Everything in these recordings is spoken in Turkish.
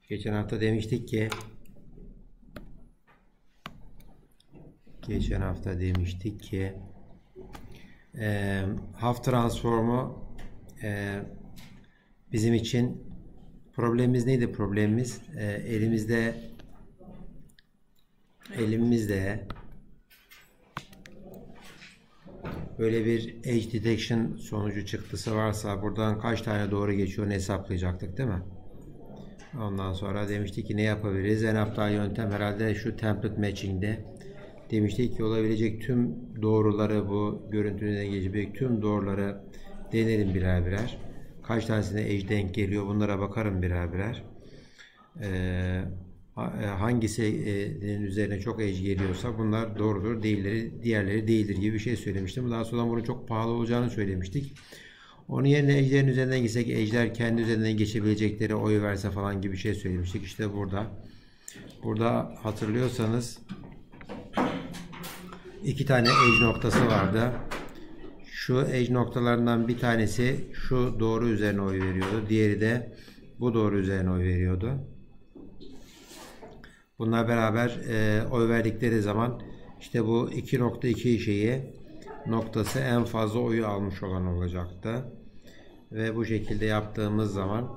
Geçen hafta demiştik ki half transformu bizim için problemimiz neydi? Problemimiz elimizde böyle bir edge detection sonucu çıktısı varsa buradan kaç tane doğru geçiyor hesaplayacaktık, değil mi? Ondan sonra demiştik ki ne yapabiliriz? En aptal yöntem herhalde şu template matching'de. Demiştik ki olabilecek tüm doğruları, bu görüntüden geçecek tüm doğruları denerim birer birer. Kaç tanesine edge denk geliyor bunlara bakarım birer birer. Hangisinin üzerine çok edge geliyorsa bunlar doğrudur, diğerleri değildir gibi bir şey söylemiştim. Daha sonra bunun çok pahalı olacağını söylemiştik. Onun yerine edge'lerin üzerinden gitsek, edge'ler kendi üzerinden geçebilecekleri oy verse falan gibi bir şey söylemiştik. İşte burada hatırlıyorsanız iki tane edge noktası vardı. Şu edge noktalarından bir tanesi şu doğru üzerine oy veriyordu. Diğeri de bu doğru üzerine oy veriyordu. Bunlar beraber oy verdikleri zaman işte bu 2.2 noktası en fazla oyu almış olan olacaktı. Ve bu şekilde yaptığımız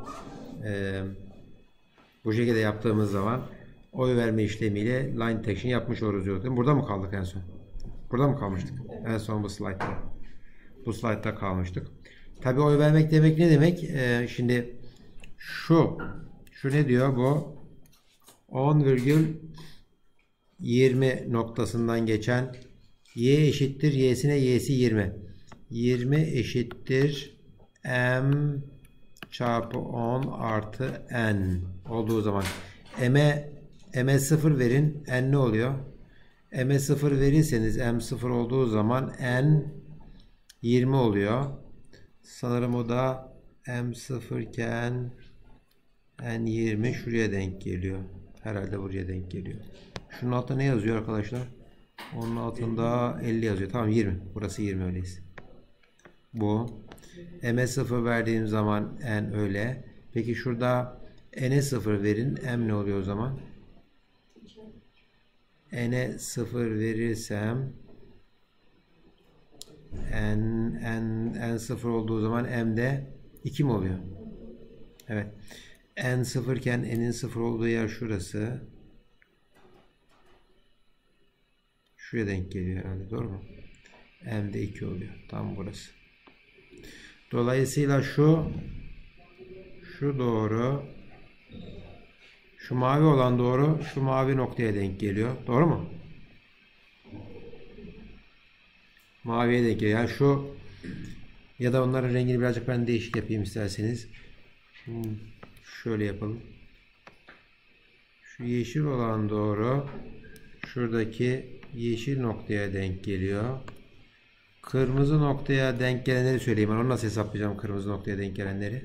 zaman oy verme işlemiyle line detection yapmış oluruz diyordum. Burada mı kaldık en son? Burada mı kalmıştık? En son bu slide'da. Bu slide'da kalmıştık. Tabii oy vermek demek ne demek? Şimdi şu ne diyor bu? 10,20 noktasından geçen y eşittir y'sine y'si 20. 20 eşittir m çarpı 10 artı n olduğu zaman m'e 0 verin. N ne oluyor? M'e 0 verirseniz m 0 olduğu zaman n 20 oluyor. Sanırım o da m 0 iken n 20 şuraya denk geliyor. Herhalde buraya denk geliyor. Şunun altında ne yazıyor arkadaşlar? Onun altında 50 yazıyor. Tamam 20. Burası 20 öyleyse. Bu. M'e 0 verdiğim zaman n öyle. Peki şurada n'e 0 verin. M ne oluyor o zaman? N'e 0 verirsem n 0 olduğu zaman m de 2 mi oluyor? Evet. N 0 iken n'in 0 olduğu yer şurası. Şuraya denk geliyor herhalde. Doğru mu? M de 2 oluyor. Tam burası. Dolayısıyla şu doğru. Şu mavi olan doğru. Şu mavi noktaya denk geliyor. Doğru mu? Maviye denk geliyor. Yani şu ya da onların rengini birazcık ben değişik yapayım isterseniz. Şöyle yapalım. Şu yeşil olan doğru şuradaki yeşil noktaya denk geliyor. Kırmızı noktaya denk gelenleri söyleyeyim. Ben onu nasıl hesaplayacağım kırmızı noktaya denk gelenleri?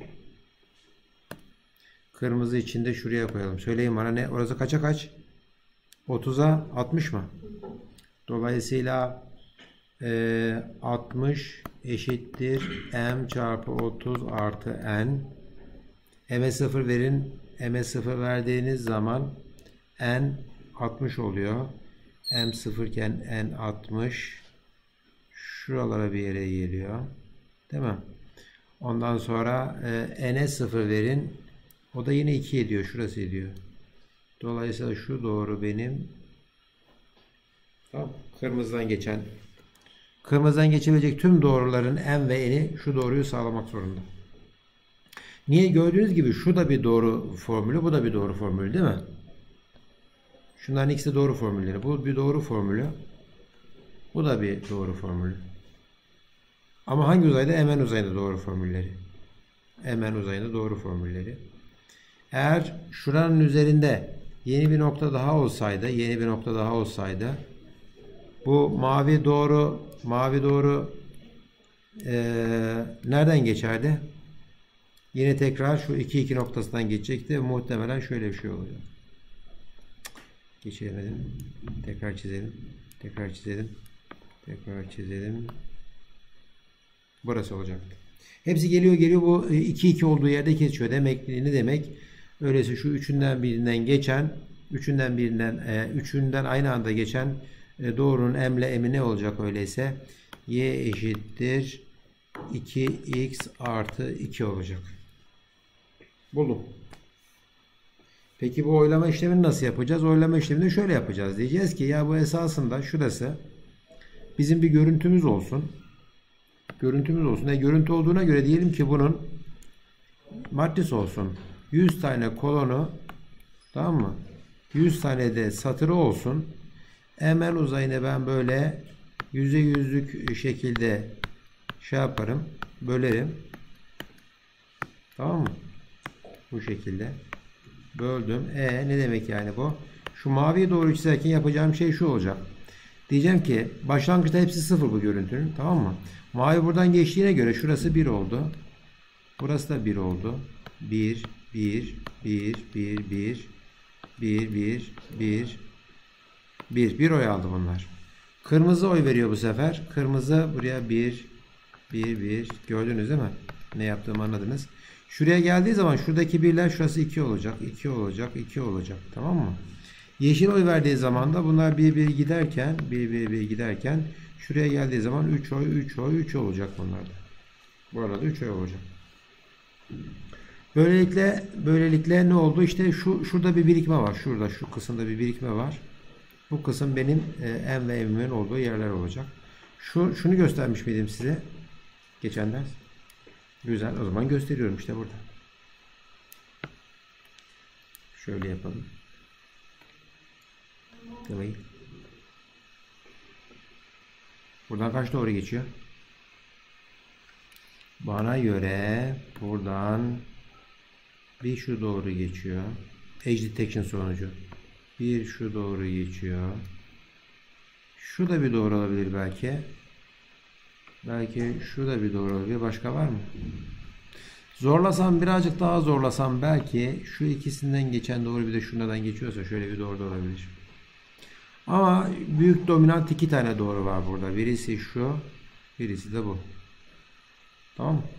Kırmızı için de şuraya koyalım. Söyleyin bana ne? Orası kaça kaç? 30'a 60 mı? Dolayısıyla 60 eşittir m çarpı 30 artı n. M'e 0 verin. M'e 0 verdiğiniz zaman n 60 oluyor. M 0 iken n 60. Şuralara bir yere geliyor. Değil mi? Ondan sonra n'e 0 verin. O da yine 2 ediyor. Şurası ediyor. Dolayısıyla şu doğru benim. Tamam. Kırmızıdan geçebilecek tüm doğruların n ve n'i şu doğruyu sağlamak zorunda. Niye? Gördüğünüz gibi şu da bir doğru formülü, bu da bir doğru formülü değil mi? Şunların ikisi de doğru formülleri. Bu bir doğru formülü. Bu da bir doğru formülü. Ama hangi uzayda? Mn uzayında doğru formülleri. Mn uzayında doğru formülleri. Eğer şuranın üzerinde yeni bir nokta daha olsaydı bu mavi doğru nereden geçerdi? Yine tekrar şu 2 noktasından geçecekti. Muhtemelen şöyle bir şey oluyor. Geçemedim. Tekrar çizelim. Burası olacaktı. Hepsi geliyor bu 2 olduğu yerde kesiyor. Demek ne demek? Öyleyse şu üçünden aynı anda geçen doğrunun m'le m'i ne olacak öyleyse? Y eşittir 2x artı 2 olacak. Buldum. Peki bu oylama işlemini nasıl yapacağız? Oylama işlemini şöyle yapacağız. Diyeceğiz ki ya bu esasında şurası bizim bir görüntümüz olsun. Görüntümüz olsun. Görüntü olduğuna göre diyelim ki bunun matris olsun. 100 tane kolonu, tamam mı? 100 tane de satırı olsun. ML uzayını ben böyle %100'lük şekilde şey yaparım. Bölerim. Tamam mı? Bu şekilde. Böldüm. Ne demek yani bu? Şu maviye doğru çizerken yapacağım şey şu olacak. Diyeceğim ki başlangıçta hepsi 0 bu görüntünün. Tamam mı? Mavi buradan geçtiğine göre şurası 1 oldu. Burası da 1 oldu. 1, 1, 1, 1, 1, 1, 1, 1, 1 oy aldı bunlar. Kırmızı oy veriyor bu sefer. Kırmızı buraya 1, 1, 1. Gördünüz değil mi? Ne yaptığımı anladınız. Şuraya geldiği zaman şuradaki birler şurası 2 olacak. 2 olacak. 2 olacak. Tamam mı? Yeşil oy verdiği zaman da bunlar 1, 1 giderken 1, 1, 1 giderken şuraya geldiği zaman 3 oy, 3 oy, 3 olacak bunlarda. Bu arada 3 oy olacak. Böylelikle ne oldu? İşte şurada bir birikme var. Şurada şu kısımda bir birikme var. Bu kısım benim M ve M'in olduğu yerler olacak. Şunu göstermiş miydim size? Geçen ders. Güzel. O zaman gösteriyorum işte burada. Şöyle yapalım. Demeyin. Buradan kaç doğru geçiyor? Bana göre buradan bir şu doğru geçiyor. Edge detection sonucu. Bir şu doğru geçiyor. Şu da bir doğru olabilir belki. Belki şu da bir doğru olabilir. Başka var mı? Zorlasam, birazcık daha zorlasam belki şu ikisinden geçen doğru bir de şundan geçiyorsa şöyle bir doğru da olabilir. Ama büyük dominant 2 tane doğru var burada. Birisi şu, birisi de bu. Tamam mı?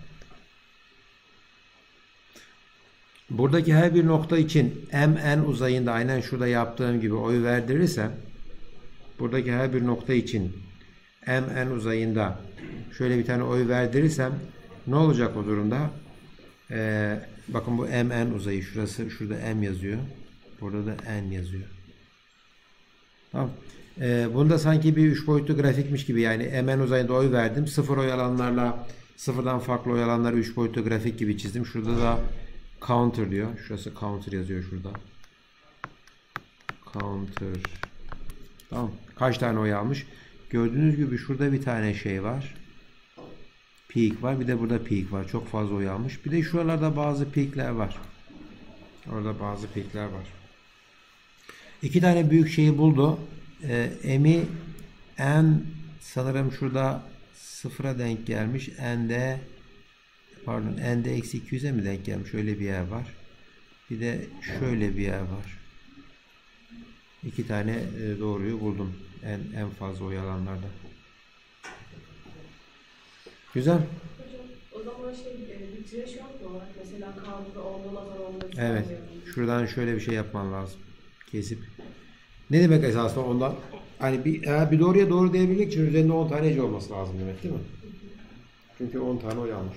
Buradaki her bir nokta için MN uzayında aynen şurada yaptığım gibi oy verdirirsem, buradaki her bir nokta için MN uzayında şöyle bir tane oy verdirirsem ne olacak o durumda? Bakın bu MN uzayı şurası, şurada M yazıyor. Burada da N yazıyor. Tamam. Bunda sanki bir 3 boyutlu grafikmiş gibi, yani MN uzayında oy verdim. 0 oy alanlarla sıfırdan farklı oy alanları 3 boyutlu grafik gibi çizdim. Şurada da counter diyor. Şurası counter yazıyor şurada. Counter. Tamam. Kaç tane oy almış? Gördüğünüz gibi şurada bir tane şey var. Peak var. Bir de burada peak var. Çok fazla oy almış. Bir de şuralarda bazı peakler var. Orada bazı peakler var. 2 tane büyük şeyi buldu. M'i N sanırım şurada 0'a denk gelmiş. N'de eksi 200'e mi denk gelmiş? Öyle bir yer var. Bir de şöyle bir yer var. 2 tane doğruyu buldum. En fazla oy alanlarda. Güzel. Hocam, o zaman bir trash yok mu? Mesela kaldı ondan azar Evet. Şuradan şöyle bir şey yapman lazım. Kesip. Ne demek esasında ondan? Hani eğer bir doğruya doğru diyebilmek için üzerinde 10 tane ece olması lazım demek değil mi? Çünkü 10 tane oy almış.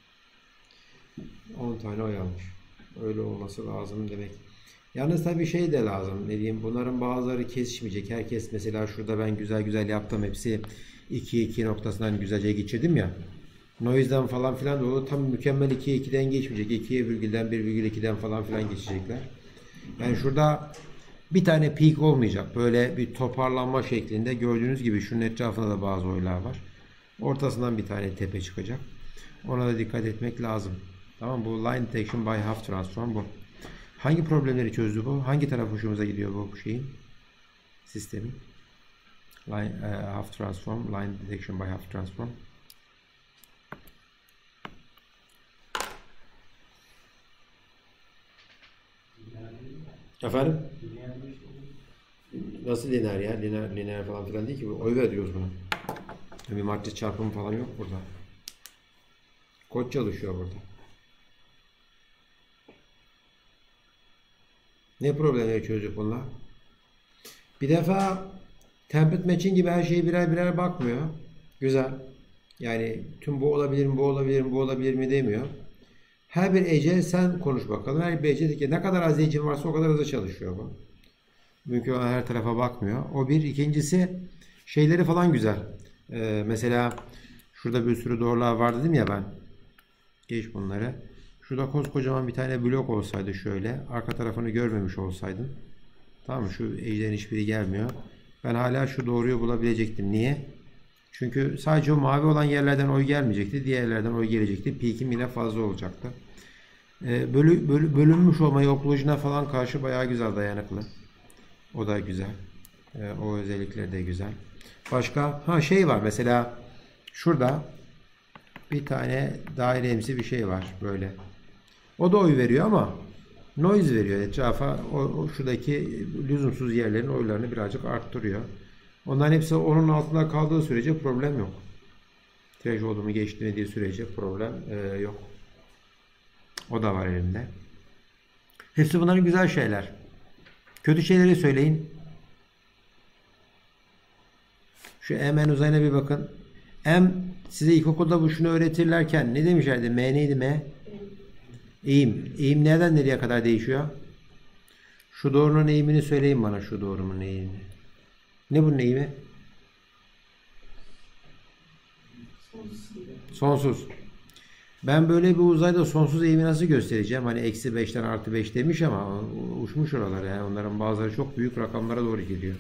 10 tane oy almış. Öyle olması lazım demek. Yalnız tabii şey de lazım. Ne diyeyim? Bunların bazıları kesişmeyecek. Herkes mesela şurada ben güzel güzel yaptım. Hepsi 2-2 noktasından güzelce geçirdim ya. Noise'den falan filan da o tam mükemmel 2-2'den geçmeyecek. 2'ye virgülden 1,2'den falan filan geçecekler. Yani şurada bir tane peak olmayacak. Böyle bir toparlanma şeklinde. Gördüğünüz gibi şunun etrafında da bazı oylar var. Ortasından bir tane tepe çıkacak. Ona da dikkat etmek lazım. Tamam, bu line detection by half transform bu. Hangi problemleri çözdü bu? Hangi taraf hoşumuza gidiyor bu şeyin? Sistemin. Line half transform, line detection by half transform. Efendim? Nasıl lineer ya? Lineer falan filan değil ki. Oy veriyoruz buna. Bir matris çarpımı falan yok burada. Kod çalışıyor burada. Ne problemleri çözecek bunlar? Bir defa template matching gibi her şeyi birer birer bakmıyor. Güzel. Yani tüm bu olabilir mi, bu olabilir mi, bu olabilir mi demiyor. Her bir ece sen konuş bakalım. Her bir ece ki ne kadar az ecin varsa o kadar hızlı çalışıyor bu. Mümkün olan her tarafa bakmıyor. O bir. İkincisi şeyleri falan güzel. Mesela şurada bir sürü doğrular var dedim ya ben. Geç bunları. Şurada koskocaman bir tane blok olsaydı şöyle. Arka tarafını görmemiş olsaydım. Tamam mı? Şu eclerin hiçbiri gelmiyor. Ben hala şu doğruyu bulabilecektim. Niye? Çünkü sadece o mavi olan yerlerden oy gelmeyecekti. Diğer yerlerden oy gelecekti. Peak'im yine fazla olacaktı. Bölünmüş olmayı oklojine falan karşı bayağı güzel, dayanıklı. O da güzel. O özellikleri de güzel. Başka? Şey var mesela şurada bir tane dairemsi bir şey var böyle. O da oy veriyor ama noise veriyor etrafa. O şuradaki lüzumsuz yerlerin oylarını birazcık arttırıyor. Onların hepsi onun altında kaldığı sürece problem yok. Threshold'umu geçtiği sürece problem yok. O da var elimde. Hepsi bunların güzel şeyler. Kötü şeyleri söyleyin. Şu MN uzayına bir bakın. M size ilkokulda bu şunu öğretirlerken ne demişlerdi? M neydi M? Eğim. Eğim nereden nereye kadar değişiyor? Şu doğrunun eğimini söyleyin bana, şu doğrunun eğimini. Ne bunun eğimi? Sonsuz. Ben böyle bir uzayda sonsuz eğimi nasıl göstereceğim? Hani -5'ten +5 demiş ama uçmuş oralar yani. Onların bazıları çok büyük rakamlara doğru gidiyor.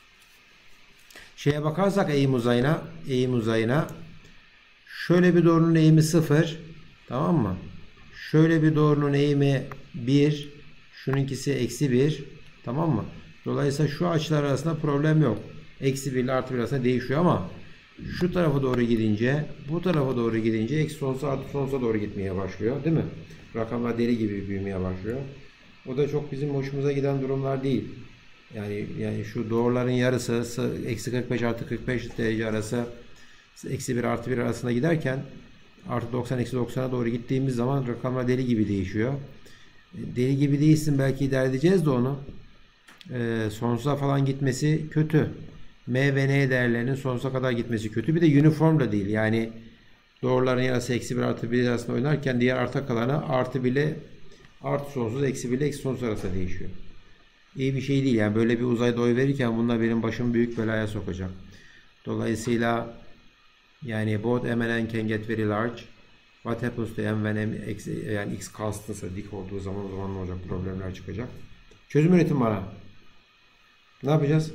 Şeye bakarsak eğim uzayına şöyle bir doğrunun eğimi 0, tamam mı? Şöyle bir doğrunun eğimi 1, şununkisi -1, tamam mı? Dolayısıyla şu açılar arasında problem yok. -1 ile +1 arasında değişiyor ama şu tarafa doğru gidince, bu tarafa doğru gidince eksi sonsuza artı sonsuza doğru gitmeye başlıyor, değil mi? Rakamlar deli gibi büyümeye başlıyor. O da çok bizim hoşumuza giden durumlar değil. Yani şu doğruların yarısı -45 artı 45 derece arası -1 artı 1 arasında giderken artı 90 eksi 90'a doğru gittiğimiz zaman rakamlar deli gibi değişiyor. Deli gibi değilsin, belki idare edeceğiz de onu. Sonsuza falan gitmesi kötü. M ve N değerlerinin sonsuza kadar gitmesi kötü. Bir de uniform da değil. Yani doğruların yarısı -1 artı 1 arasında oynarken diğer arta kalanı artı 1 ile artı sonsuz, -1 ile eksi sonsuz arasında değişiyor. İyi bir şey değil. Yani böyle bir uzayda oy verirken bunlar benim başımı büyük belaya sokacak. Dolayısıyla yani both M and N can get very large. What happens to M when M yani X constant'sa dik olduğu zaman o zaman ne olacak? Problemler çıkacak. Çözüm üretim bana. Ne yapacağız?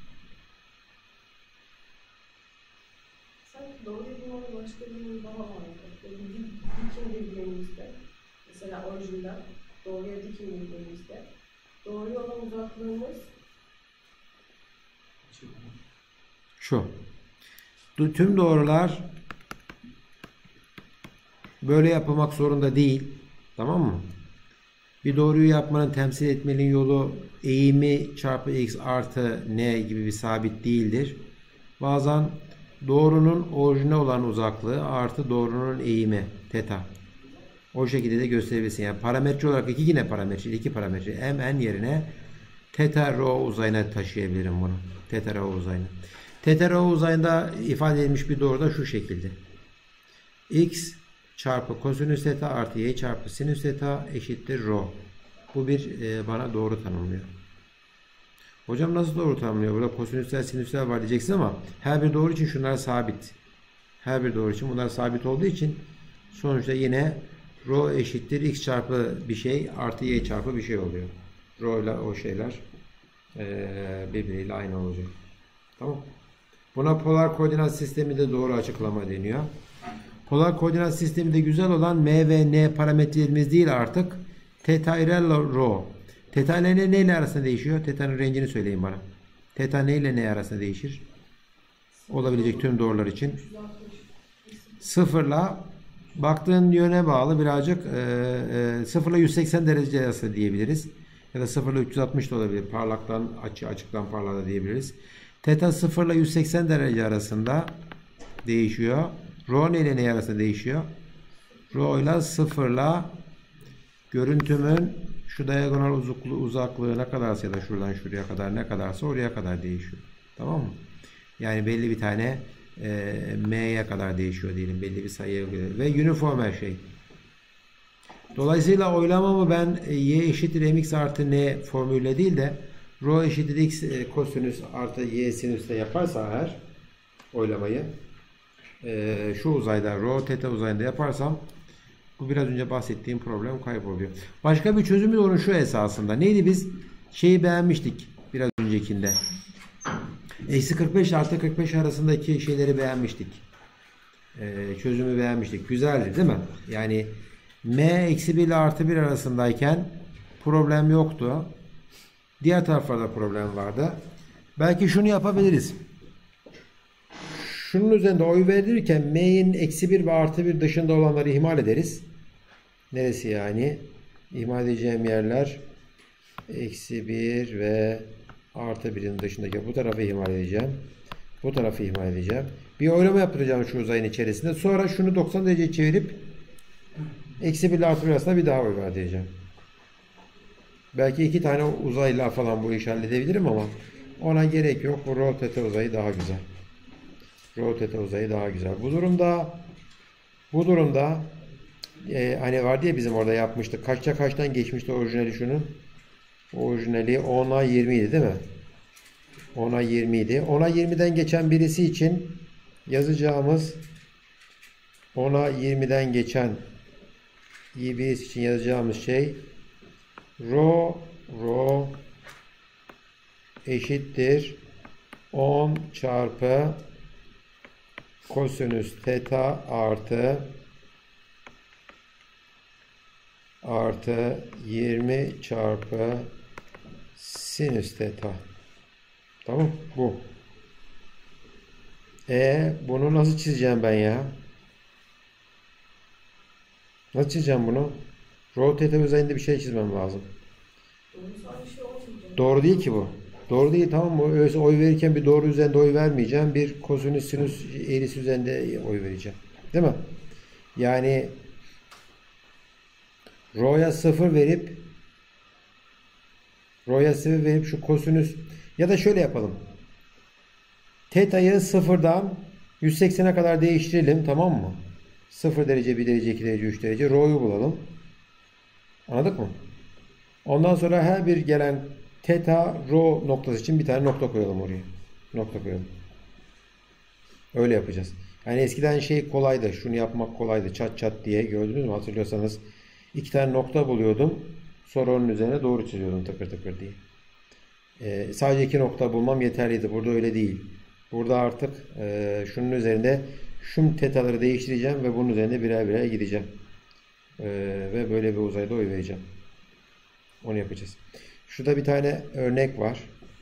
Sanki doğruyu bulmanın başka bir daha vardı. Dikim dediğimizde, mesela orijinden doğruya dikim dediğimizde, doğruya olan uzaklığımız Şu. Tüm doğrular böyle yapılmak zorunda değil. Tamam mı? Bir doğruyu yapmanın, temsil etmenin yolu eğimi çarpı x artı n gibi bir sabit değildir. Bazen doğrunun orijine olan uzaklığı artı doğrunun eğimi theta. O şekilde de gösterebilirsin. Yani parametre olarak iki parametre. M n yerine theta rho uzayına taşıyabilirim bunu. Theta rho uzayına. Theta rho uzayında ifade edilmiş bir doğru da şu şekilde. X çarpı kosinüs theta artı y çarpı sinüs theta eşittir rho. Bu bir bana doğru tanımlıyor. Hocam nasıl doğru tanımlıyor? Burada kosinüsler, sinüsler var diyeceksin ama her bir doğru için şunlar sabit. Her bir doğru için bunlar sabit olduğu için sonuçta yine rho eşittir x çarpı bir şey artı y çarpı bir şey oluyor. Rho ile o şeyler birbiriyle aynı olacak. Tamam. Buna polar koordinat sistemi de doğru açıklama deniyor. Polar koordinat sistemi de güzel olan m ve n parametrelerimiz değil artık. Theta ile rho. Theta ile ne ile arasında değişiyor? Theta'nın rengini söyleyin bana. Theta ne ile ne arasında değişir? Olabilecek tüm doğrular için. Sıfırla baktığın yöne bağlı birazcık sıfırla 180 derece arasında diyebiliriz. Ya da sıfırla 360 da olabilir. Parlaktan açıktan parlağa da diyebiliriz. Theta sıfırla 180 derece arasında değişiyor. Rho ne ile ne arasında değişiyor? Rho ile sıfırla görüntümün Şu diagonal uzaklığı ne kadarsa ya da şuradan şuraya kadar ne kadarsa oraya kadar değişiyor. Tamam mı? Yani belli bir tane m'ye kadar değişiyor diyelim. Belli bir sayıya göre. Ve uniform her şey. Dolayısıyla oylamamı ben y eşittir mx artı n formülüyle değil de rho eşittir x kosinüs artı y sinüsle yaparsa eğer oylamayı şu uzayda rho teta uzayında yaparsam bu biraz önce bahsettiğim problem kayboluyor. Başka bir çözümü de onun şu esasında. Neydi biz? Şeyi beğenmiştik biraz öncekinde. Eksi 45 ile artı 45 arasındaki şeyleri beğenmiştik. Çözümü beğenmiştik. Güzeldi değil mi? Yani m eksi 1 ile artı 1 arasındayken problem yoktu. Diğer taraflarda problem vardı. Belki şunu yapabiliriz. Şunun üzerinde oy verirken m'nin eksi 1 ve artı 1 dışında olanları ihmal ederiz. Neresi yani? İhmal edeceğim yerler eksi 1 ve artı 1'in dışındaki bu tarafı ihmal edeceğim. Bu tarafı ihmal edeceğim. Bir oylama yaptıracağım şu uzayın içerisinde. Sonra şunu 90 derece çevirip eksi 1 ile artı 1 arasında bir daha oylama edeceğim. Belki 2 tane uzayla falan bu işi halledebilirim ama ona gerek yok. Bu rho theta uzayı daha güzel. Rho theta uzayı daha güzel. Bu durumda hani vardı ya bizim orada yapmıştık. Kaçtan geçmişti orijinali şunun? Orijinali 10'a 20 idi değil mi? 10'a 20 idi. 10'a 20'den geçen birisi için yazacağımız 10'a 20'den geçen birisi için yazacağımız şey rho eşittir 10 çarpı kosinüs theta artı 20 çarpı sinüs theta. Tamam, bu. Bunu nasıl çizeceğim ben ya? Nasıl çizeceğim bunu? Rho theta üzerinde bir şey çizmem lazım. Doğru değil ki bu. Doğru değil, tamam mı? Öyleyse oy verirken bir doğru üzerinde oy vermeyeceğim. Bir kosinüs sinüs eğrisi üzerinde oy vereceğim. Değil mi? Yani rho'ya 0 verip şu kosinüs ya da şöyle yapalım. Teta'yı 0'dan 180'e kadar değiştirelim, tamam mı? 0 derece, 1 derece, 2 derece, 3 derece rho'yu bulalım. Anladık mı? Ondan sonra her bir gelen theta rho noktası için bir tane nokta koyalım oraya. Nokta koyalım. Öyle yapacağız. Yani eskiden şey kolaydı. Şunu yapmak kolaydı. Çat çat diye, gördünüz mü? Hatırlıyorsanız 2 tane nokta buluyordum. Sonra onun üzerine doğru çiziyordum tıkır tıkır diye. Sadece 2 nokta bulmam yeterliydi. Burada öyle değil. Burada artık şunun üzerinde şu tetaları değiştireceğim ve bunun üzerinde birer birer gideceğim. Ve böyle bir uzayda oy vereceğim. Onu yapacağız. Şurada bir tane örnek var.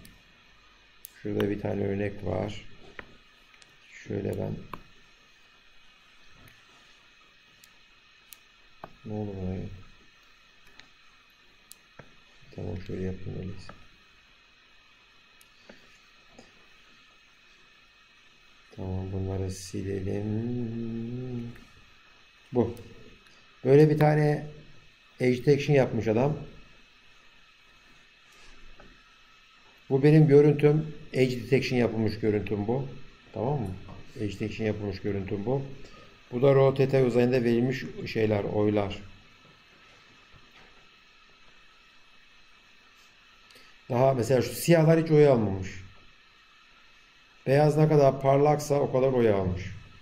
Şöyle ben. Ne olur ya? Tamam, şöyle yapayım öyleyse. Tamam, bunları silelim. Bu. Böyle bir tane edge detection yapmış adam. Bu benim görüntüm. Edge detection yapılmış görüntüm bu. Tamam mı? Edge detection yapılmış görüntüm bu. Bu da rho theta uzayında verilmiş şeyler, oylar. Daha mesela şu siyahlar hiç oy almamış. Beyaz ne kadar parlaksa o kadar oy almış.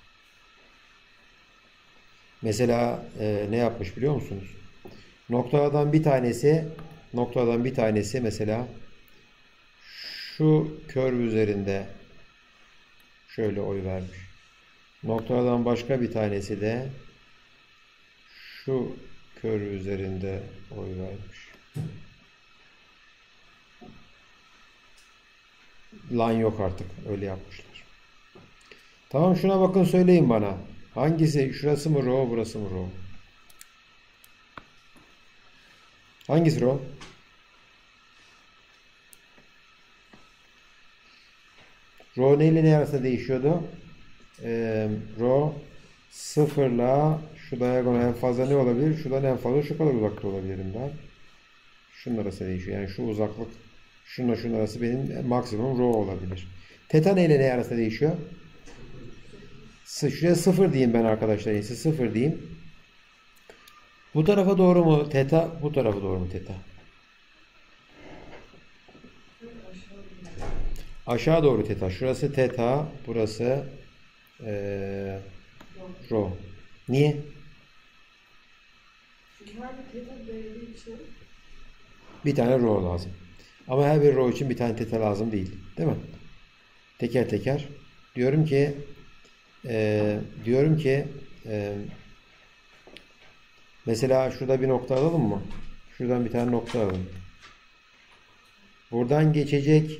Mesela ne yapmış biliyor musunuz? Noktalardan bir tanesi mesela şu curve üzerinde şöyle oy vermiş. Noktalardan başka bir tanesi de şu curve üzerinde oy vermiş. Line yok artık. Öyle yapmışlar. Tamam, şuna bakın, söyleyin bana. Hangisi? Şurası mı rho, burası mı rho? Hangisi rho? Rho ne ile ne arasında değişiyordu? Rho 0 ile şu diagonal en fazla ne olabilir? Şuradan en fazla şu kadar uzakta olabilirim ben. Şunun arası değişiyor. Yani şu uzaklık şununla şunun arası benim maksimum rho olabilir. Teta neyle ne arasında değişiyor? Şuraya 0 diyeyim ben arkadaşlar. Ise 0 diyeyim. Bu tarafa doğru mu teta? Bu tarafa doğru mu teta? Aşağı doğru teta. Şurası teta. Burası rho. Niye? Çünkü her bir teta değeri için Bir tane rho lazım. Ama her bir rho için bir tane teta lazım değil. Değil mi? Teker teker. Diyorum ki mesela şurada bir nokta alalım mı? Şuradan bir tane nokta alalım. Buradan geçecek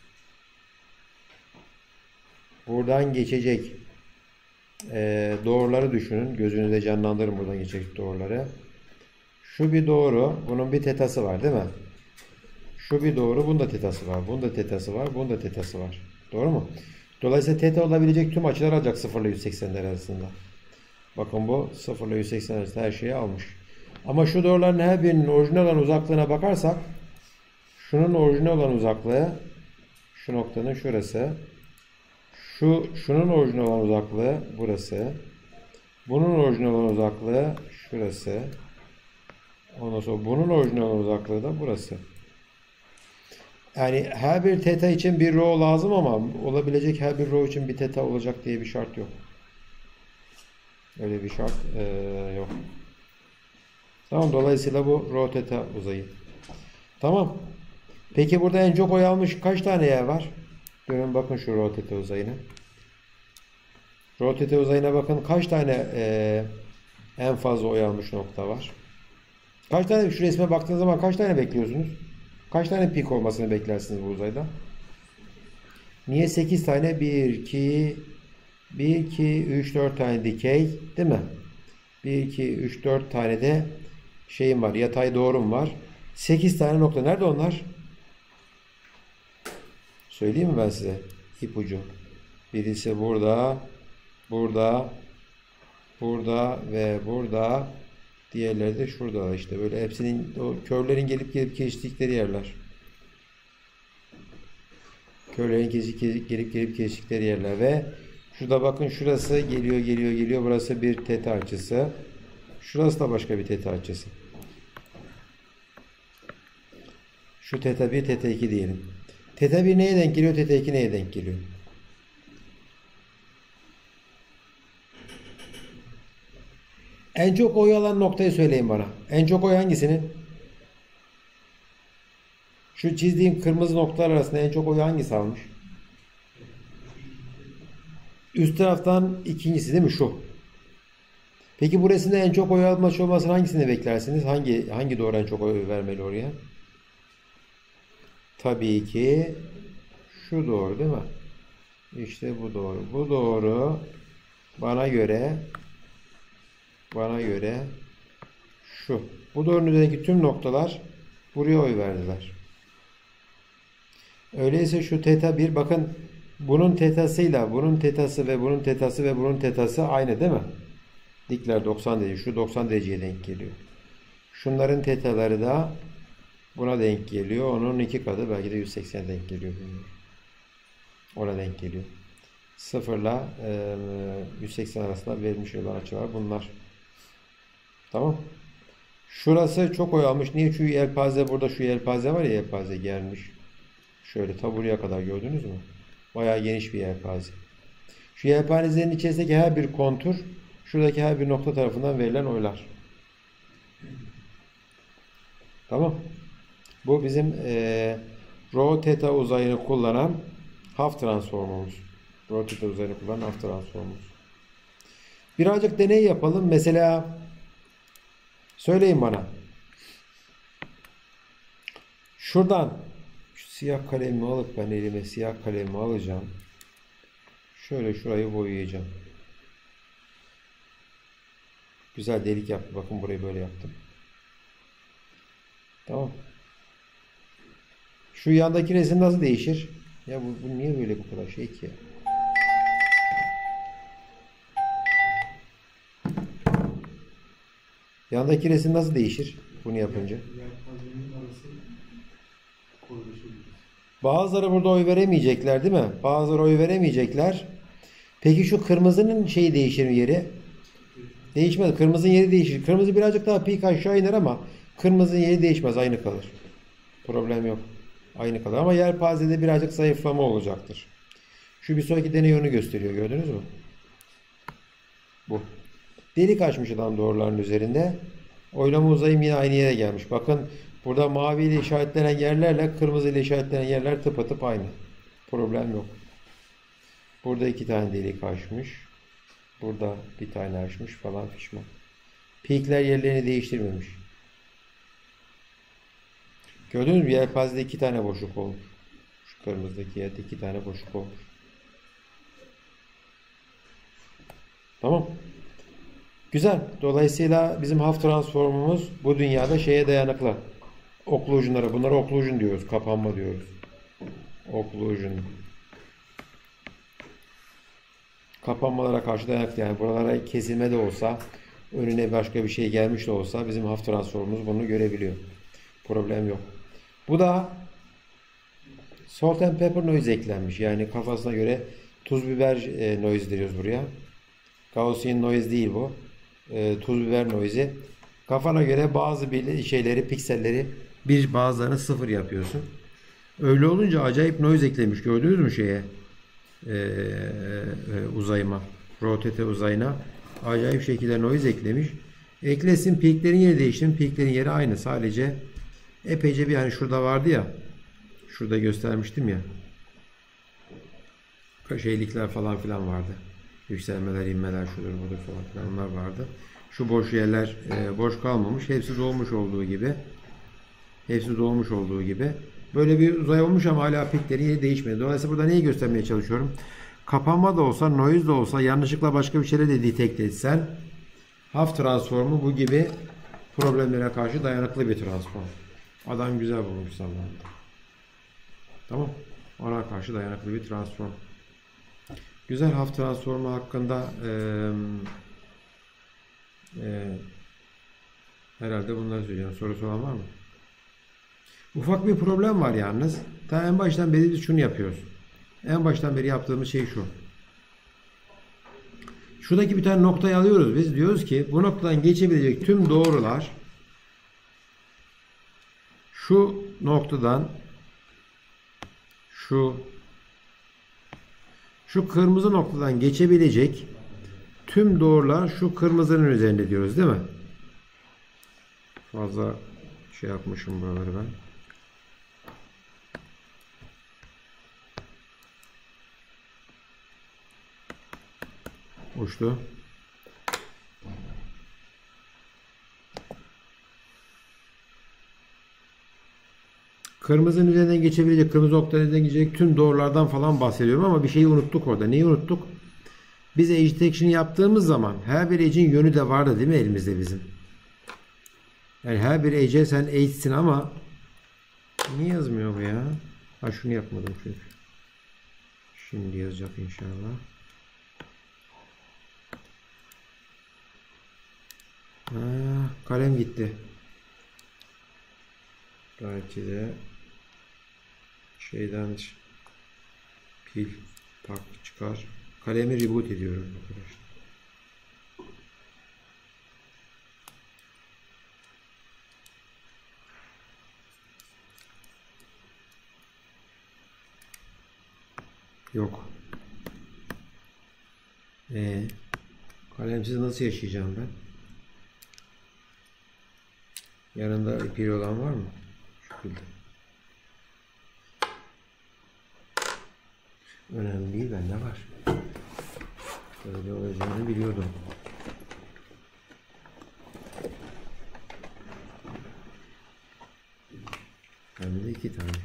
doğruları düşünün. Gözünüzde canlandırın buradan geçecek doğruları. Şu bir doğru. Bunun bir tetası var değil mi? Şu bir doğru. Bunun da tetası var. Bunun da tetası var. Bunun da tetası var. Doğru mu? Dolayısıyla teta olabilecek tüm açılar alacak 0 ile 180 arasında. Bakın bu 0 ile 180 arasında her şeyi almış. Ama şu doğruların her birinin orijinal olan uzaklığına bakarsak şunun orijinal olan uzaklığı şu noktanın şurası. Şunun orijinal olan uzaklığı burası. Bunun orijinal olan uzaklığı şurası. Ondan sonra bunun orijinal olan uzaklığı da burası. Yani her bir teta için bir rho lazım ama olabilecek her bir rho için bir teta olacak diye bir şart yok. Öyle bir şart yok. Tamam, dolayısıyla bu rho teta uzayı. Tamam. Peki burada en çok oy almış kaç tane yer var? Görün bakın şu rho teta uzayına. Rho teta uzayına bakın kaç tane en fazla oy almış nokta var. Kaç tane şu resme baktığınız zaman kaç tane bekliyorsunuz? Kaç tane pik olmasını beklersiniz bu uzayda? Niye 8 tane? 1, 2, 3, 4 tane dikey değil mi? 1, 2, 3, 4 tane de şeyim var. Yatay doğrum var. 8 tane nokta. Nerede onlar? Söyleyeyim mi ben size? İpucu. Birisi burada, burada, burada ve burada. Diğerleri de şurada işte. Böyle hepsinin o körlerin gelip geçtikleri yerler. Körlerin gelip geçtikleri yerler ve şurada bakın şurası geliyor. Burası bir teta açısı. Şurası da başka bir teta açısı. Şu teta 1, teta 2 diyelim. Teta 1 neye denk geliyor? Teta 2 neye denk geliyor? En çok oy alan noktayı söyleyin bana. En çok oy hangisinin? Şu çizdiğim kırmızı noktalar arasında en çok oy hangisi almış? Üst taraftan ikincisi değil mi? Şu. Peki bu resimde en çok oy almış olmasını hangisini beklersiniz? Hangi doğru en çok oy vermeli oraya? Tabii ki şu doğru değil mi? İşte bu doğru. Bu doğru bana göre şu. Bu doğrunun üzerindeki tüm noktalar buraya oy verdiler. Öyleyse şu teta 1 bakın bunun tetasıyla bunun tetası ve bunun tetası ve bunun tetası aynı değil mi? Dikler 90 derece. Şu 90 dereceye denk geliyor. Şunların tetaları da buna denk geliyor. Onun 2 katı belki de 180 denk geliyor. Ona denk geliyor. 0 ile 180 arasında verilmiş olan açılar bunlar. Tamam. Şurası çok oy almış. Niye? Çünkü yelpaze burada şu yelpaze var ya, yelpaze gelmiş. Şöyle ta buraya kadar gördünüz mü? Bayağı geniş bir yelpaze. Şu yelpazelerin içerisindeki her bir kontur şuradaki her bir nokta tarafından verilen oylar. Tamam. Bu bizim rho theta uzayını kullanan half transformumuz. Rho theta uzayını kullanan half transformumuz. Birazcık deney yapalım. Mesela söyleyin bana. Şuradan şu siyah kalemimi alıp ben elime siyah kalemimi alacağım. Şöyle şurayı boyayacağım. Güzel delik yaptım. Bakın burayı böyle yaptım. Tamam. Şu yandaki resim nasıl değişir? Ya bu niye böyle bu kadar şey ki? Yandaki resim nasıl değişir? Bunu yapınca. Yelpazenin arası Bazıları burada oy veremeyecekler değil mi? Bazıları oy veremeyecekler. Peki şu kırmızının şeyi değişir mi yeri? Değişmez. Kırmızının yeri değişir. Kırmızı birazcık daha pik aşağı iner ama kırmızının yeri değişmez. Aynı kalır. Problem yok. Aynı kalır ama yelpazede birazcık zayıflama olacaktır. Şu bir sonraki deney onu gösteriyor. Gördünüz mü? Bu. Delik açmış adam doğruların üzerinde. Oylama uzayım yine aynı yere gelmiş. Bakın burada mavi ile işaretlenen yerlerle kırmızı ile işaretlenen yerler tıpatıp aynı. Problem yok. Burada 2 tane delik açmış. Burada bir tane açmış falan pişman. Peakler yerlerini değiştirmemiş. Gördünüz mü? Yelpazede 2 tane boşluk olmuş. Şu kırmızıdaki yerde 2 tane boşluk olmuş. Tamam. Güzel. Dolayısıyla bizim half transformumuz bu dünyada şeye dayanıklı. Occlusion'lara. Bunlara occlusion diyoruz. Kapanma diyoruz. Occlusion. Kapanmalara karşı dayanıklı. Yani buralara kesilme de olsa, önüne başka bir şey gelmiş de olsa bizim half transformumuz bunu görebiliyor. Problem yok. Bu da salt and pepper noise eklenmiş. Yani kafasına göre tuz biber noise diyoruz buraya. Gaussian noise değil bu. Tuz biber noise'i. Kafana göre bazı bir şeyleri, pikselleri bir bazılarını sıfır yapıyorsun. Öyle olunca acayip noise eklemiş. Gördünüz mü şeye? Uzayıma. Rotate uzayına. Acayip şekilde noise eklemiş. Eklesin, peaklerin yeri değişti. Peaklerin yeri aynı. Sadece epeyce bir hani şurada vardı ya. Şurada göstermiştim ya. Şeylikler falan filan vardı. Yükselmeler, inmeler, şudur budur falan filan onlar vardı. Şu boş yerler boş kalmamış. Hepsi dolmuş olduğu gibi. Hepsi dolmuş olduğu gibi. Böyle bir uzay olmuş ama hala piklerin yeri değişmedi. Dolayısıyla burada neyi göstermeye çalışıyorum? Kapanma da olsa, noise de olsa, yanlışlıkla başka bir şeyle de detect etsen half transformu bu gibi problemlere karşı dayanıklı bir transform. Adam güzel bulmuş zamanında. Tamam. Ona karşı dayanıklı bir transform. Güzel half transformu hakkında herhalde bunları söyleyeceğim. Sorusu olan var mı? Ufak bir problem var yalnız. Ta en baştan beri biz şunu yapıyoruz. En baştan beri yaptığımız şey şu. Şuradaki bir tane noktayı alıyoruz biz. Diyoruz ki bu noktadan geçebilecek tüm doğrular şu noktadan şu kırmızı noktadan geçebilecek tüm doğrular şu kırmızının üzerinde diyoruz değil mi? Fazla şey yapmışım buraları ben. Uçtu. Kırmızının üzerinden geçebilecek, kırmızı noktanın üzerinden geçecek tüm doğrulardan falan bahsediyorum ama bir şeyi unuttuk orada. Neyi unuttuk? Biz edge detection yaptığımız zaman her bir edge'in yönü de vardı değil mi elimizde bizim? Yani her bir edge'e sen edge'sin ama niye yazmıyor bu ya? Ha şunu yapmadım çünkü. Şimdi yazacak inşallah. Ha, kalem gitti. Belki de şeyden pil tak çıkar. Kalemi reboot ediyorum arkadaşlar. Yok. Kalemsiz nasıl yaşayacağım ben? Yanında pil olan var mı? Şu pilde. Önemli değil, bende var. Böyle olacağını biliyordum. Bende de 2 tane.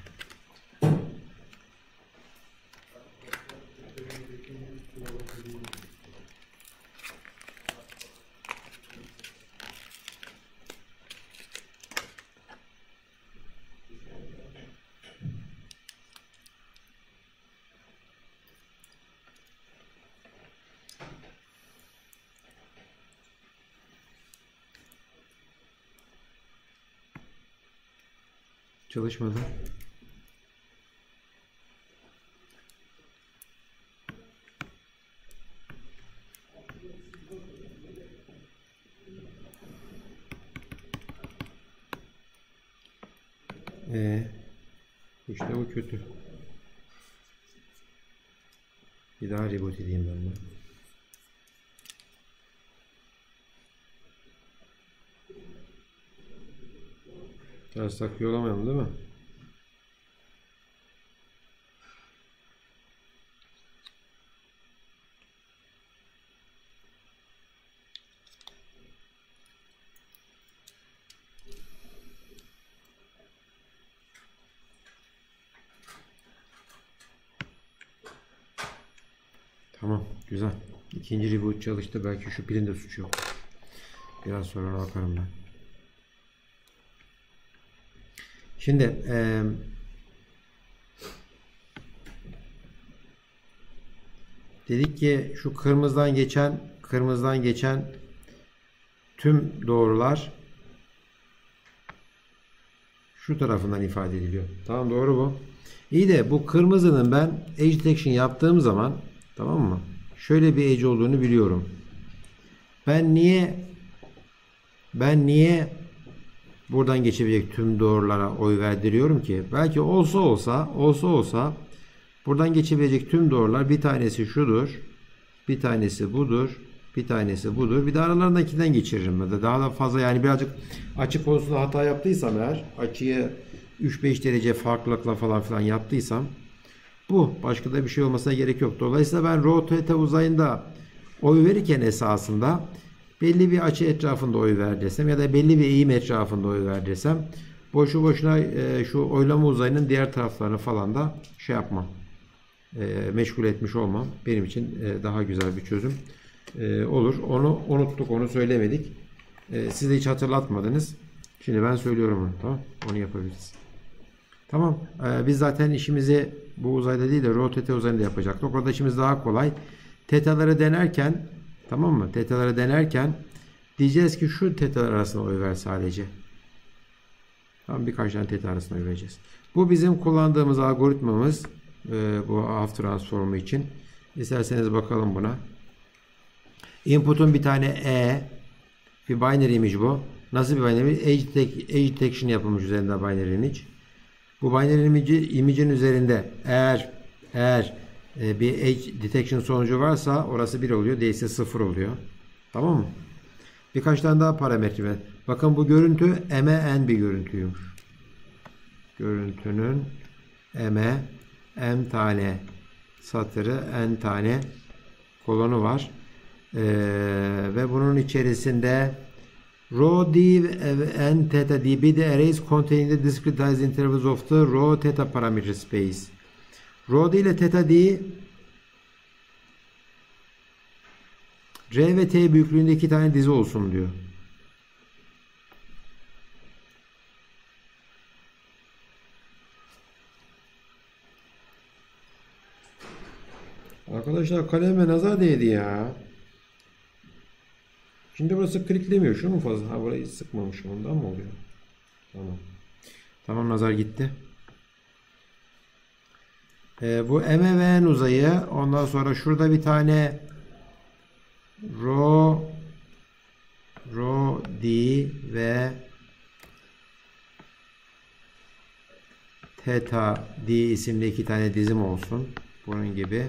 Çalışmadı. İşte bu kötü. Bir daha reboot edeyim ben de. Ters takıyor olamayalım değil mi? Tamam, güzel. İkinci reboot çalıştı. Belki şu pilin de suçu yok. Biraz sonra bakarım ben. Şimdi dedik ki şu kırmızıdan geçen tüm doğrular şu tarafından ifade ediliyor. Tamam, doğru bu. İyi de bu kırmızının ben edge detection yaptığım zaman, tamam mı? Şöyle bir edge olduğunu biliyorum. Ben niye buradan geçebilecek tüm doğrulara oy verdiriyorum ki? Belki olsa buradan geçebilecek tüm doğrular, bir tanesi şudur, bir tanesi budur, bir tanesi budur. Bir de aralarındakinden geçiririm. Ya da daha da fazla, yani birazcık açı konusunda hata yaptıysam eğer, açıyı 3-5 derece farklılıkla falan filan yaptıysam, bu. Başka da bir şey olmasına gerek yok. Dolayısıyla ben rho theta uzayında oy verirken esasında belli bir açı etrafında oy ver desem ya da belli bir eğim etrafında oy ver desem, boşu boşuna şu oylama uzayının diğer taraflarını falan da şey yapmam. Meşgul etmiş olmam. Benim için daha güzel bir çözüm olur. Onu unuttuk, onu söylemedik. Siz de hiç hatırlatmadınız. Şimdi ben söylüyorum onu. Tamam. Onu yapabiliriz. Tamam. Biz zaten işimizi bu uzayda değil de rho theta uzayında yapacaktık. Orada işimiz daha kolay. Tetaları denerken, tamam mı? Tetaları denerken diyeceğiz ki şu tetalar arasında oy ver sadece. Tamam, birkaç tane teta arasında oy vereceğiz. Bu bizim kullandığımız algoritmamız. Bu half transformu için. İsterseniz bakalım buna. Input'un bir tane bir binary image bu. Nasıl bir binary image? Edge detection yapılmış üzerinde binary image. Bu binary image'in üzerinde eğer bir edge detection sonucu varsa orası 1 oluyor. Değilse 0 oluyor. Tamam mı? Birkaç tane daha parametre var. Bakın bu görüntü n bir görüntüymüş. Görüntünün n tane satırı, n tane kolonu var. Ve bunun içerisinde rho d n theta d be the arrays containing the discretized intervals of the rho theta parameter space. Rho d ile theta d r ve t büyüklüğünde 2 tane dizi olsun diyor. Arkadaşlar kaleme nazar değdi ya. Şimdi burası kliklemiyor. Şu mu fazla? Ha, burayı sıkmamışım. Ondan mı oluyor? Tamam. Tamam, nazar gitti. Bu M ve N uzayı. Ondan sonra şurada bir tane rho d ve theta d isimli 2 tane dizim olsun. Bunun gibi.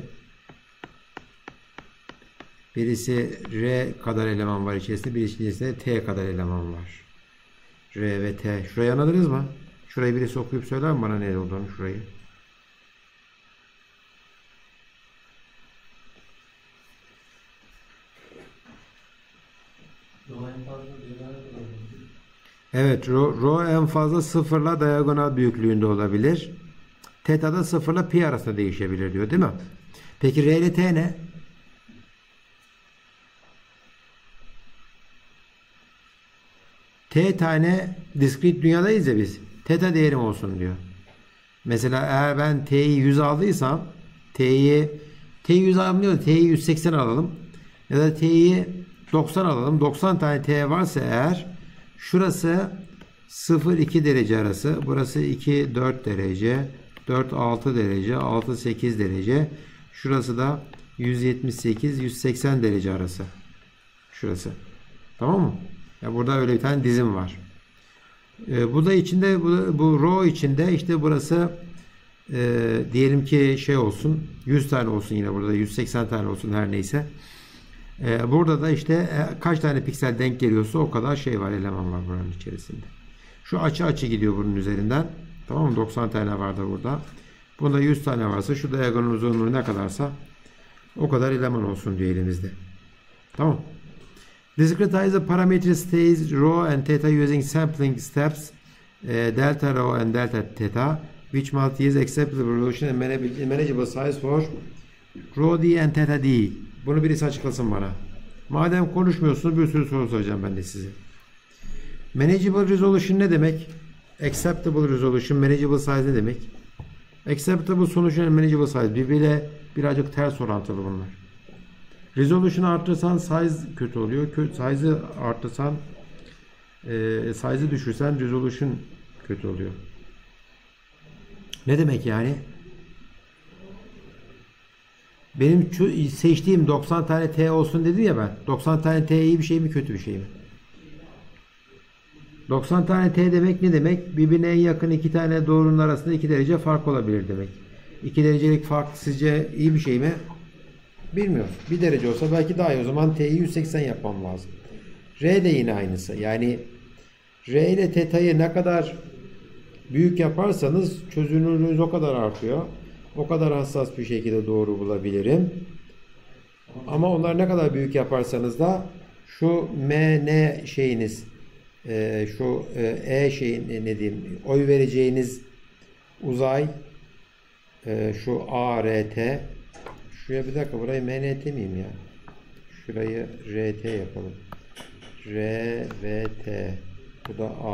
Birisi R kadar eleman var içerisinde. Birisi T kadar eleman var. R ve T. Şurayı anladınız mı? Şurayı birisi okuyup söyler mi bana ne olduğunu, şurayı? Evet, rho en fazla 0 ile diagonal büyüklüğünde olabilir. Theta da 0 ile pi arasında değişebilir diyor, değil mi? Peki R ile T ne? T tane diskret dünyadayız ya biz. Theta değerim olsun diyor. Mesela eğer ben T'yi 100 aldıysam T'yi 100 almıyor da T'yi 180 alalım. Ya da T'yi 90 alalım. 90 tane T varsa eğer şurası 0-2 derece arası. Burası 2-4 derece. 4-6 derece. 6-8 derece. Şurası da 178-180 derece arası. Şurası. Tamam mı? Ya burada öyle bir tane dizim var. Bu da içinde bu row içinde işte burası diyelim ki şey olsun 100 tane olsun, yine burada 180 tane olsun, her neyse. Burada da işte kaç tane piksel denk geliyorsa o kadar şey var, eleman var buranın içerisinde. Şu açı gidiyor bunun üzerinden. Tamam mı? 90 tane vardı burada. Bunda 100 tane varsa şu diagonal uzunluğu ne kadarsa o kadar eleman olsun diyor elimizde. Tamam. Discretize the parameter stays row and theta using sampling steps delta row and delta theta which must use acceptable resolution and manageable size for row d and theta d. Bunu birisi açıklasın bana. Madem konuşmuyorsunuz bir sürü soru soracağım ben de size. Manageable resolution ne demek? Acceptable resolution, manageable size ne demek? Acceptable solution and manageable size birbiriyle birazcık ters orantılı bunlar. Resolution'ı arttırsan size kötü oluyor. Size'ı arttırsan size'ı düşürsen resolution kötü oluyor. Ne demek yani? Benim seçtiğim 90 tane T olsun dedi ya ben. 90 tane T iyi bir şey mi kötü bir şey mi? 90 tane T demek ne demek? Birbirine en yakın iki tane doğrunun arasında 2 derece fark olabilir demek. 2 derecelik fark sizce iyi bir şey mi? Bilmiyorum. 1 derece olsa belki daha iyi. O zaman T'yi 180 yapmam lazım. R de yine aynısı. Yani R ile teta'yı ne kadar büyük yaparsanız çözünürlüğünüz o kadar artıyor. O kadar hassas bir şekilde doğru bulabilirim. Ama onlar ne kadar büyük yaparsanız da şu MN şeyiniz şu şeyin ne diyeyim, oy vereceğiniz uzay şu ART, şuraya bir dakika, burayı MNT miyim ya? Şurayı RT yapalım. R ve T. Bu da A.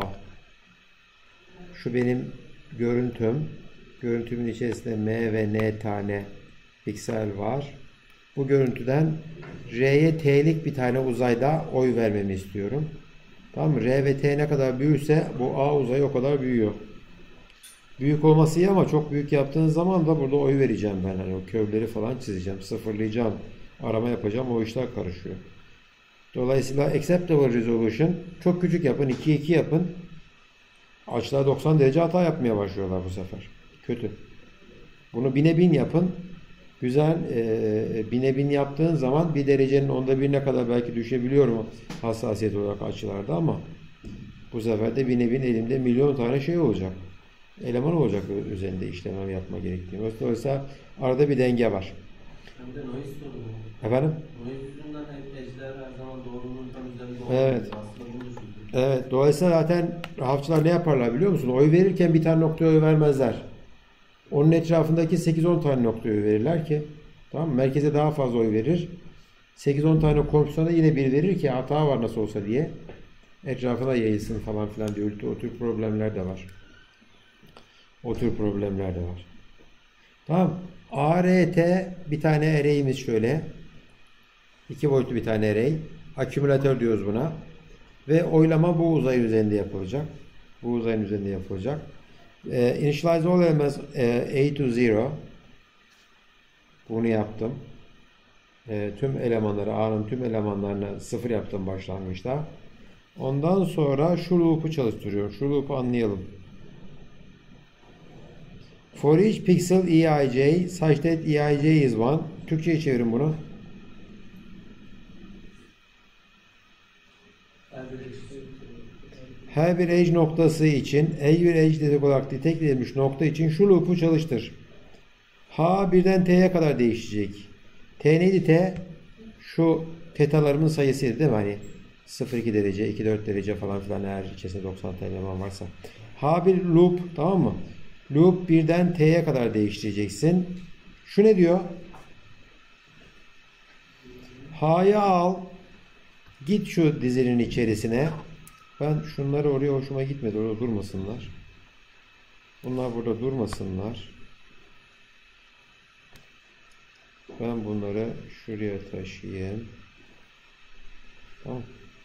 Şu benim görüntüm. Görüntümün içerisinde M ve N tane piksel var. Bu görüntüden R'ye T'lik bir tane uzayda oy vermemi istiyorum. Tamam mı? R ve T ne kadar büyürse bu A uzayı o kadar büyüyor. Büyük olması iyi ama çok büyük yaptığınız zaman da burada oy vereceğim ben. Hani o kövleri falan çizeceğim, sıfırlayacağım, arama yapacağım, o işler karışıyor. Dolayısıyla acceptable resolution çok küçük yapın, 2'ye 2 yapın. Açılar 90 derece hata yapmaya başlıyorlar bu sefer. Kötü. Bunu 1000'e 1000 yapın. Güzel. 1000'e 1000 yaptığın zaman 1 derecenin 1/10'ine kadar belki düşebiliyorum hassasiyet olarak açılarda, ama bu sefer de 1000'e 1000 elimde milyon tane şey olacak. Eleman olacak üzerinde işlem yapma gerektiği. Dolayısıyla arada bir denge var. Hem de noise sorunu. Efendim? Noise yüzünden ejder her zaman doğruluğun tam üzerinde evet. Aslında bunu düşündüm. Evet. Dolayısıyla zaten hafçılar ne yaparlar biliyor musun? Oy verirken bir tane noktaya oy vermezler. Onun etrafındaki 8-10 tane noktaya oy verirler ki, tamam mı? Merkeze daha fazla oy verir. 8-10 tane komşusuna yine bir verir ki hata var nasıl olsa diye. Etrafına yayılsın falan filan diye. O tür problemler de var. O tür problemler de var. Tamam. ART bir tane array'imiz şöyle. 2 boyutlu bir tane array. Akümülatör diyoruz buna. Ve oylama bu uzay üzerinde yapılacak. Bu uzayın üzerinde yapılacak. Initialize all elements A to 0. Bunu yaptım. Tüm elemanları, A'nın tüm elemanlarını 0 yaptım başlangıçta. Ondan sonra şu loop'u çalıştırıyorum. Şu loop'u anlayalım. For each pixel EIJ such that EIJ is 1. Türkçe'ye çevirin bunu. Her bir edge noktası için, her bir edge dedik olarak detect edilmiş nokta için şu loop'u çalıştır. H birden T'ye kadar değişecek. T neydi T? Şu tetalarımın sayısıydı değil mi? Hani 0,2 derece, 2,4 derece falan filan, eğer içerisinde 90 tane eleman varsa. H bir loop, tamam mı? Loop birden T'ye kadar değiştireceksin. Şu ne diyor? H'ya al. Git şu dizinin içerisine. Ben şunları oraya, hoşuma gitmedi. Orada durmasınlar. Bunlar burada durmasınlar. Ben bunları şuraya taşıyayım. Tamam.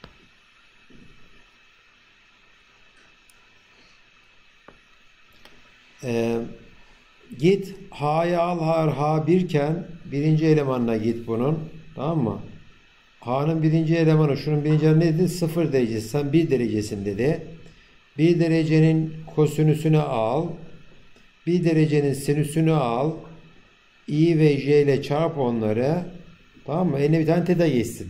Git H'ya al, H 1 iken birinci elemanına git bunun. Tamam mı? H'nın birinci elemanı, şunun birinci elemanı neydi? 0 derecesi. Sen 1 derecesin dedi. Bir derecenin kosinüsünü al. Bir derecenin sinüsünü al. I ve J ile çarp onları. Tamam mı? Eline bir tane teta geçsin.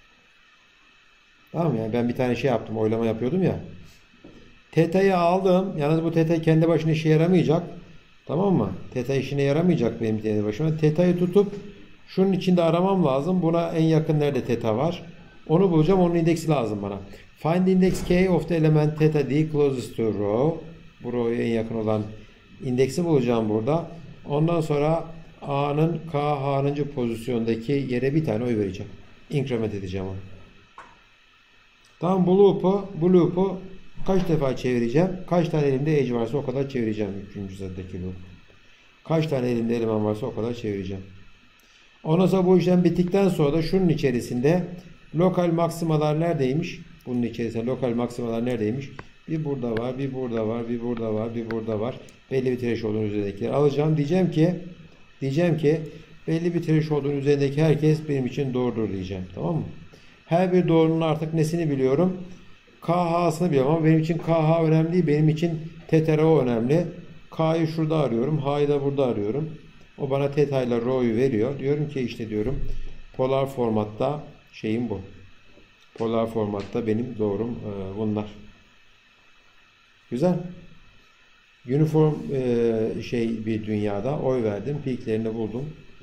Tamam mı? Yani ben bir tane şey yaptım. Oylama yapıyordum ya. Teta'yı aldım. Yalnız bu teta kendi başına işe yaramayacak. Tamam mı? Teta işine yaramayacak benim kendi başıma. Teta'yı tutup şunun içinde aramam lazım. Buna en yakın nerede teta var? Onu bulacağım. Onun indeksi lazım bana. Find the index k of the element theta d closest to row. Bu row'ya en yakın olan indeksi bulacağım burada. Ondan sonra A'nın K pozisyondaki yere bir tane oy vereceğim. Increment edeceğim onu. Tamam, bu loop'u kaç defa çevireceğim? Kaç tane elimde edge varsa o kadar çevireceğim. 3. sıradaki loop. Kaç tane elimde eleman varsa o kadar çevireceğim. Ondan sonra bu işlem bittikten sonra da şunun içerisinde lokal maksimalar neredeymiş? Bunun içerisinde lokal maksimalar neredeymiş? Bir burada var, bir burada var, bir burada var, bir burada var. Belli bir threshold'un üzerindekileri alacağım. Diyeceğim ki belli bir threshold'un üzerindeki herkes benim için doğrudur diyeceğim. Tamam mı? Her bir doğrunun artık nesini biliyorum? KH'sını biliyorum ama benim için KH önemli değil. Benim için theta rho önemli. K'yı şurada arıyorum. H'yı da burada arıyorum. O bana theta ile rho'yu veriyor. Diyorum ki işte diyorum polar formatta şeyim bu. Polar formatta benim doğrum bunlar. Güzel. Uniform bir dünyada oy verdim. Peaklerini buldum.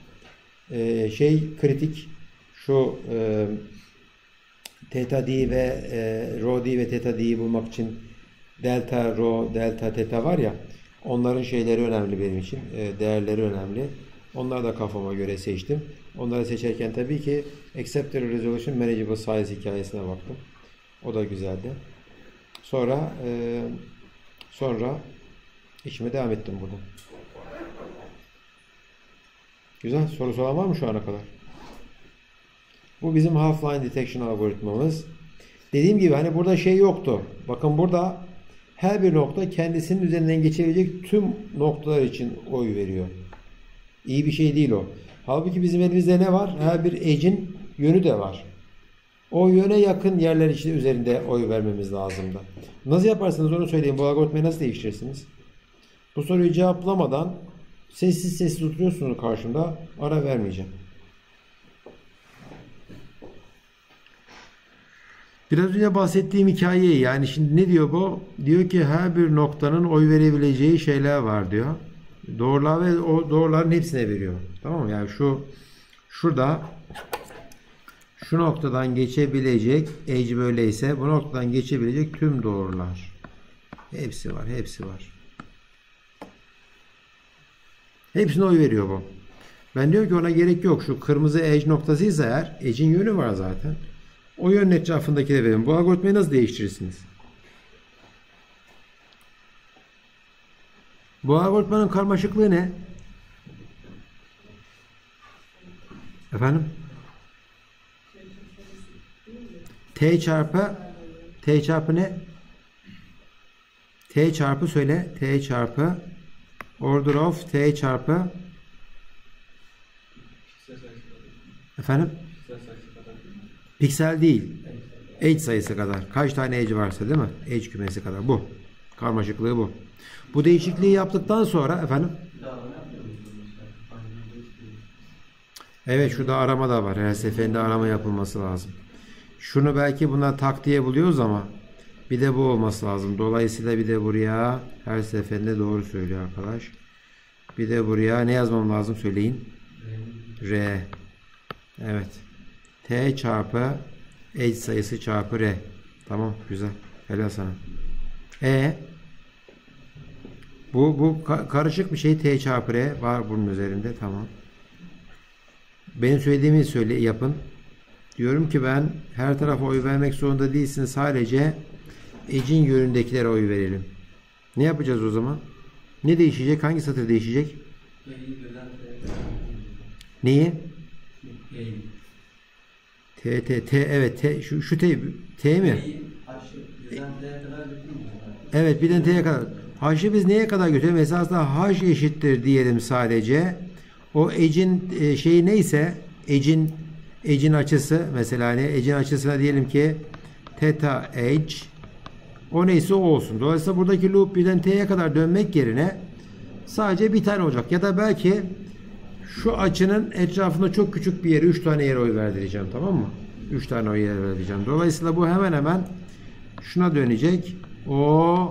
Kritik şu theta d ve rho d ve theta d'yi bulmak için delta rho, delta theta var ya, onların şeyleri önemli benim için. Değerleri önemli. Onları da kafama göre seçtim. Onları seçerken tabii ki Accepted Resolution Manageable Size hikayesine baktım. O da güzeldi. Sonra işime devam ettim burada. Güzel. Sorusu olan var mı şu ana kadar? Bu bizim Half-Line Detection algoritmamız. Dediğim gibi hani burada şey yoktu. Bakın burada her bir nokta kendisinin üzerinden geçebilecek tüm noktalar için oy veriyor. İyi bir şey değil o. Halbuki bizim elimizde ne var? Her bir edge'in yönü de var. O yöne yakın yerler için üzerinde oy vermemiz lazım da. Nasıl yaparsınız onu söyleyeyim. Bu algoritmayı nasıl değiştirirsiniz? Bu soruyu cevaplamadan sessiz oturuyorsunuz karşımda. Ara vermeyeceğim. Biraz önce bahsettiğim hikayeyi, yani şimdi ne diyor bu? Diyor ki her bir noktanın oy verebileceği şeyler var diyor. Doğrular ve o doğruların hepsine veriyor. Tamam mı? Yani şurada şu noktadan geçebilecek edge böyleyse bu noktadan geçebilecek tüm doğrular. Hepsi var. Hepsine oy veriyor bu. Ben diyor ki ona gerek yok. Şu kırmızı edge noktasıysa eğer edge'in yönü var zaten. O yönün etrafındakileri verin. Bu algoritmayı nasıl değiştirirsiniz? Bu algoritmanın karmaşıklığı ne? Efendim? T çarpı ne? T çarpı söyle. T çarpı order of T çarpı efendim? Piksel değil. Edge sayısı kadar. Kaç tane edge varsa değil mi? Edge kümesi kadar. Bu. Karmaşıklığı bu. Bu değişikliği yaptıktan sonra efendim? Evet, şurada arama da var. Her seferinde arama yapılması lazım. Şunu belki buna tak diye buluyoruz ama bir de bu olması lazım. Dolayısıyla bir de buraya her seferinde doğru söylüyor arkadaş. Bir de buraya ne yazmam lazım söyleyin. R. Evet. T çarpı edge sayısı çarpı R. Tamam, güzel. Helal sana. Bu karışık bir şey. T çarpı R var bunun üzerinde. Tamam. Benim söylediğimi yapın. Diyorum ki ben her tarafa oy vermek zorunda değilsin. Sadece edge'in yönündekilere oy verelim. Ne yapacağız o zaman? Ne değişecek? Hangi satır değişecek? Neyi? Evet. Şu T mi? Evet, birden T'ye kadar. H'ı biz neye kadar götürelim? Esasında H eşittir diyelim sadece. O edge'in şeyi neyse, edge'in açısı mesela ne? Edge'in açısına diyelim ki theta edge O neyse o olsun. Dolayısıyla buradaki loop birden t'ye kadar dönmek yerine sadece bir tane olacak. Ya da belki şu açının etrafında çok küçük bir yere 3 tane yere oy verdireceğim, tamam mı? 3 tane oy yer vereceğim. Dolayısıyla bu hemen hemen şuna dönecek. O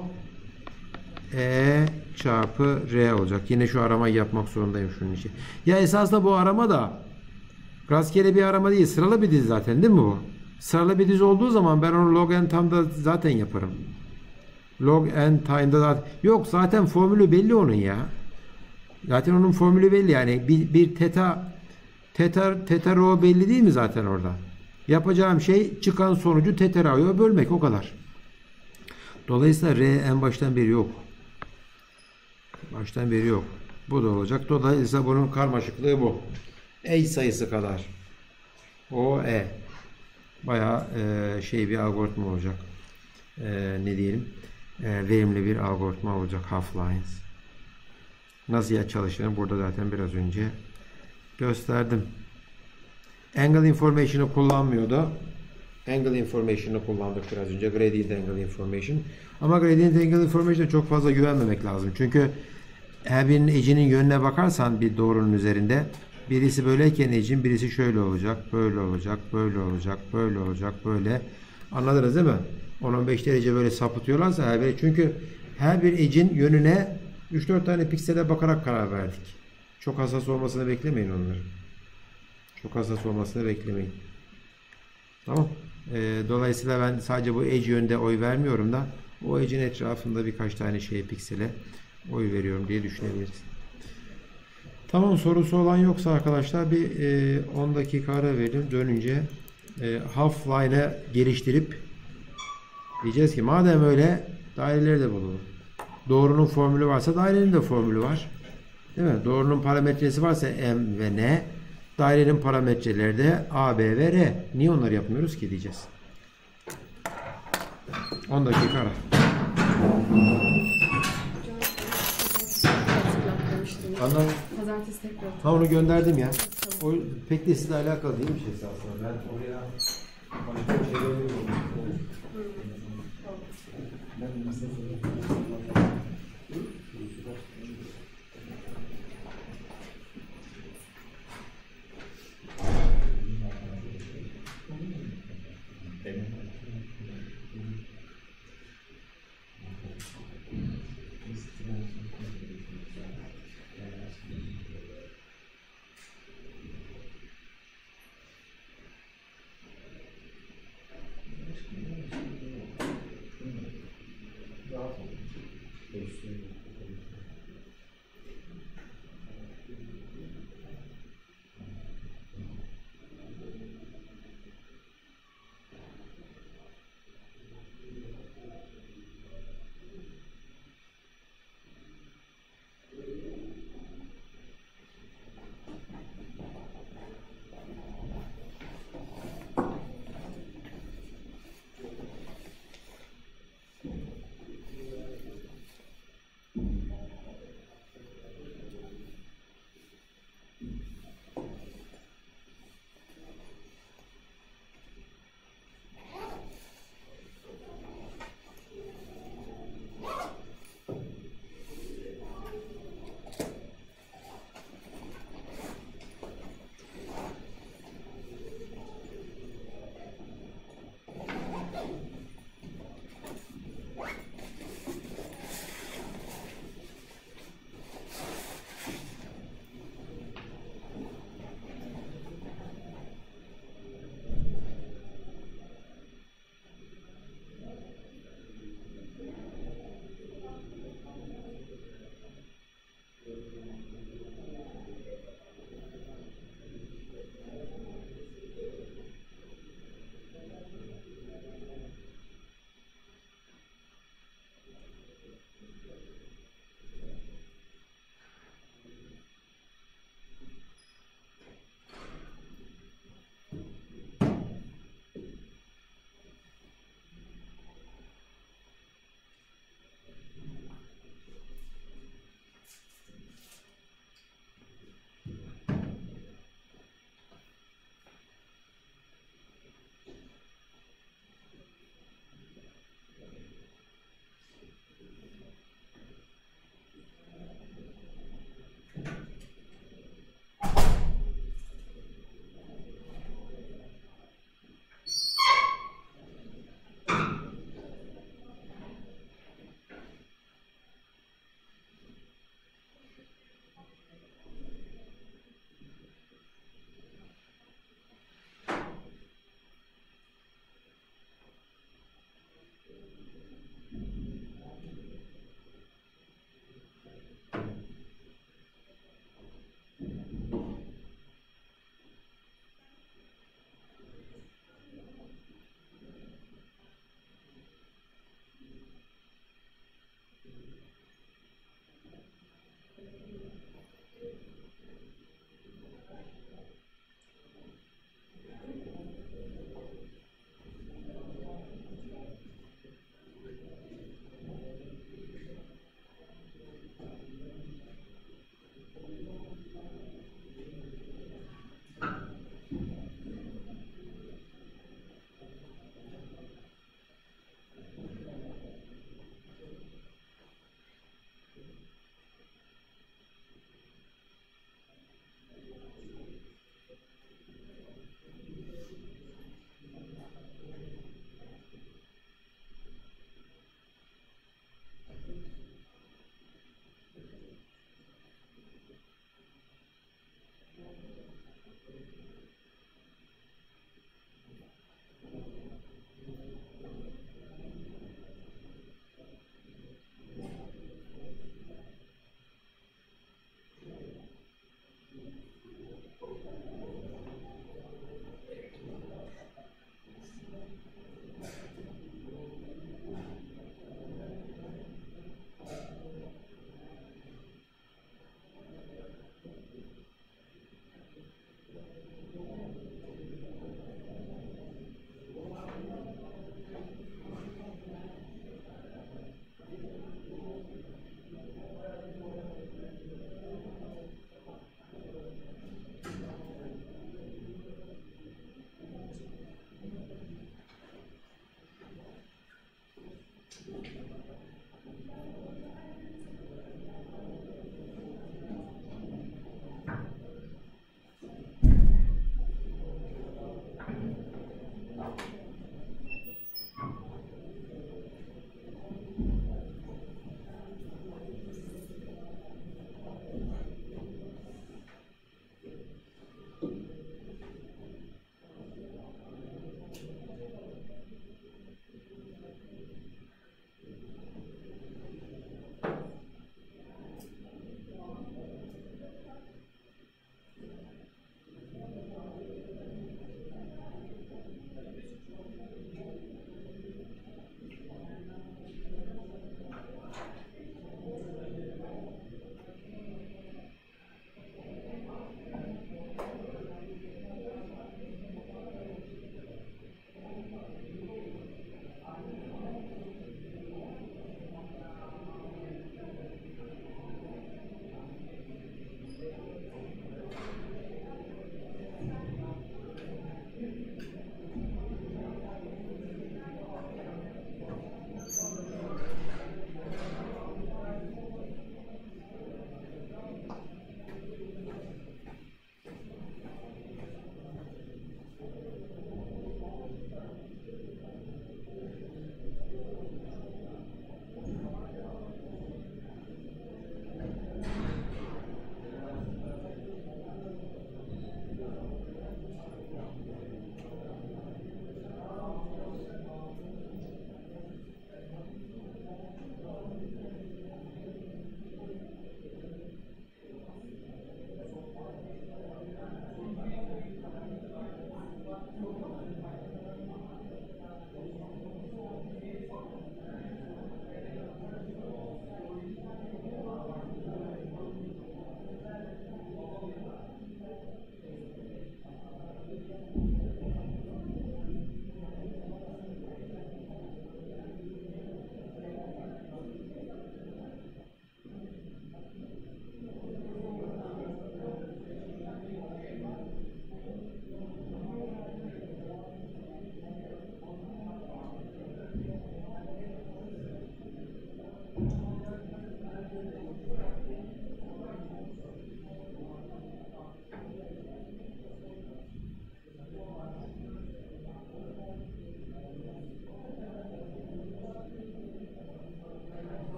E çarpı R olacak. Yine şu aramayı yapmak zorundayım şunun için. Ya esasında bu arama da rastgele bir arama değil. Sıralı bir dizi zaten değil mi bu? Sıralı bir dizi olduğu zaman ben onu log n time'da zaten yaparım. Log n time'da zaten. Yok, zaten formülü belli onun ya. Zaten onun formülü belli yani. Bir teta rho belli değil mi zaten orada? Yapacağım şey çıkan sonucu teta rho'ya bölmek, o kadar. Dolayısıyla R en baştan beri yok. Baştan beri yok. Bu da olacak. Dolayısıyla bunun karmaşıklığı bu. E sayısı kadar. O E. Bayağı bir algoritma olacak. Ne diyelim? Verimli bir algoritma olacak. Half-Lines. Nasıl çalıştığını burada zaten biraz önce gösterdim. Angle information'ı kullanmıyordu. Angle information'ı kullandık biraz önce. Gradient angle information. Ama gradient angle information'a çok fazla güvenmemek lazım. Çünkü her birinin edge'inin yönüne bakarsan bir doğrunun üzerinde birisi böyleyken edge'in birisi şöyle olacak, böyle olacak, böyle olacak, böyle olacak, böyle. Anladınız değil mi? 10-15 derece böyle sapıtıyorlarsa her biri. Çünkü her bir edge'in yönüne 3-4 tane piksele bakarak karar verdik. Çok hassas olmasını beklemeyin onları. Çok hassas olmasını beklemeyin. Tamam. Dolayısıyla ben sadece bu edge yönde oy vermiyorum da o edge'in etrafında birkaç tane piksele oy veriyorum diye düşünebiliriz. Tamam, sorusu olan yoksa arkadaşlar bir 10 dakika ara verelim. Dönünce Half-Line'ı geliştirip diyeceğiz ki madem öyle daireleri de bulalım. Doğrunun formülü varsa dairenin de formülü var. Değil mi? Doğrunun parametresi varsa M ve N. Dairenin parametreleri de A, B ve R. Niye onları yapmıyoruz ki diyeceğiz. 10 dakika ara. Anladım. Pazartesi tekrar. Ha, onu gönderdim ya. O pek de sizle alakalı değil mi esasında? Ben oraya başka bir şey görmüyorum.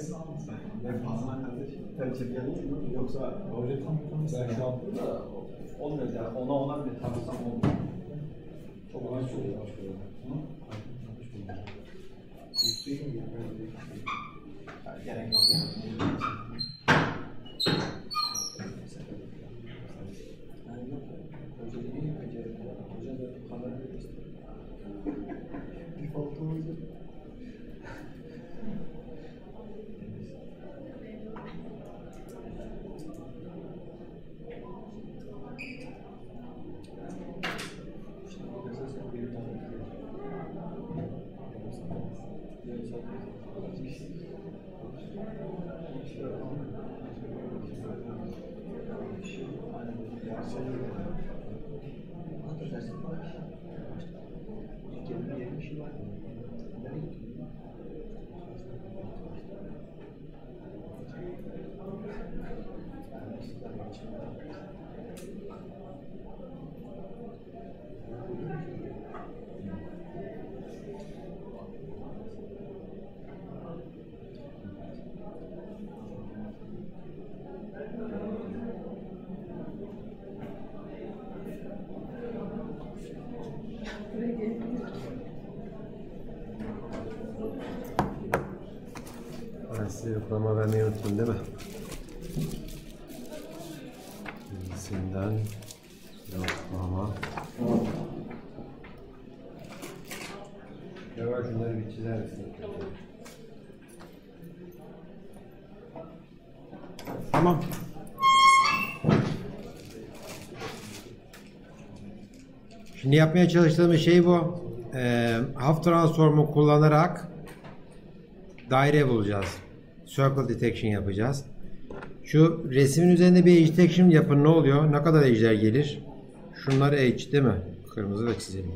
karesi almışsın. Ben fazla kardeşim. Tabii çekelim mi? Yoksa hoca tam mesela şu anda da olmuyor yani. Ona bile tanısam olmuyor. Çok kolay söylüyor. Gerek yok yani. Hoca da kamera istiyor. Default'umuzda. Ben size yoklama vermeyi unuttum değil mi? Bilgisinden yoklama. Yavaş şunları bir çizer misin? Tamam. Şimdi yapmaya çalıştığımız şey bu. Half transform'u kullanarak daire bulacağız. Circle detection yapacağız. Şu resmin üzerinde bir edge detection yapın, ne oluyor? Ne kadar edge'ler gelir? Şunlar edge değil mi? Kırmızı da çizelim.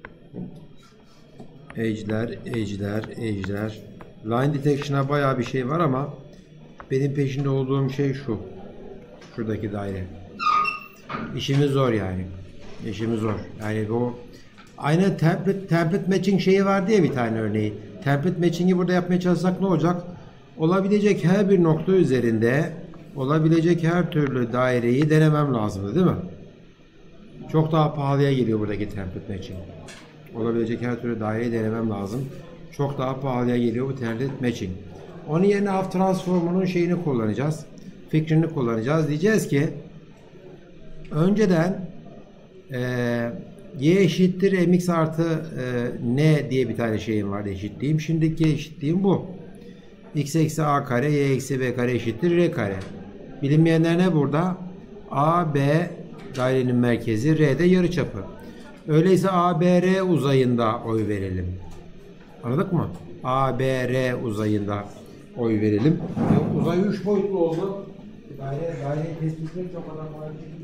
Edge'ler. Line detection'a bayağı bir şey var ama benim peşinde olduğum şey şu. Şuradaki daire. İşimiz zor yani. İşimiz zor. Yani bu aynı template matching şeyi vardı ya, bir tane örneği. Template matching'i burada yapmaya çalışsak ne olacak? Olabilecek her bir nokta üzerinde olabilecek her türlü daireyi denemem lazımdı değil mi? Çok daha pahalıya geliyor buradaki template matching. Olabilecek her türlü daireyi denemem lazım. Çok daha pahalıya geliyor bu template matching. Onun yerine half transform'unun şeyini kullanacağız. Fikrini kullanacağız. Diyeceğiz ki önceden y eşittir mx artı n diye bir tane şeyim vardı, eşitliğim. Şimdiki eşitliğim bu. X eksi a kare y eksi b kare eşittir r kare. Bilinmeyenler ne burada? A, B dairenin merkezi, R de yarıçapı. Öyleyse A, B, R uzayında oy verelim. Anladık mı? A, B, R uzayında oy verelim. Uzay 3 boyutlu oldu. Daireyi tespit etmek çok kadar kolay değil.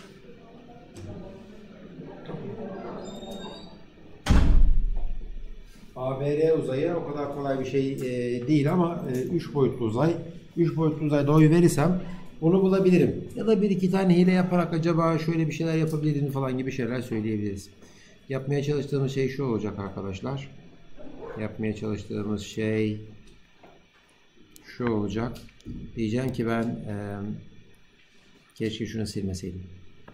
ABR uzayı o kadar kolay bir şey değil ama 3 boyutlu uzay. 3 boyutlu uzayda oy verirsem onu bulabilirim. Ya da bir iki tane hile yaparak acaba şöyle bir şeyler yapabilirim falan gibi şeyler söyleyebiliriz. Yapmaya çalıştığımız şey şu olacak arkadaşlar. Yapmaya çalıştığımız şey şu olacak. Diyeceğim ki ben keşke şunu silmeseydim.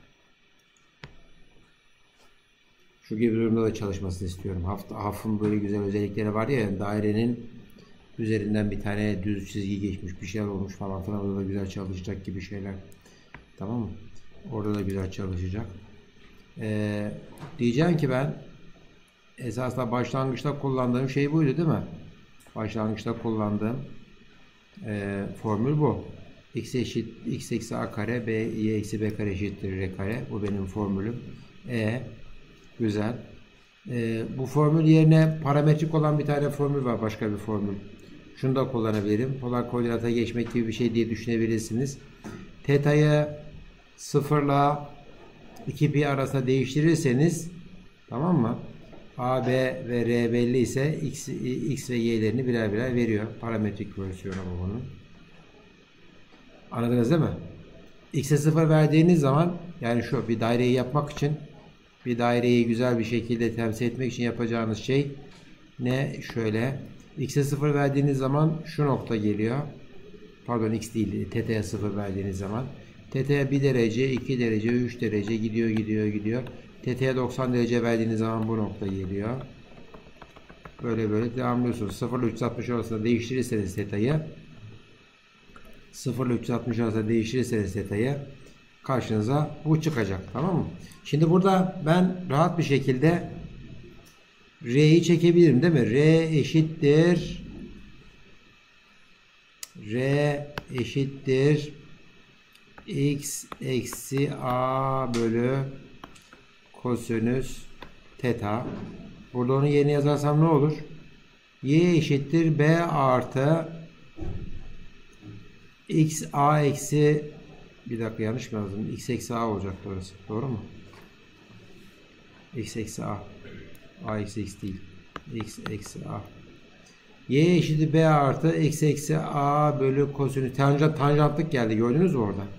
Şu gibi durumda da çalışmasını istiyorum. Haf'ın böyle güzel özellikleri var ya, yani dairenin üzerinden bir tane düz çizgi geçmiş, bir şeyler olmuş falan filan, orada da güzel çalışacak gibi şeyler. Tamam mı? Orada da güzel çalışacak. Diyeceğim ki ben esasında başlangıçta kullandığım şey buydu değil mi? Başlangıçta kullandığım formül bu. X eksi a kare, y eksi b kare eşittir r kare. Bu benim formülüm. Güzel. Bu formül yerine parametrik olan bir tane formül var. Başka bir formül. Şunu da kullanabilirim. Polar koordinata geçmek gibi bir şey diye düşünebilirsiniz. Teta'yı 0 ile 2pi arasında değiştirirseniz, tamam mı? A, B ve R belli ise X ve Y'lerini birer birer veriyor. Parametrik versiyonu bunun. Anladınız değil mi? X'e 0 verdiğiniz zaman, yani şu bir daireyi yapmak için, bir daireyi güzel bir şekilde temsil etmek için yapacağınız şey ne? Şöyle X'e 0 verdiğiniz zaman şu nokta geliyor. Pardon, X değil. Teta'ya 0 verdiğiniz zaman. Teta'ya 1 derece, 2 derece, 3 derece gidiyor. Teta'ya 90 derece verdiğiniz zaman bu nokta geliyor. Böyle devamlıyorsunuz. 0 ile 360 arasında değiştirirseniz teta'yı karşınıza bu çıkacak. Tamam mı? Şimdi burada ben rahat bir şekilde R'yi çekebilirim değil mi? R eşittir X eksi A bölü kosinüs teta. Burada onu yerine yazarsam ne olur? Y eşittir B artı X A eksi, bir dakika yanlış mı yazdım? X eksi A olacak orası. Doğru mu? X eksi A. A eksi X değil. X eksi A. Y eşittir B artı X eksi A bölü kosinüs. Tanjantlık geldi. Gördünüz mü orada?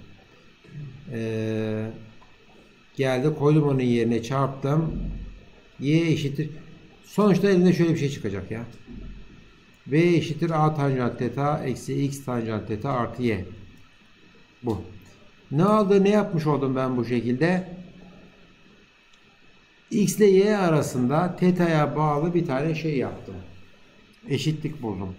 Geldi. Koydum onun yerine, çarptım. Y eşittir. Sonuçta elimde şöyle bir şey çıkacak ya. V eşittir A tanjant teta eksi X tanjant teta artı Y. Bu. Ne yapmış oldum ben bu şekilde? X ile Y arasında teta'ya bağlı bir tane şey yaptım. Eşitlik buldum.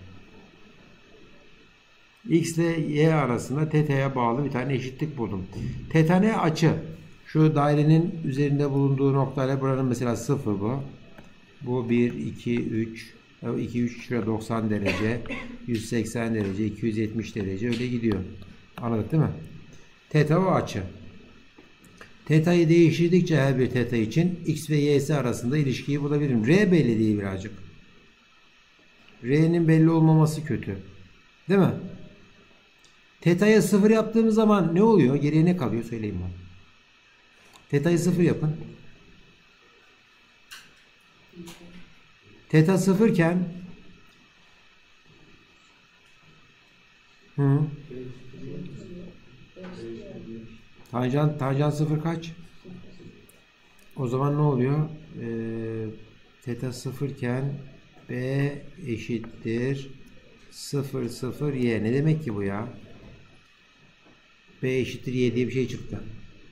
X ile Y arasında teta'ya bağlı bir tane eşitlik buldum. Teta ne? Açı. Şu dairenin üzerinde bulunduğu noktayla buranın mesela 0 bu. Bu 1, 2, 3. 2, 3, şuraya 90 derece. 180 derece, 270 derece öyle gidiyor. Anladık değil mi? Teta o açı. Teta'yı değiştirdikçe her bir teta için X ve Y'si arasında ilişkiyi bulabilirim. R belli değil birazcık. R'nin belli olmaması kötü. Değil mi? Teta'ya 0 yaptığımız zaman ne oluyor? Geriye ne kalıyor? Söyleyeyim bana. Teta'yı 0 yapın. Teta 0 iken tanjant 0 kaç? O zaman ne oluyor? Teta 0 iken B eşittir 0 0 Y. Ne demek ki bu ya? B eşittir Y diye bir şey çıktı.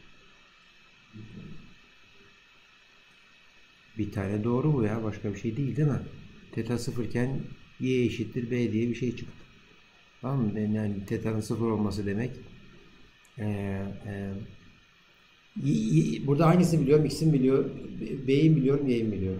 Bir tane doğru bu ya. Başka bir şey değil mi? Teta 0 iken Y eşittir B diye bir şey çıktı. Tamam mı? Yani teta'nın 0 olması demek. Burada hangisini biliyorum? X'ini biliyorum. B'yi biliyorum. Y'yi biliyorum.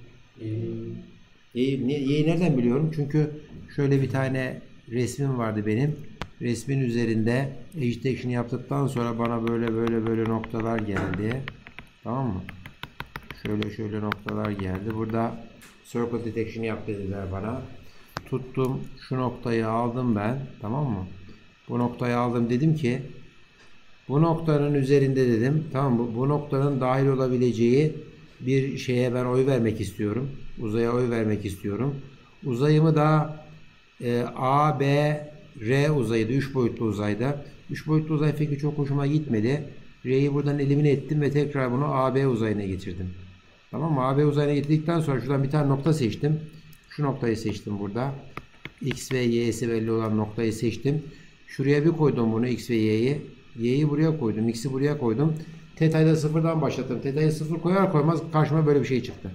Y'yi nereden biliyorum? Çünkü şöyle bir tane resmim vardı benim. Resmin üzerinde agitation yaptıktan sonra bana böyle noktalar geldi. Tamam mı? Şöyle noktalar geldi. Burada circle detection yap dediler bana. Tuttum. Şu noktayı aldım ben. Tamam mı? Bu noktayı aldım. Dedim ki bu noktanın üzerinde dedim. Tamam mı? Bu noktanın dahil olabileceği bir şeye ben oy vermek istiyorum. Uzaya oy vermek istiyorum. Uzayımı da A, B, R uzaydı. 3 boyutlu uzayda. 3 boyutlu uzay fikri çok hoşuma gitmedi. R'yi buradan elimine ettim ve tekrar bunu A, B uzayına getirdim. Tamam mı? AB uzayına getirdikten sonra şuradan bir tane nokta seçtim. Şu noktayı seçtim burada. X ve Y'si belli olan noktayı seçtim. Şuraya bir koydum bunu, X ve Y'yi. Y'yi buraya koydum. X'i buraya koydum. Teta'yı da sıfırdan başlattım. Teta'yı 0 koyar koymaz karşıma böyle bir şey çıktı.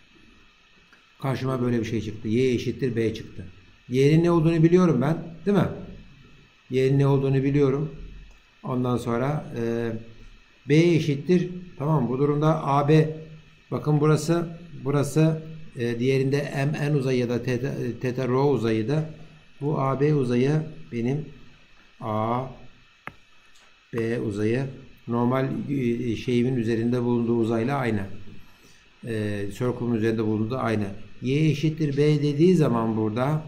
Y eşittir B çıktı. Y'nin ne olduğunu biliyorum ben. Değil mi? Y'nin ne olduğunu biliyorum. Ondan sonra B eşittir. Tamam, bu durumda AB, bakın burası diğerinde MN uzayı ya da teta rho uzayı da, bu AB uzayı benim A B uzayı normal şeyimin üzerinde bulunduğu uzayla aynı. Circle'ın üzerinde bulunduğu aynı. Y eşittir B dediği zaman burada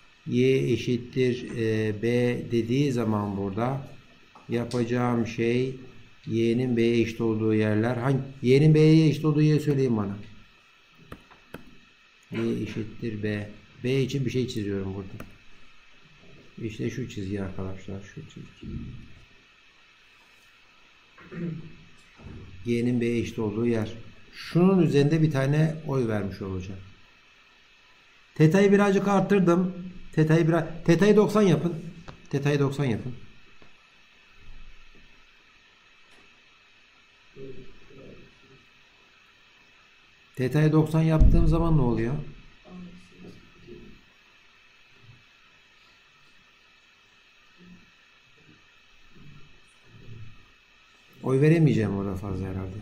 yapacağım şey Y'nin B'ye eşit olduğu yerler. Y'nin B'ye eşit olduğu yeri söyleyin bana. Y eşittir B. B için bir şey çiziyorum burada. İşte şu çizgi arkadaşlar. Şu çizgi. Y'nin B'ye eşit olduğu yer. Şunun üzerinde bir tane oy vermiş olacağım. Teta'yı birazcık arttırdım. Teta'yı 90 yapın. Teta'yı 90 yapın. Teta'yı 90 yaptığım zaman ne oluyor? Oy veremeyeceğim orada fazla herhalde.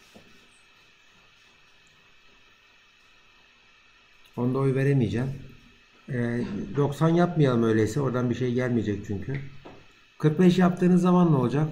Onda oy veremeyeceğim. 90 yapmayalım öyleyse. Oradan bir şey gelmeyecek çünkü. 45 yaptığınız zaman ne olacak?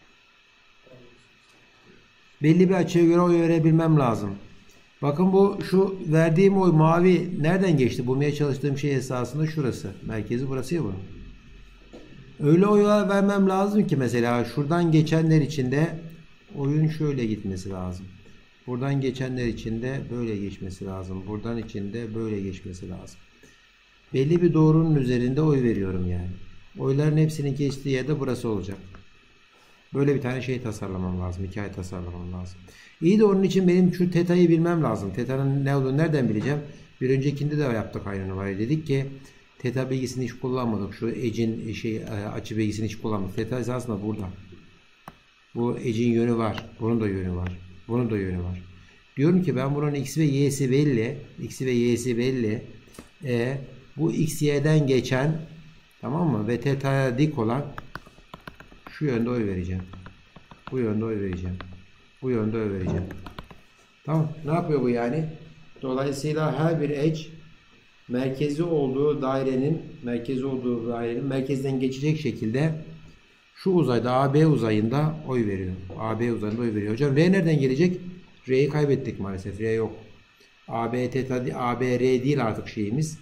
Belli bir açıya göre oy verebilmem lazım. Bakın bu şu verdiğim oy mavi nereden geçti? Bulmaya çalıştığım şey esasında şurası. Merkezi burası ya bu. Öyle oylar vermem lazım ki mesela şuradan geçenler için de oyun şöyle gitmesi lazım. Buradan geçenler için de böyle geçmesi lazım. Buradan için de böyle geçmesi lazım. Belli bir doğrunun üzerinde oy veriyorum yani. Oyların hepsinin geçtiği yerde burası olacak. Böyle bir tane şey tasarlamam lazım. Hikaye tasarlamam lazım. İyi de onun için benim şu teta'yı bilmem lazım. Teta'nın ne olduğunu nereden bileceğim? Bir öncekinde de yaptık aynı numarayı. Dedik ki teta bilgisini hiç kullanmadık. Şu edge'in açı bilgisini hiç kullanmadık. Teta esasında burada. Bu edge'in yönü var. Bunun da yönü var. Bunun da yönü var. Diyorum ki ben buranın x ve y'si belli. X ve y'si belli. Bu x y'den geçen, tamam mı? Ve teta'ya dik olan şu yönde oy vereceğim. Bu yönde oy vereceğim. Bu yönde oy vereceğim. Tamam. Ne yapıyor bu yani? Dolayısıyla her bir edge merkezi olduğu dairenin merkezden geçecek şekilde şu uzayda AB uzayında oy veriyor. AB uzayında oy veriyor. Hocam R nereden gelecek? R'yi kaybettik maalesef. R yok. AB teta, AB R değil artık şeyimiz.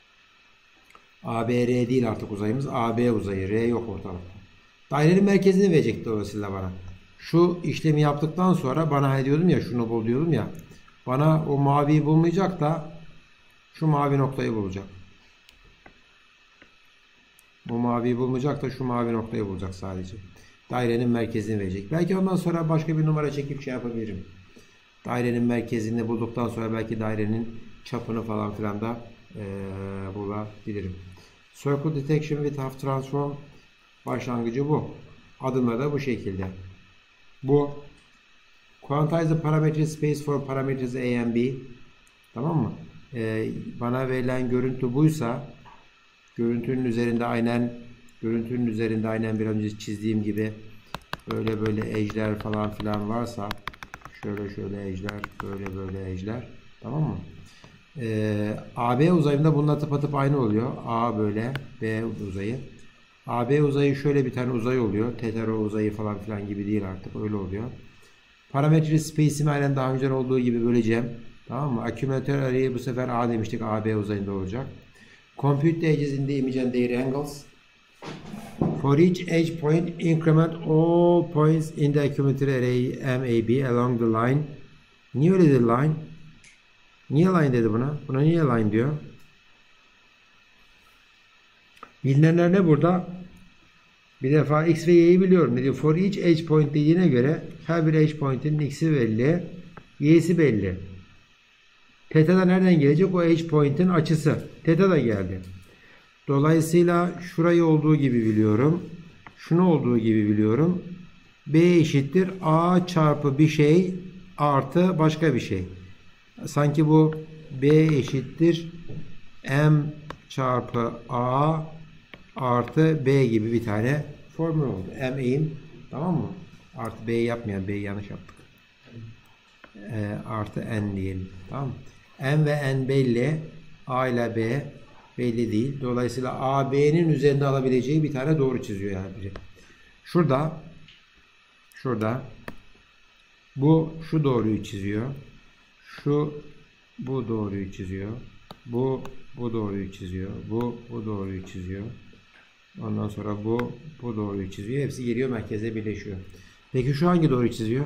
AB R değil artık uzayımız. AB uzayı. R yok ortalıkta. Dairenin merkezini verecekti dolayısıyla bana. Şu işlemi yaptıktan sonra bana diyordum ya, şunu bul diyordum ya. Bana o maviyi bulmayacak da şu mavi noktayı bulacak. Bu maviyi bulmayacak da şu mavi noktayı bulacak sadece. Dairenin merkezini verecek. Belki ondan sonra başka bir numara çekip şey yapabilirim. Dairenin merkezini bulduktan sonra belki dairenin çapını falan filan da bulabilirim. Circle Detection with Half Transform başlangıcı bu. Adımlar da bu şekilde. Bu Quantize the parameter space for parameters A and B. Tamam mı? Bana verilen görüntü buysa görüntünün üzerinde aynen bir önce çizdiğim gibi böyle edge'ler falan filan varsa şöyle edge'ler, böyle edge'ler, tamam mı? AB uzayında bununla tıpatıp aynı oluyor. A böyle, B uzayı. AB uzayı şöyle bir tane uzay oluyor. Tetero uzayı falan filan gibi değil artık. Öyle oluyor. Parametre space'imi aynen daha önce olduğu gibi böleceğim. Tamam mı? Accumulator array'i bu sefer A demiştik. AB uzayında olacak. Compute the edges in the image and their angles. For each edge point, increment all points in the accumulator array MAB along the line. Niye öyle dedi line? Niye line dedi buna? Buna niye line diyor? Bilinenler ne burada? Bir defa x ve y'yi biliyorum. Ne diyor? For each edge point dediğine göre her bir edge point'in x'i belli, y'si belli. Theta da nereden gelecek? O edge point'in açısı. Theta da geldi. Dolayısıyla şurayı olduğu gibi biliyorum. Şunu olduğu gibi biliyorum. B eşittir A çarpı bir şey artı başka bir şey. Sanki bu B eşittir M çarpı A artı B gibi bir tane formül oldu. M eğim, tamam mı? Artı B yapmayan, B'yi yanlış yaptık. Artı N diyelim. Tamam mı? M ve N belli. A ile B belli değil. Dolayısıyla A, B'nin üzerinde alabileceği bir tane doğru çiziyor yani biri. Şurada bu şu doğruyu çiziyor. Bu doğruyu çiziyor. Bu doğruyu çiziyor. Bu doğruyu çiziyor. Ondan sonra bu doğruyu çiziyor. Hepsi geliyor merkeze birleşiyor. Peki şu hangi doğruyu çiziyor?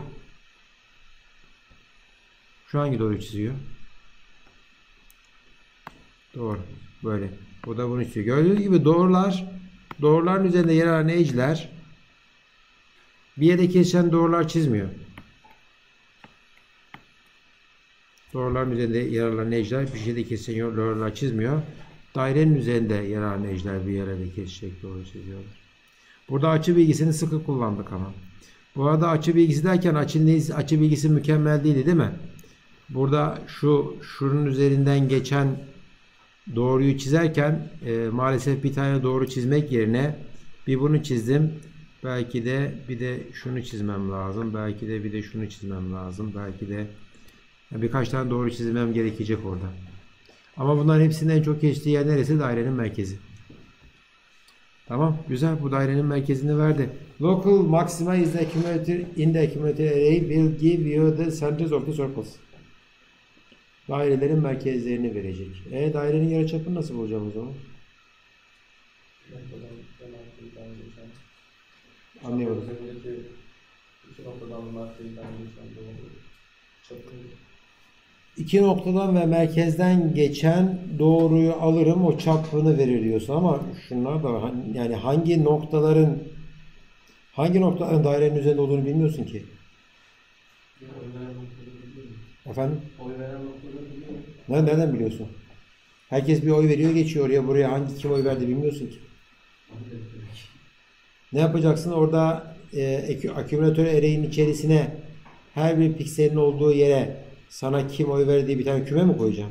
Şu hangi doğruyu çiziyor? Doğru. Böyle. Bu da bunu çiziyor. Gördüğünüz gibi doğruların üzerinde yer alan edge'ler bir yere kesişen doğrular çizmiyor. Doğruların üzerinde yer alan ecler bir şeyde kesişen doğrular çizmiyor. Dairenin üzerinde yer alan ecler bir yere kesişecek doğru çiziyorlar. Burada açı bilgisini sıkı kullandık ama. Bu arada açı bilgisi derken açı bilgisi mükemmel değildi değil mi? Burada şunun üzerinden geçen doğruyu çizerken maalesef bir tane doğru çizmek yerine bir bunu çizdim. Belki de bir de şunu çizmem lazım. Belki de bir de şunu çizmem lazım. Belki de birkaç tane doğru çizmem gerekecek orada. Ama bunların hepsinin en çok geçtiği yer neresi? Dairenin merkezi. Tamam. Güzel. Bu dairenin merkezini verdi. Local maxima is the accumulator in the accumulator array will give you the centers of the circles. Dairelerin merkezlerini verecek. Dairenin yarıçapını nasıl bulacağım o zaman? Anlayamadım. İki noktadan ve merkezden geçen doğruyu alırım, o çapını verir diyorsun ama şunlar da yani hangi noktaların dairenin üzerinde olduğunu bilmiyorsun ki. Efendim? Oy veren noktaları biliyorum. Nereden biliyorsun? Herkes bir oy veriyor, geçiyor oraya buraya, kim oy verdi bilmiyorsun ki. Ne yapacaksın? Orada akümülatör array'in içerisine her bir pikselin olduğu yere sana kim oy verdi diye bir tane küme mi koyacaksın?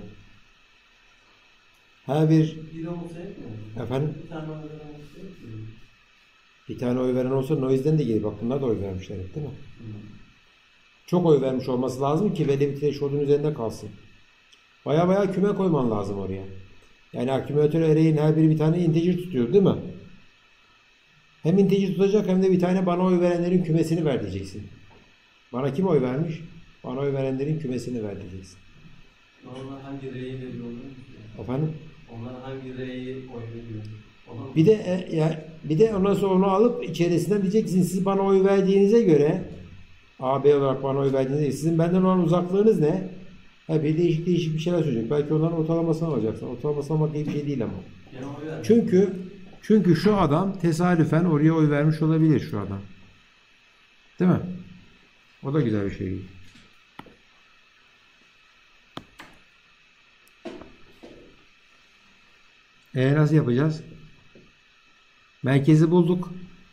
Her bir olsa yetmiyor mu? efendim? Bir tane oy veren olsa yetmiyor mu? Bir tane oy veren olsa noise'den de gelir. Bak bunlar da oy vermişler hep değil mi? Çok oy vermiş olması lazım ki belli bir threshold'un üzerinde kalsın. Baya küme koyman lazım oraya. Yani akümülatör array'in her biri bir tane integer tutuyor değil mi? Hem integer tutacak hem de bir tane bana oy verenlerin kümesini ver diyeceksin. Bana kim oy vermiş? Bana oy verenlerin kümesini ver diyeceksin. Onlar hangi R'yi veriyor? Efendim? Onlar hangi R'yi oy veriyor? Bir de ondan sonra onu alıp içerisinden diyeceksin siz bana oy verdiğinize göre A, B olarak bana oy verdiğinizde göre sizin benden olan uzaklığınız ne? Bir değişik bir şeyler söyleyecek. Belki onların ortalamasını alacaksın. Ortalamasını almak iyi bir şey değil ama. Çünkü şu adam tesadüfen oraya oy vermiş olabilir şu adam. Değil mi? O da güzel bir şey değil. Nasıl yapacağız? Merkezi bulduk.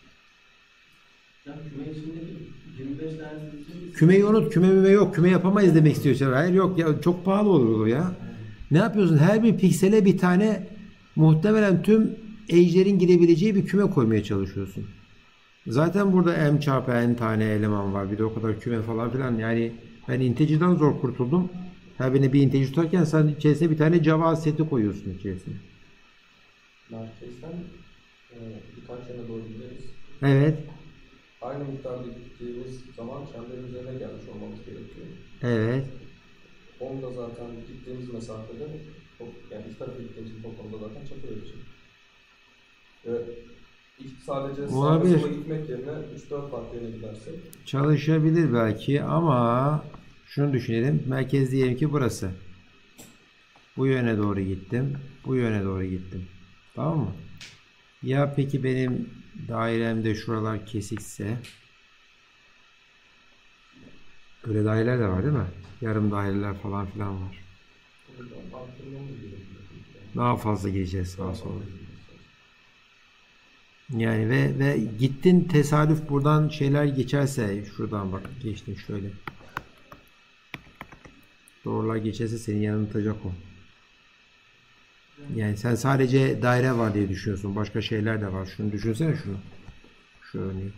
Ya küme içindeki 25 tanesi Kümeyi unut. Küme yok. Küme yapamayız demek istiyorsun. Hayır yok ya çok pahalı olur o ya. Ne yapıyorsun? Her bir piksele bir tane muhtemelen tüm edge'lerin girebileceği bir küme koymaya çalışıyorsun. Zaten burada m çarpı n tane eleman var. Bir de o kadar küme falan filan. Yani ben integer'dan zor kurtuldum. Her birine bir integer tutarken sen içerisine bir tane Java seti koyuyorsun içerisine. Merkezden birkaç yana doğru gideriz. Evet. Aynı miktarda gittiğimiz zaman çemberin üzerine gelmiş olmamız gerekiyor. Evet. Onu da zaten gittiğimiz mesafede yani iki tarafa gittiğimiz toplamda zaten çapı verecek. Sadece sağa sola gitmek yerine 3-4 farklı yöne gidersek Çalışabilir belki ama şunu düşünelim. Merkez diyelim ki burası. Bu yöne doğru gittim. Bu yöne doğru gittim. Tamam mı? Ya peki benim dairemde şuralar kesikse böyle daireler de var değil mi? Yarım daireler falan filan var. Daha fazla gireceğiz sağa sola. Yani ve gittin tesadüf buradan şeyler geçerse şuradan bak geçtin şöyle. Doğrular geçerse senin yanına tutacak o. Yani sen sadece daire var diye düşünüyorsun. Başka şeyler de var. Şunu düşünsene şunu. Şu örneği.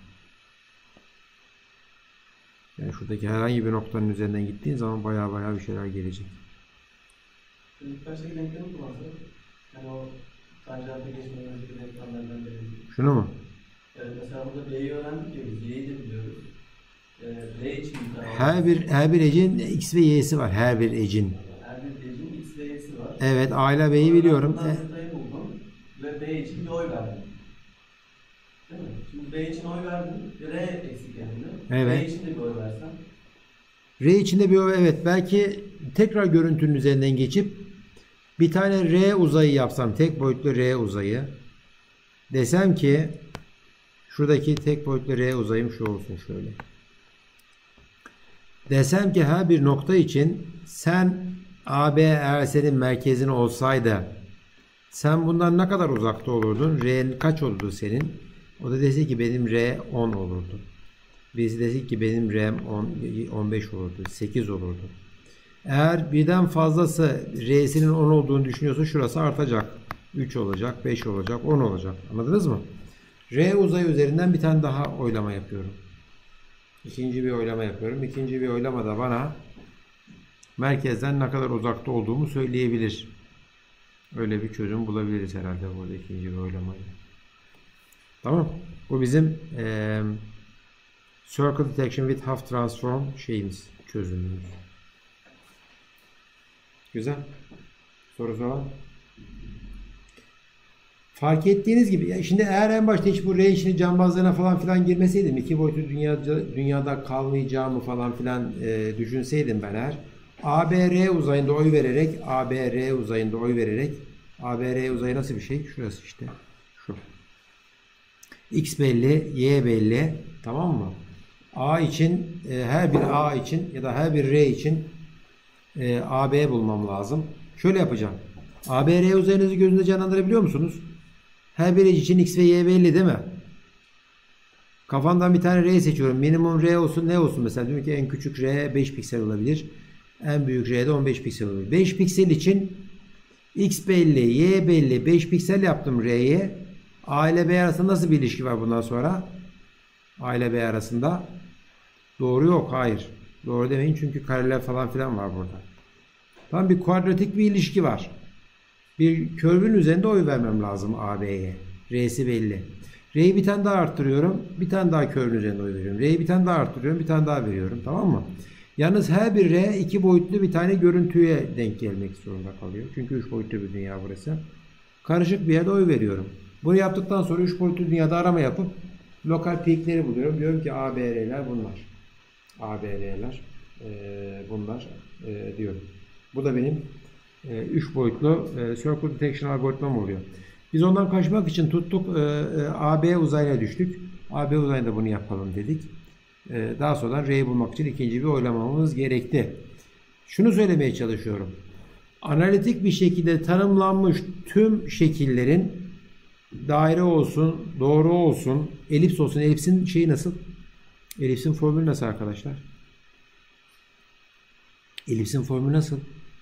Yani şuradaki herhangi bir noktanın üzerinden gittiğin zaman baya bir şeyler gelecek. İlk baştaki denklemi kullansak, yani o tanjanta geçmeden önceki denklemlerden biri. Şunu mu? Mesela burada B'yi öğrendik ya biz, Y'yi de biliyoruz. R için her bir edge'in X ve Y'si var. Her bir edge'in. Her bir edge'in X ve Y'si var. Evet, A ile B'yi biliyorum. Tanjantayı buldum ve B için bir oy verdim. Değil mi? Şimdi B için oy verdim. R eksik yanında. Evet. B için de bir oy versem. R içinde bir oy, evet. Belki tekrar görüntünün üzerinden geçip bir tane R uzayı yapsam. Tek boyutlu R uzayı. Desem ki şuradaki tek boyutlu R uzayım şu olsun şöyle. Desem ki her bir nokta için sen AB eğer senin merkezin olsaydı sen bundan ne kadar uzakta olurdun? R kaç olurdu senin? O da dese ki benim R 10 olurdu. Birisi dese ki benim R'm 15 olurdu. 8 olurdu. Eğer birden fazlası R'sinin 10 olduğunu düşünüyorsa şurası artacak. 3 olacak, 5 olacak, 10 olacak. Anladınız mı? R uzay üzerinden bir tane daha oylama yapıyorum. İkinci bir oylama yapıyorum. İkinci bir oylama da bana merkezden ne kadar uzakta olduğumu söyleyebilir. Öyle bir çözüm bulabiliriz herhalde burada ikinci bir oylamayla. Tamam. Bu bizim Circle Detection with Half Transform şeyimiz, çözümümüz. Güzel. Soru soran? Fark ettiğiniz gibi ya şimdi eğer en başta hiç bu R işini cambazlarına falan filan girmeseydim, iki boyutlu dünyada kalmayacağımı falan filan düşünseydim ben eğer ABR uzayında oy vererek ABR uzayı nasıl bir şey? Şurası işte. Şu. X belli, Y belli. Tamam mı? A için her bir A için ya da her bir R için AB bulmam lazım. Şöyle yapacağım. ABR uzayınızı gözünde canlandırabiliyor musunuz? Her biri için X ve Y belli değil mi? Kafamdan bir tane R seçiyorum. Minimum R olsun ne olsun mesela? Diyorum ki en küçük R 5 piksel olabilir. En büyük R de 15 piksel olabilir. 5 piksel için X belli, Y belli. 5 piksel yaptım R'ye. A ile B arasında nasıl bir ilişki var bundan sonra? A ile B arasında. Doğru yok. Hayır. Doğru demeyin çünkü kareler falan filan var burada. Tam bir kuadratik bir ilişki var. Bir curve'ün üzerinde oy vermem lazım AB'ye. R'si belli. R'yi bir tane daha arttırıyorum. Bir tane daha curve'ün üzerinde oy veriyorum. R'yi bir tane daha arttırıyorum. Bir tane daha veriyorum. Tamam mı? Yalnız her bir R iki boyutlu bir tane görüntüye denk gelmek zorunda kalıyor. Çünkü 3 boyutlu bir dünya burası. Karışık bir yerde oy veriyorum. Bunu yaptıktan sonra 3 boyutlu dünyada arama yapıp lokal peakleri buluyorum. Diyorum ki ABR'ler bunlar. ABR'ler bunlar diyorum. Bu da benim 3 boyutlu Circle Detection algoritmam oluyor. Biz ondan kaçmak için tuttuk AB uzayına düştük. AB uzayında bunu yapalım dedik. Daha sonra R'yi bulmak için ikinci bir oylamamız gerekti. Şunu söylemeye çalışıyorum. Analitik bir şekilde tanımlanmış tüm şekillerin daire olsun, doğru olsun, elips olsun. Elipsin şeyi nasıl? Elipsin formülü nasıl arkadaşlar? Elipsin formülü nasıl?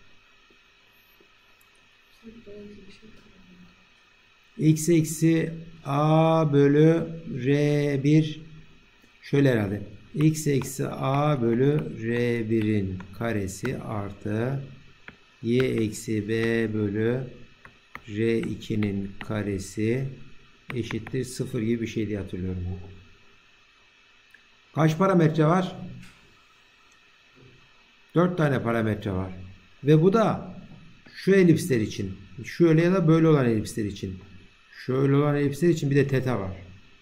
X eksi A bölü R1 şöyle herhalde. X eksi A bölü R1'in karesi artı Y eksi B bölü R2'nin karesi eşittir 0 gibi bir şey diye hatırlıyorum. Kaç parametre var? 4 tane parametre var. Ve bu da şu elipsler için. Şöyle ya da böyle olan elipsler için. Şöyle olan elipsler için bir de teta var.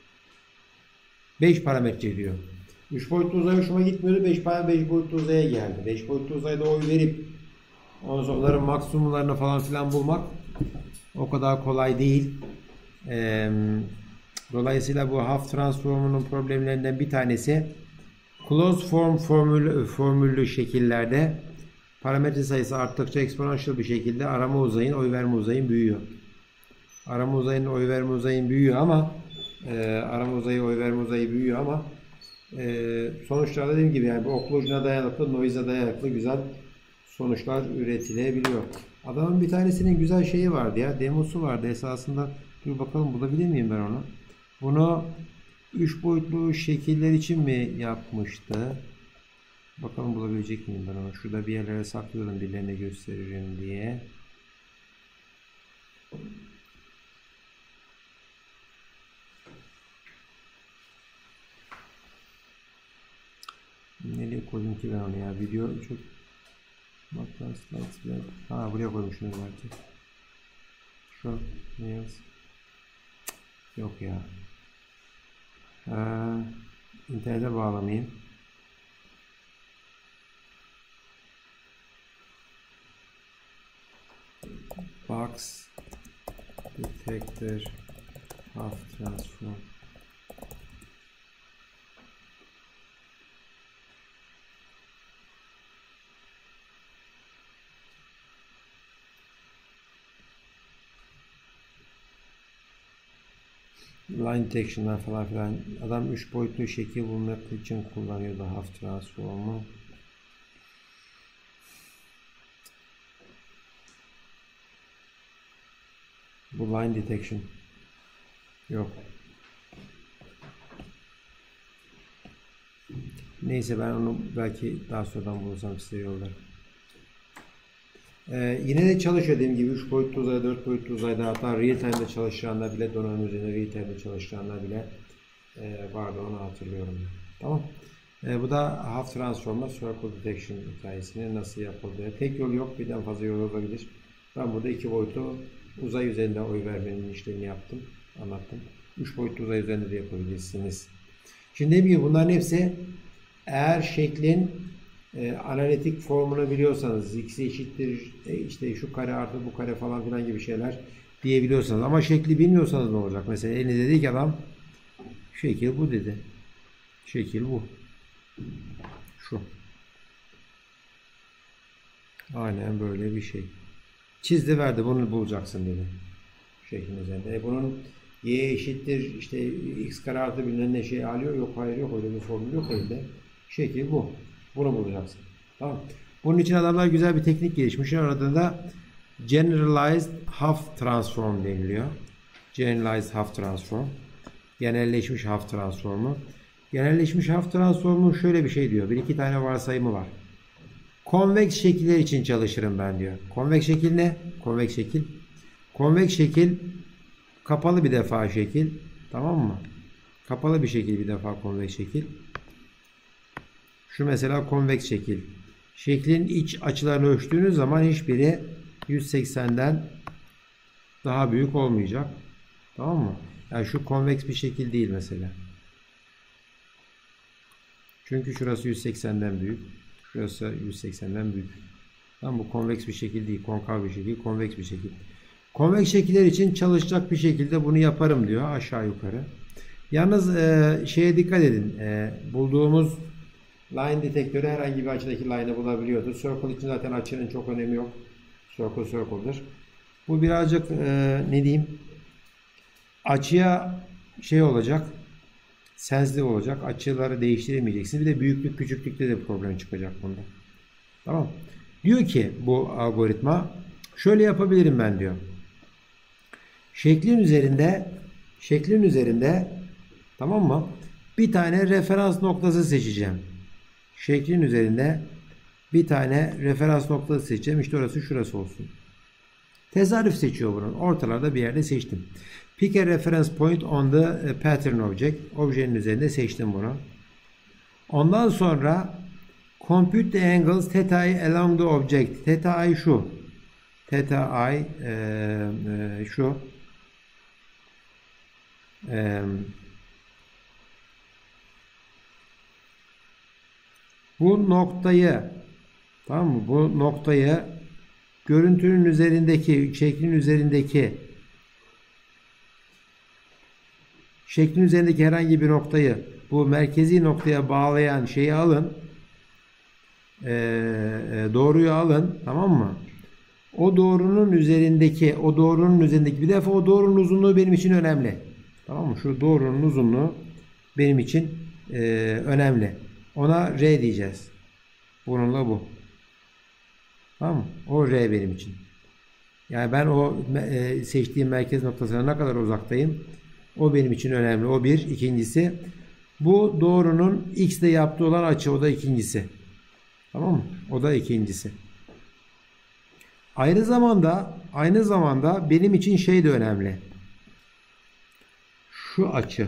5 parametre diyor. 3 boyutlu uzay hoşuma gitmiyordu. 5 boyutlu uzaya geldi. 5 boyutlu uzayda oy verip onların maksimumlarını falan filan bulmak o kadar kolay değil. Dolayısıyla bu half transformunun problemlerinden bir tanesi closed form formüllü şekillerde parametre sayısı arttıkça exponential bir şekilde arama uzayın, oy verme uzayın büyüyor. Arama uzayın, oy verme uzayın büyüyor ama arama uzayı, oy verme uzayı büyüyor ama sonuçlarda dediğim gibi yani bu occlusion'a dayanıklı, noise'a dayanıklı güzel sonuçlar üretilebiliyor. Adamın bir tanesinin güzel şeyi vardı ya, demosu vardı esasında. Dur bakalım bulabilir miyim ben onu? Bunu 3 boyutlu şekiller için mi yapmıştı? Bakalım bulabilecek miyim ben onu? Şurada bir yerlere saklıyorum birilerine gösteririm diye. Nereye koydum ki ben onu ya? Video çok... Bakın slides bile... Ha buraya koymuşum belki. Şu yes. Yok ya. İnternete bağlamayayım. Box detector half transform. line detection'lar falan filan. Adam 3 boyutlu şekil bulmak için kullanıyor da half transform'u. Bu line detection. Yok. Neyse ben onu belki daha sonradan bulursam size yollarım. Yine de çalışıyor dediğim gibi 3 boyutlu uzayda, 4 boyutlu uzayda, hatta real time'da çalıştıranlar bile, donanım üzerinde real time'da çalıştıranlar bile vardı, onu hatırlıyorum. Tamam. Bu da half transform'la circle detection hikayesini nasıl yapıldığı. Tek yol yok, birden fazla yol olabilir. Ben burada 2 boyutlu uzay üzerinde oy vermenin işlemini yaptım, anlattım. 3 boyutlu uzay üzerinde de yapabilirsiniz. Şimdi dediğim gibi bunların hepsi eğer şeklin analitik formunu biliyorsanız, x eşittir işte şu kare artı bu kare falan filan gibi şeyler diyebiliyorsanız, ama şekli bilmiyorsanız ne olacak? Mesela elinizde dedi ki adam şekil bu dedi. Şekil bu. Şu. Aynen böyle bir şey. Çizdi verdi, bunu bulacaksın dedi. Şeklin üzerinde. Bunun y eşittir işte x kare artı bilmem ne şey alıyor. Yok, hayır, yok, öyle bir formül yok elde. Şekil bu. Bunu bulacaksın. Tamam. Bunun için adamlar güzel bir teknik gelişmiş. Aradığında generalized half transform deniliyor. Generalized half transform. Genelleşmiş half transformu. Genelleşmiş half transformu şöyle bir şey diyor. Bir iki tane varsayımı var. Konveks şekiller için çalışırım ben diyor. Konveks şekil ne? Konveks şekil. Konveks şekil kapalı bir defa şekil. Tamam mı? Kapalı bir şekil bir defa konveks şekil. Şu mesela konveks şekil. Şeklin iç açılarını ölçtüğünüz zaman hiçbiri 180'den daha büyük olmayacak. Tamam mı? Yani şu konveks bir şekil değil mesela. Çünkü şurası 180'den büyük. Şurası 180'den büyük. Tamam, bu konveks bir şekil değil. Konkav bir şekil. Konveks bir şekil. Konveks şekiller için çalışacak bir şekilde bunu yaparım diyor aşağı yukarı. Yalnız şeye dikkat edin. Bulduğumuz line detektörü herhangi bir açıdaki line'ı bulabiliyordu. Circle için zaten açının çok önemi yok. Circle circle'dır. Bu birazcık ne diyeyim, açıya şey olacak, sensitive olacak. Açıları değiştiremeyeceksiniz. Bir de büyüklük küçüklükte de problem çıkacak bunda. Tamam. Diyor ki bu algoritma şöyle yapabilirim ben diyor. Şeklin üzerinde tamam mı? Bir tane referans noktası seçeceğim. Şeklin üzerinde bir tane referans noktası seçeceğim. İşte orası şurası olsun. Tezahürif seçiyor bunun. Ortalarda bir yerde seçtim. Pick a reference point on the pattern object. Objenin üzerinde seçtim bunu. Ondan sonra compute the angles theta i along the object. Theta i şu. Theta i şu. Bu noktayı, tamam mı? Bu noktayı görüntünün üzerindeki, şeklin üzerindeki herhangi bir noktayı bu merkezi noktaya bağlayan şeyi alın. Doğruyu alın. Tamam mı? O doğrunun üzerindeki bir defa o doğrunun uzunluğu benim için önemli. Tamam mı? Şu doğrunun uzunluğu benim için önemli. Ona R diyeceğiz. Bununla bu. Tamam mı? O R benim için. Yani ben o seçtiğim merkez noktasına ne kadar uzaktayım? O benim için önemli. O bir. İkincisi, bu doğrunun X'de yaptığı olan açı. O da ikincisi. Tamam mı? O da ikincisi. Aynı zamanda benim için şey de önemli. Şu açı.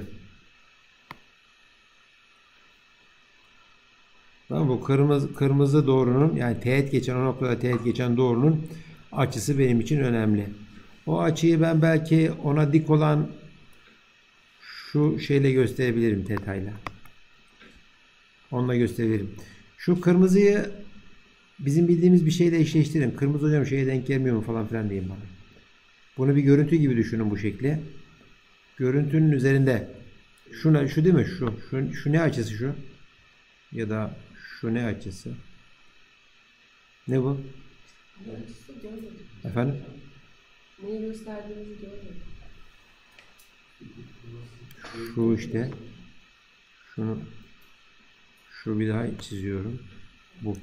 Tamam, bu kırmızı doğrunun, yani teğet geçen, o noktada teğet geçen doğrunun açısı benim için önemli. O açıyı ben belki ona dik olan şu şeyle gösterebilirim, tetayla. Onunla gösterebilirim. Şu kırmızıyı bizim bildiğimiz bir şeyle eşleştirin. Kırmızı hocam şeye denk gelmiyor mu falan filan diyeyim bana. Bunu bir görüntü gibi düşünün bu şekli. Görüntünün üzerinde şu değil mi? Şu ne açısı şu? Ya da şu ne açısı? Ne bu? Açısı görmedim. Efendim? Neyi gösterdiğinizi görmedim. Şu işte. Şu bir daha çiziyorum. Bu.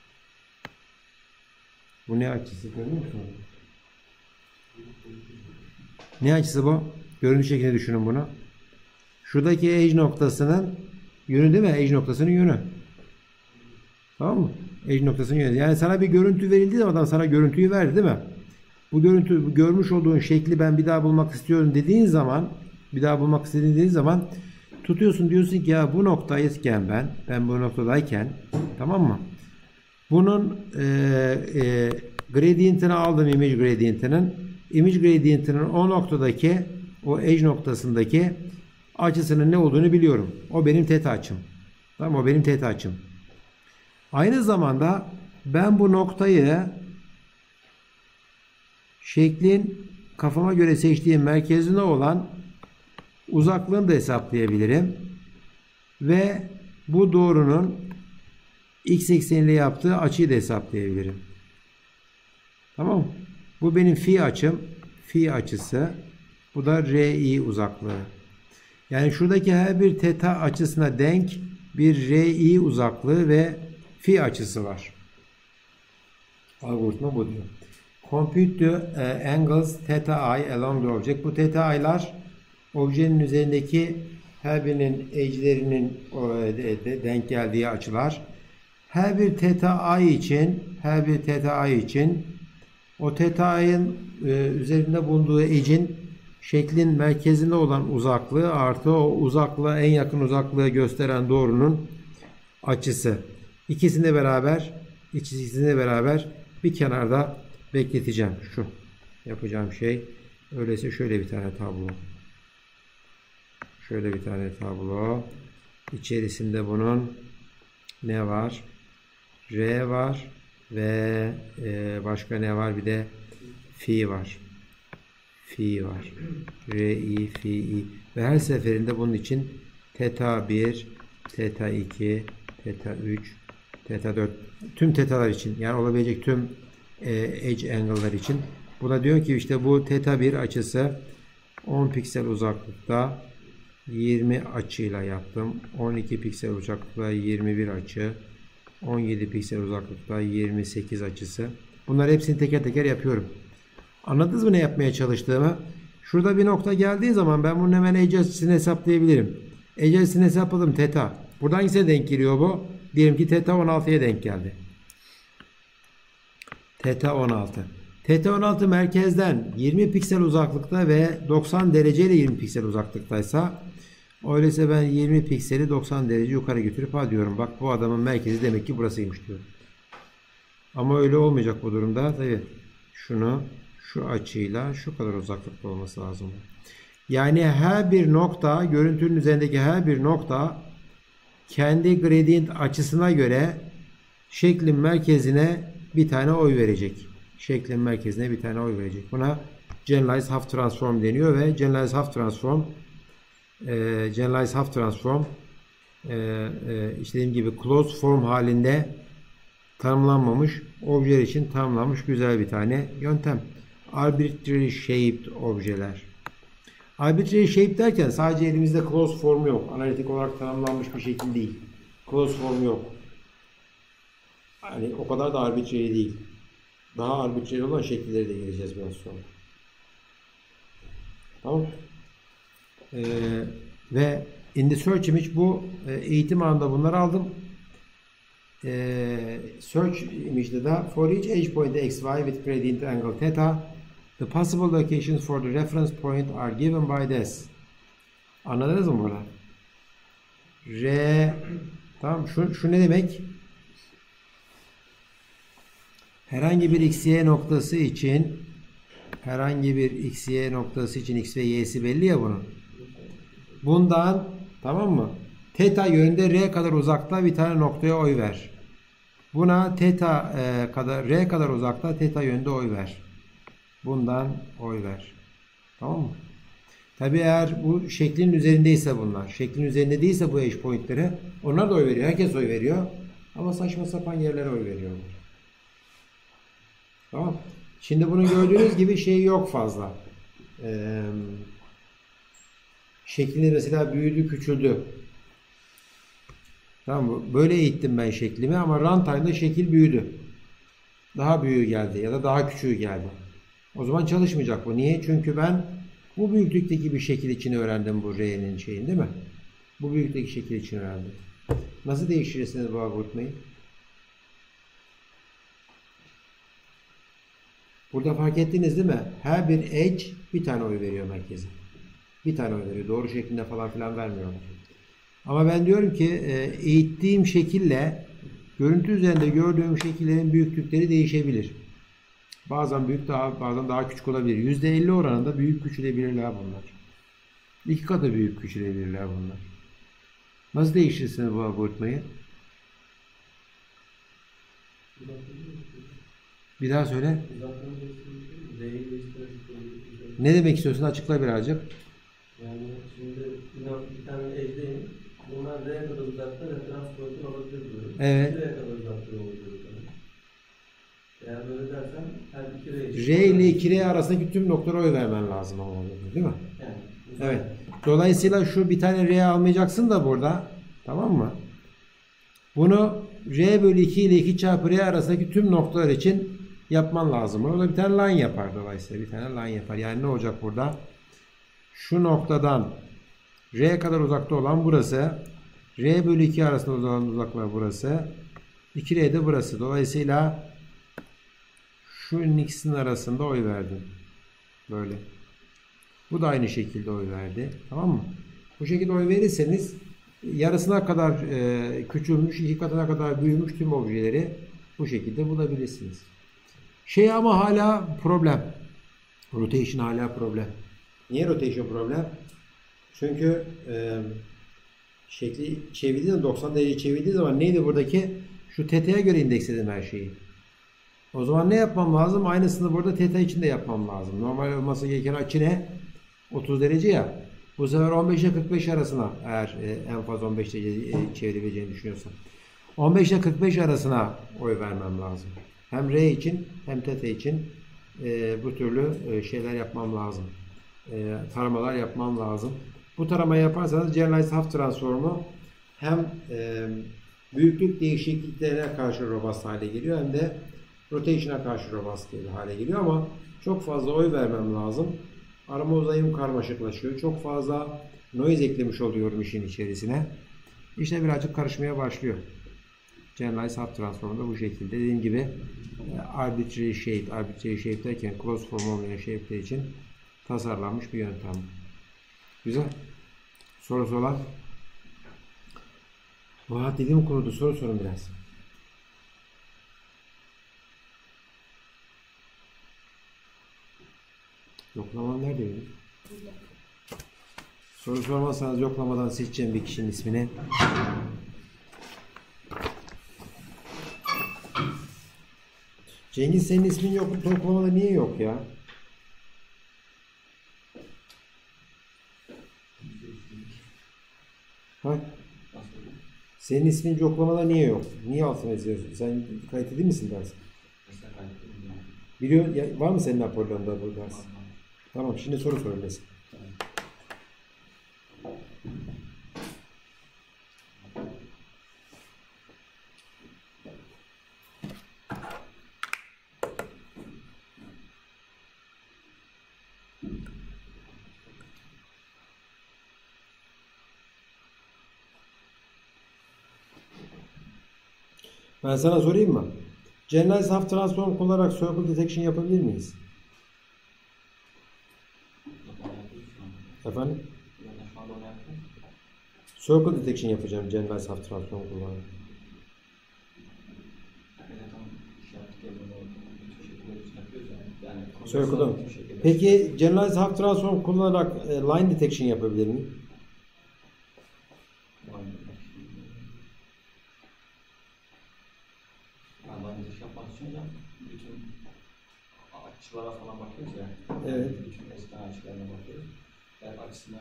Bu ne açısı görüyor musun? Ne açısı bu? Görüntü şeklinde düşünün bunu. Şuradaki edge noktasının yönü değil mi? Edge noktasının yönü. Tamam mı? Edge noktasının yönü. Yani sana bir görüntü verildi de adam sana görüntüyü verdi değil mi? Bu görüntü, görmüş olduğun şekli ben bir daha bulmak istiyorum dediğin zaman, bir daha bulmak istediğin zaman tutuyorsun, diyorsun ki ya bu noktayken ben bu noktadayken, tamam mı? Bunun gradient'ini aldım, image gradient'inin o noktadaki, o edge noktasındaki açısının ne olduğunu biliyorum. O benim θ açım. Tamam, o benim θ açım. Aynı zamanda ben bu noktayı şeklin kafama göre seçtiğim merkezine olan uzaklığını da hesaplayabilirim. Ve bu doğrunun x ekseniyle yaptığı açıyı da hesaplayabilirim. Tamam mı? Bu benim phi açım. Phi açısı. Bu da RI uzaklığı. Yani şuradaki her bir θ açısına denk bir RI uzaklığı ve phi açısı var. Algoritma bu diyor. Compute the angles θi along the object. Bu θi'lar objenin üzerindeki her birinin edge'lerinin denk geldiği açılar. Her bir θi için o θi'nin üzerinde bulunduğu edge'in şeklin merkezinde olan uzaklığı artı o uzaklığa en yakın uzaklığı gösteren doğrunun açısı. İkisini beraber bir kenarda bekleteceğim. Şu yapacağım şey. Öyleyse şöyle bir tane tablo. Şöyle bir tane tablo. İçerisinde bunun ne var? R var ve başka ne var? Bir de phi var. Phi var. RI, phi. Ve her seferinde bunun için θ1, θ2, θ3, θ4 tüm θ'lar için, yani olabilecek tüm edge angle'lar için. Buna diyor ki işte bu θ1 açısı 10 piksel uzaklıkta 20 açıyla yaptım. 12 piksel uzaklıkta 21 açı. 17 piksel uzaklıkta 28 açısı. Bunları hepsini teker teker yapıyorum. Anladınız mı ne yapmaya çalıştığımı? Şurada bir nokta geldiği zaman ben bunun hemen edge açısını hesaplayabilirim. Edge açısını hesapladım θ. Buradan hangisine denk geliyor bu? Diyelim ki θ 16'ya denk geldi. θ 16. θ 16 merkezden 20 piksel uzaklıkta ve 90 dereceyle 20 piksel uzaklıktaysa, öyleyse ben 20 pikseli 90 derece yukarı götürüp ha diyorum bak bu adamın merkezi demek ki burasıymış diyorum. Ama öyle olmayacak bu durumda. Tabii şunu şu açıyla şu kadar uzaklıkta olması lazım. Yani her bir nokta, görüntünün üzerindeki her bir nokta kendi gradient açısına göre şeklin merkezine bir tane oy verecek. Şeklin merkezine bir tane oy verecek. Buna generalized half transform deniyor ve generalized half transform işte dediğim gibi closed form halinde tanımlanmamış objeler için tanımlanmış güzel bir tane yöntem. Arbitrary shaped objeler. Arbitrary shape derken sadece elimizde closed form yok. Analitik olarak tanımlanmış bir şekil değil. Closed form yok. Yani o kadar da arbitrary değil. Daha arbitrary olan şekilleri de geleceğiz biraz sonra. Tamam. Ve in the search image bu eğitim anında bunları aldım. Search image'de de for each edge point xy with gradient angle theta, the possible locations for the reference point are given by this. Anladınız mı burada? Tamam, şu ne demek? Herhangi bir xy noktası için x ve y'si belli ya bunun. Bundan, tamam mı? Theta yönünde r kadar uzakta bir tane noktaya oy ver. Buna theta kadar r kadar uzakta theta yönünde oy ver. Bundan oy ver. Tamam mı? Tabi eğer bu şeklin üzerindeyse bunlar. Şeklin üzerinde değilse bu edge pointleri, onlar da oy veriyor. Herkes oy veriyor. Ama saçma sapan yerlere oy veriyorlar. Tamam. Şimdi bunu gördüğünüz gibi şey yok fazla. Şeklini mesela büyüdü, küçüldü. Tamam mı? Böyle eğittim ben şeklimi ama runtime'da şekil büyüdü. Daha büyüğü geldi ya da daha küçüğü geldi. O zaman çalışmayacak bu. Niye? Çünkü ben bu büyüklükteki bir şekil için öğrendim bu R'nin şeyini, değil mi? Bu büyüklükteki şekil için öğrendim. Nasıl değiştirirsiniz bu algoritmayı? Burada fark ettiniz değil mi? Her bir edge bir tane oy veriyor merkeze. Bir tane oy veriyor. Doğru şeklinde falan filan vermiyorlar. Ama ben diyorum ki eğittiğim şekille görüntü üzerinde gördüğüm şekillerin büyüklükleri değişebilir. Bazen büyük bazen daha küçük olabilir. %50 oranında büyük küçülebilirler bunlar. 2 katı büyük küçülebilirler bunlar. Nasıl değiştirirsiniz bu algoritmayı? Bir daha söyle. Ne demek istiyorsun? Açıkla birazcık. Yani şimdi bir tane ejdeyim. Bunlar R'ye kadar uzakta referans boyutunu alabilir diyorum. Evet. R'ye kadar uzakta oluyor. Eğer böyle dersen her iki R ile 2R arasındaki tüm noktalara oy vermen lazım ama değil mi? Yani, evet. Dolayısıyla şu bir tane R almayacaksın da burada. Tamam mı? Bunu R bölü 2 ile 2 çarpı R arasındaki tüm noktalar için yapman lazım. Orada bir tane line yapar dolayısıyla. Bir tane line yapar. Yani ne olacak burada? Şu noktadan R kadar uzakta olan burası. R bölü 2 arasında olan uzaklığı burası. 2R de burası. Dolayısıyla şu ikisinin arasında oy verdim. Böyle. Bu da aynı şekilde oy verdi. Tamam mı? Bu şekilde oy verirseniz yarısına kadar küçülmüş, 2 katına kadar büyümüş tüm objeleri bu şekilde bulabilirsiniz. Ama hala problem. Rotation hala problem. Niye rotation problem? Çünkü şekli çevirdiği zaman 90 derece çevirdiği zaman neydi buradaki? Şu teta'ya göre indeksledim her şeyi. O zaman ne yapmam lazım? Aynısını burada teta için de yapmam lazım. Normal olması gereken açı ne? 30 derece ya. Bu sefer 15 ile 45 arasına eğer en fazla 15 derece çevirebileceğini düşünüyorsam. 15 ile 45 arasına oy vermem lazım. Hem R için hem teta için bu türlü şeyler yapmam lazım. Taramalar yapmam lazım. Bu taramayı yaparsanız Generalized Half Transform'u hem büyüklük değişikliklerine karşı robust hale geliyor hem de rotation'a karşı robust hale geliyor ama çok fazla oy vermem lazım. Arama uzayım karmaşıklaşıyor. Çok fazla noise eklemiş oluyorum işin içerisine. İşte birazcık karışmaya başlıyor. Generalized Half Transform'da bu şekilde. Dediğim gibi arbitrary shape derken closed form olmayan shape'ler için tasarlanmış bir yöntem. Güzel. Sorusu olan? Vah dediğim konuda soru sorun biraz. Yoklamam nerede benim? Soru sormazsanız yoklamadan seçeceğim bir kişinin ismini. Cengiz senin ismin yok. Yoklamada niye yok ya? Ha? Senin ismin yoklamada niye yok? Niye altına yazıyorsun? Sen kayıt edeyim misin ders? Biliyor, var mı senin Apollon'da bu ders? Tamam, şimdi soru sorabilirsin. Ben sana sorayım mı? Generalized Half Transform kullanarak Circle Detection yapabilir miyiz? Efendim? Circle Detection yapacağım Generalized Half Transform kullanarak. Circle'da mı? Peki Generalized Half Transform kullanarak Line Detection yapabilir miyim? Bütün açılara falan bakıyoruz ya. Evet. Bütün esna açılarına bakıyoruz. Yani açısına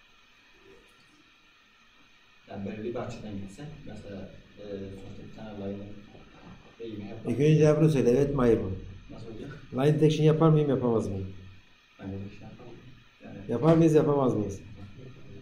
yani böyle bir açıdan gitsek mesela sonuçta bir tane line'ın eğimi hep İlk önce cevabını söyle. Evet mi hayır mı? nasıl olacak? Line Detection yapar mıyım yapamaz mıyım? Yani bir şey yapalım. Yani Yapar mıyız yapamaz mıyız?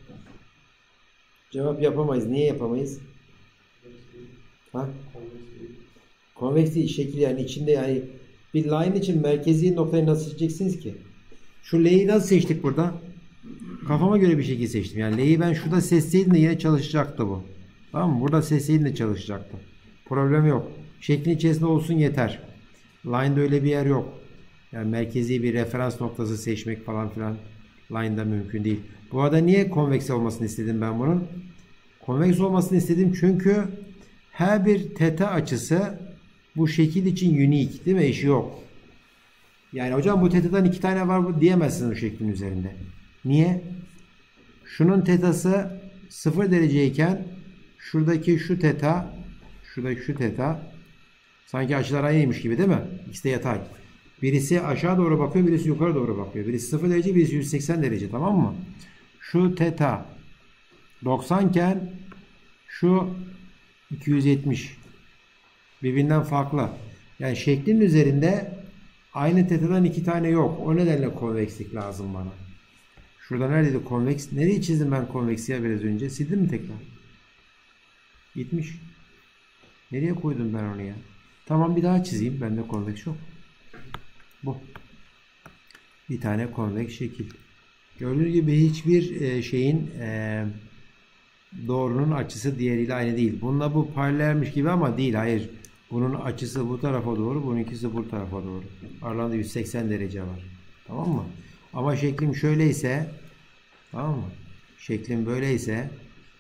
Cevap yapamayız. Niye yapamayız? Ha? Konveks değil, şekil yani içinde yani bir line için merkezi noktayı nasıl seçeceksiniz ki? Şu L'yi nasıl seçtik burada? Kafama göre bir şekil seçtim. Yani L'yi ben şurada seçseydim de yine çalışacaktı bu. Tamam mı? Burada seçseydim de çalışacaktı. Problem yok. Şeklin içerisinde olsun yeter. Line'da öyle bir yer yok. Yani merkezi bir referans noktası seçmek falan filan line'da mümkün değil. Bu arada niye konveks olmasını istedim ben bunun? Konveks olmasını istedim çünkü her bir teta açısı bu şekil için unique değil mi? Eşi yok. Yani hocam bu teta'dan 2 tane var diyemezsiniz o şeklin üzerinde. Niye? Şunun tetası 0 dereceyken şuradaki şu teta, şuradaki şu teta sanki açılar aynıymış gibi değil mi? İkisi de yatay. Birisi aşağı doğru bakıyor, birisi yukarı doğru bakıyor. Birisi 0 derece, birisi 180 derece, tamam mı? Şu teta 90 iken şu 270. Birbirinden farklı. Yani şeklin üzerinde aynı tetadan 2 tane yok. O nedenle konvekslik lazım bana. Şurada neredeydi konveks? Nereyi çizdim ben konveksi ya biraz önce? Sildim mi tekrar? Gitmiş. Nereye koydum ben onu ya? Tamam bir daha çizeyim. Bende konveks yok. Bu. Bir tane konveks şekil. Gördüğünüz gibi hiçbir şeyin doğrunun açısı diğeriyle aynı değil. Bununla bu paralelmiş gibi ama değil. Hayır. Bunun açısı bu tarafa doğru. Bununkisi bu tarafa doğru. Aralarında 180 derece var. Tamam mı? Ama şeklim şöyleyse, tamam mı? Şeklim böyleyse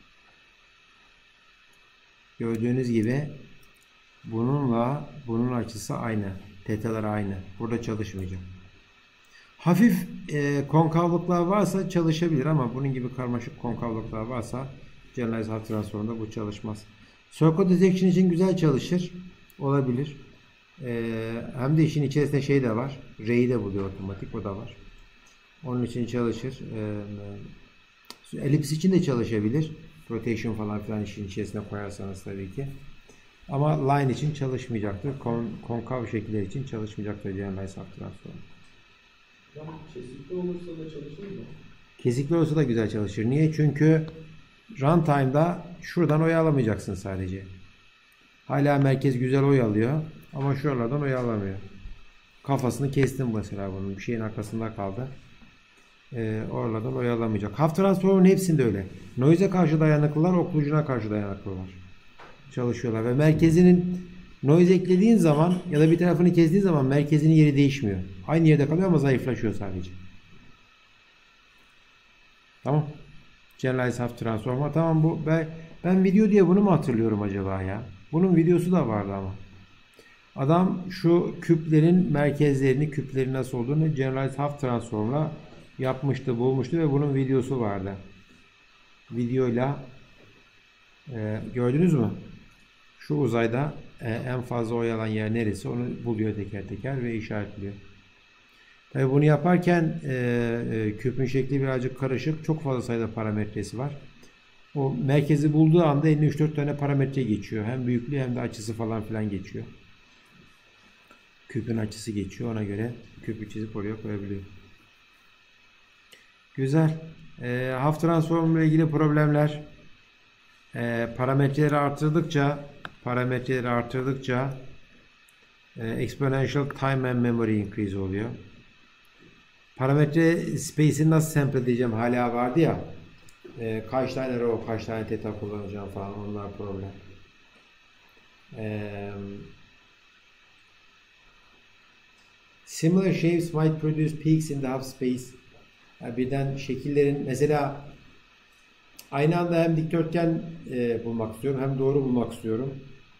gördüğünüz gibi bununla bunun açısı aynı. Tetalar aynı. Burada çalışmayacak. Hafif konkavlıklar varsa çalışabilir ama bunun gibi karmaşık konkavlıklar varsa Generalized Half Transform'da bu çalışmaz. Circle Detection için güzel çalışır. Olabilir. Hem de işin içerisinde şey de var. R'yi de buluyor otomatik. O da var. Onun için çalışır. Elips için de çalışabilir. Rotation falan filan işin içerisine koyarsanız tabii ki. Ama line için çalışmayacaktır. Konkav şekiller için çalışmayacaktır Generalized Half Transform. Kesikli olursa da çalışır mı? Kesikli olursa da güzel çalışır. Niye? Çünkü runtime'da şuradan oy alamayacaksın sadece. Hala merkez güzel oy alıyor. Ama şuralardan oy alamıyor. Kafasını kestim mesela bunun. Bir şeyin arkasında kaldı. Oralardan oy alamayacak. Half Transform'un hepsinde öyle. Noise'e karşı dayanıklılar, oklujuna karşı dayanıklılar. Çalışıyorlar. Ve merkezinin noise eklediğin zaman ya da bir tarafını kestiğin zaman merkezinin yeri değişmiyor. Aynı yerde kalıyor ama zayıflaşıyor sadece. Tamam. Generalized Half Transform. Tamam bu. Ben video diye bunu mu hatırlıyorum acaba ya? Bunun videosu da vardı ama. Adam şu küplerin merkezlerini, küplerin nasıl olduğunu Generalized Half Transform'la yapmıştı, bulmuştu ve bunun videosu vardı. Videoyla gördünüz mü? Şu uzayda en fazla oy alan yer neresi onu buluyor teker teker ve işaretliyor. Tabii bunu yaparken küpün şekli birazcık karışık. Çok fazla sayıda parametresi var. O merkezi bulduğu anda 53-4 tane parametre geçiyor. Hem büyüklüğü hem de açısı falan filan geçiyor. Küpün açısı geçiyor. Ona göre küpü çizip oraya koyabiliyor. Güzel. Half Transform ile ilgili problemler parametreleri arttırdıkça exponential time and memory increase oluyor. Parametre space'i nasıl sample diyeceğim hala vardı ya. Kaç tane row, kaç tane theta kullanacağım falan onlar problem. Similar shapes might produce peaks in the half space. Yani birden şekillerin mesela aynı anda hem dikdörtgen bulmak istiyorum hem doğru bulmak istiyorum.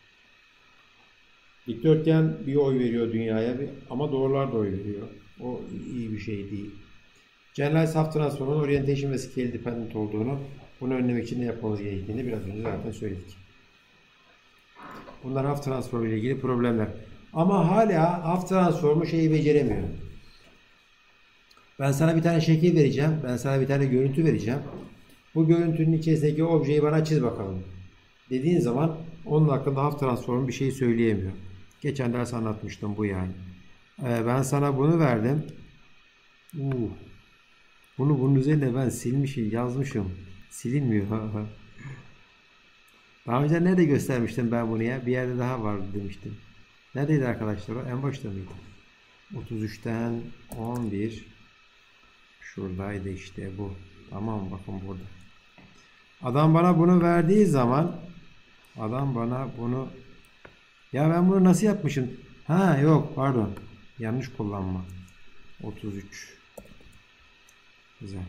Dikdörtgen bir oy veriyor dünyaya ama doğrular da oy veriyor. O iyi bir şey değil. Generalized Half Transform'un orientation ve scale dependent olduğunu, bunu önlemek için ne yapmamız gerektiğini biraz önce zaten söyledik. Bunlar Half Transform ile ilgili problemler. Ama hala Half Transform'u beceremiyor. Ben sana bir tane şekil vereceğim. Ben sana bir tane görüntü vereceğim. Bu görüntünün içerisindeki objeyi bana çiz bakalım. Dediğin zaman onun hakkında Half Transform bir şey söyleyemiyor. Geçen ders anlatmıştım bu yani. Ben sana bunu verdim. Bunun üzerine ben silmişim, yazmışım. Silinmiyor. Daha önce nerede göstermiştim ben bunu ya? Bir yerde daha vardı demiştim. Neredeydi arkadaşlar o? En başta mıydı? 33'ten 11. Şuradaydı işte bu. Tamam, bakın burada. Adam bana bunu verdiği zaman, adam bana bunu, ya ben bunu nasıl yapmışım? Ha yok, pardon. Yanlış kullanma. 33. Güzel.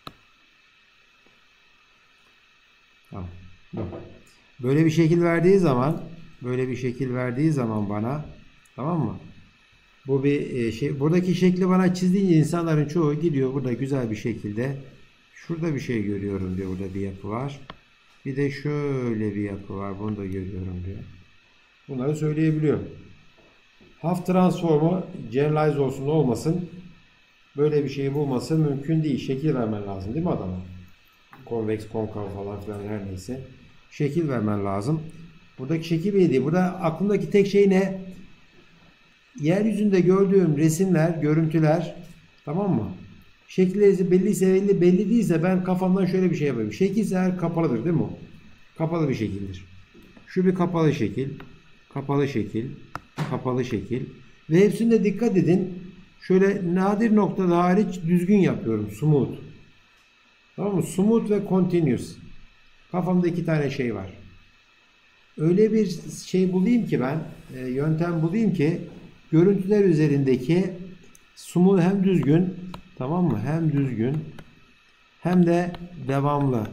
Tamam. Böyle bir şekil verdiği zaman, bana, tamam mı? Bu bir şey. Buradaki şekli bana çizdiğince insanların çoğu gidiyor burada güzel bir şekilde. Şurada bir şey görüyorum diyor. Burada bir yapı var. Bir de şöyle bir yapı var. Bunu da görüyorum diyor. Bunları söyleyebiliyor. Half transformu generalize olsun olmasın. Böyle bir şeyi bulması mümkün değil. Şekil vermen lazım değil mi adama? Konveks, konkav falan filan her neyse. Şekil vermen lazım. Buradaki şekil belli. Burada aklımdaki tek şey ne? Yeryüzünde gördüğüm resimler, görüntüler, tamam mı? Şekilleri belliyse belli değilse ben kafamdan şöyle bir şey yapayım. Şekilse eğer kapalıdır değil mi o? Kapalı bir şekildir. Şu bir kapalı şekil, kapalı şekil, kapalı şekil. Ve hepsinde dikkat edin. Şöyle nadir noktada hariç düzgün yapıyorum. Smooth. Tamam mı? Smooth ve continuous. Kafamda iki tane şey var. Öyle bir şey bulayım ki ben, yöntem bulayım ki görüntüler üzerindeki smooth hem düzgün, tamam mı? Hem düzgün hem de devamlı.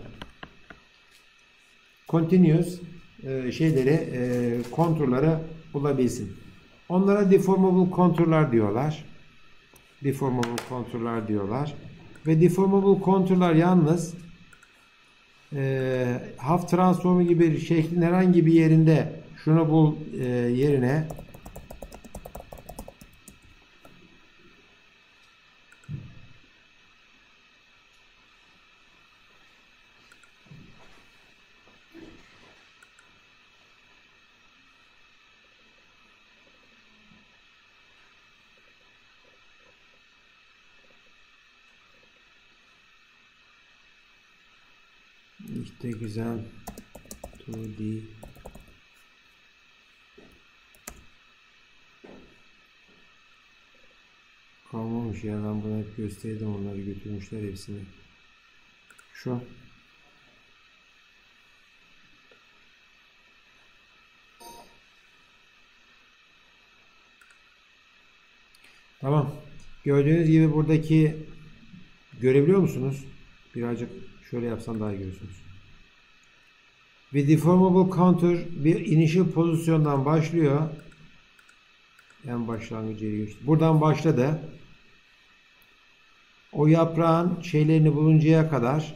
Continuous konturları bulabilsin. Onlara deformable konturlar diyorlar. Deformable konturlar diyorlar. Ve deformable konturlar yalnız half transformu gibi bir şeklin herhangi bir yerinde şunu bul yerine işte güzel 2D kalmamış ya, ben bunu hep gösterdim, onları götürmüşler hepsini. Şu tamam, gördüğünüz gibi buradaki görebiliyor musunuz? Birazcık şöyle yapsam daha iyi görürsünüz. Bir deformable contour bir initial pozisyondan başlıyor. En başlangıcı yeri geçti. Buradan başladı. O yaprağın şeylerini buluncaya kadar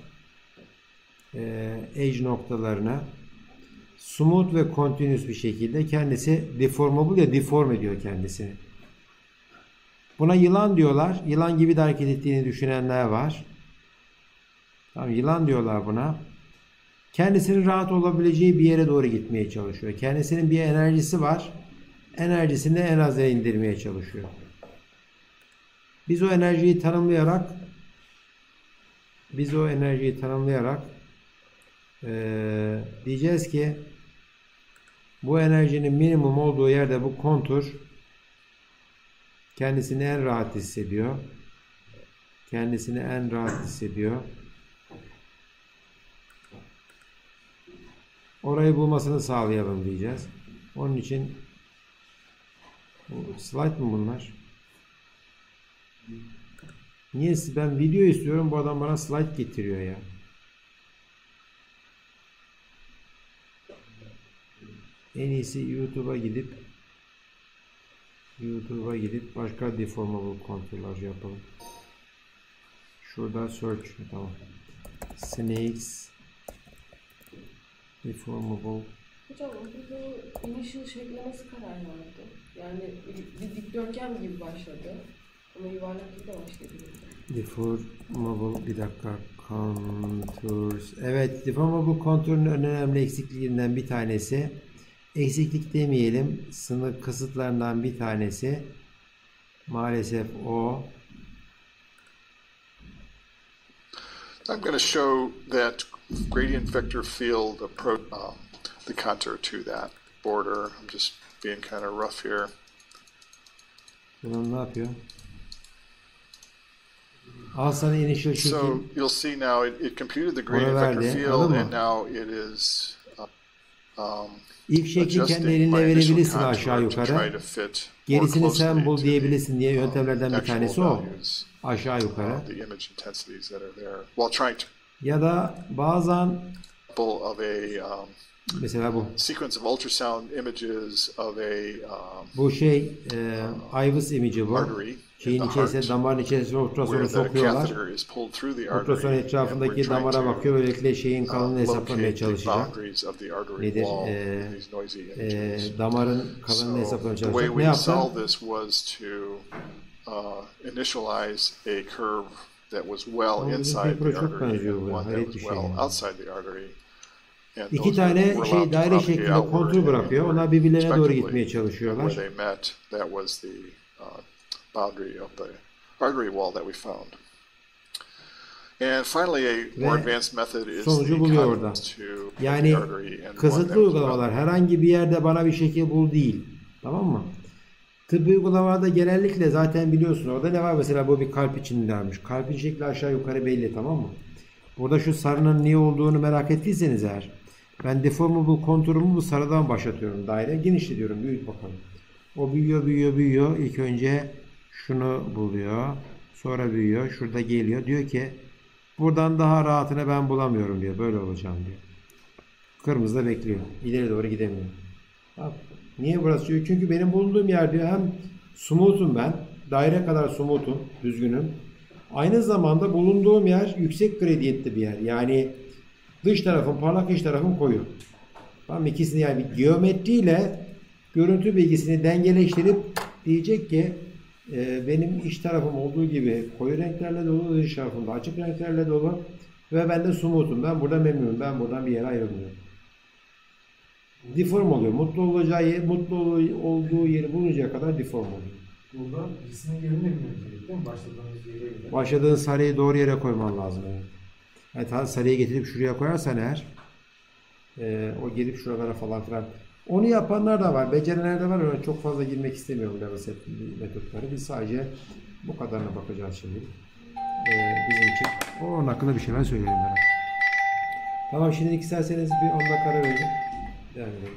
edge noktalarına smooth ve continuous bir şekilde kendisi deformable ya deform ediyor kendisini. Buna yılan diyorlar. Yılan gibi de hareket ettiğini düşünenler var. Tamam, yılan diyorlar buna. Kendisinin rahat olabileceği bir yere doğru gitmeye çalışıyor. Kendisinin bir enerjisi var. Enerjisini en aza indirmeye çalışıyor. Biz o enerjiyi tanımlayarak diyeceğiz ki bu enerjinin minimum olduğu yerde bu kontur kendisini en rahat hissediyor. Orayı bulmasını sağlayalım diyeceğiz. Onun için slide mı bunlar? Niye ben video istiyorum, bu adam bana slide getiriyor ya. En iyisi YouTube'a gidip başka deformable konturlar yapalım. Şurada search, tamam. Snakes deformable. Hocam bu initial şekline nasıl karar verdi? Yani bir dikdörtgen gibi başladı. Ama yuvarlak gibi de başladı. Deformable, bir dakika. Contours. Evet, deformable konturun en önemli eksikliğinden bir tanesi. Eksiklik demeyelim. Sınır kısıtlarından bir tanesi. Maalesef o. I'm going to show that gradient vector field the contour to that border. I'm just being kind of rough here. Bunun ne yapıyor? Al sana initial So shooting. you'll see now it computed the gradient Ona vector verdi, field, anladın and mı? now it is İlk şekli kendi adjusting elinle my initial verebilirsin aşağı contour to try yukarı. to fit more Gerisini sen closely bul to diyebilirsin diye yöntemlerden bir actual tanesi o. values, Aşağı yukarı. the image intensities that are there, while trying to Ya da bazen of a mesela bu. sequence of ultrasound images of a Bu IVUS imajı bu. artery Şeyin in the içerisine, heart, damarın içerisine ultrasonu where the sokuyorlar. catheter is pulled through the Ultrason artery, and we're etrafındaki trying damara to bakıyor. Böylelikle şeyin kalınlığını hesaplamaya locate the çalışacak. boundaries of the artery Nedir? wall in these noisy images. Damarın kalınlığını So hesaplamaya the way çalışacak. Ne we yaptı? solved this was to initialize a curve that was well Ama bizim inside paper'a the çok artery benziyor and bu. one that Hayret was bir şey well yani. outside the artery. And İki those tane were allowed to daire propagate şeklinde outward kontur and bırakıyor. inward Onlar birbirlerine doğru respectively. gitmeye Where çalışıyorlar. they met, that was the boundary of the artery wall that we found. And finally, a more Ve advanced method is sonucu the buluyor orada. conduit to Yani the artery and one kısıtlı that was uygulamalar. well. Herhangi bir yerde bana bir şekil bul değil. Tamam mı? Tıbbi uygulamalarda genellikle zaten biliyorsun orada ne var? Mesela bu bir kalp içindenmiş. Kalbin şekli aşağı yukarı belli, tamam mı? Burada şu sarının niye olduğunu merak ettiyseniz eğer, ben deformable konturumu bu sarıdan başlatıyorum. Daire genişletiyorum. Büyüt bakalım. O büyüyor, büyüyor, büyüyor. İlk önce şunu buluyor. Sonra büyüyor. Şurada geliyor. Diyor ki buradan daha rahatını ben bulamıyorum diyor. Böyle olacağım diyor. Kırmızıda bekliyor. İleri doğru gidemiyor. Bak, niye burası diyor? Çünkü benim bulunduğum yer diyor hem smooth'um ben. Daire kadar smooth'um. Düzgünüm. Aynı zamanda bulunduğum yer yüksek gradiyentli bir yer. Yani dış tarafım parlak, iç tarafım koyu. Tamam, ikisini yani bir geometriyle görüntü bilgisini dengeleştirip diyecek ki benim iç tarafım olduğu gibi koyu renklerle dolu, dış tarafım da açık renklerle dolu ve ben de smooth'um. Ben burada memnunum. Ben buradan bir yere ayrılmıyorum. Deform oluyor. Olduğu yeri buluncaya kadar deform oluyor. Burada cismin yerini bilmiyoruz değil mi? Başladığımız yere göre. Başladığın sarıyı doğru yere koyman lazım. Yani sarıyı getirip şuraya koyarsan eğer o gelip şuralara falan filan. Onu yapanlar da var. Becerenler de var. Öyle çok fazla girmek istemiyorum level set metotları. Biz sadece bu kadarına bakacağız şimdi. Bizim için. Onun hakkında bir şeyler söyleyelim. Tamam, şimdi isterseniz bir 10 dakika ara verelim. Devam edelim.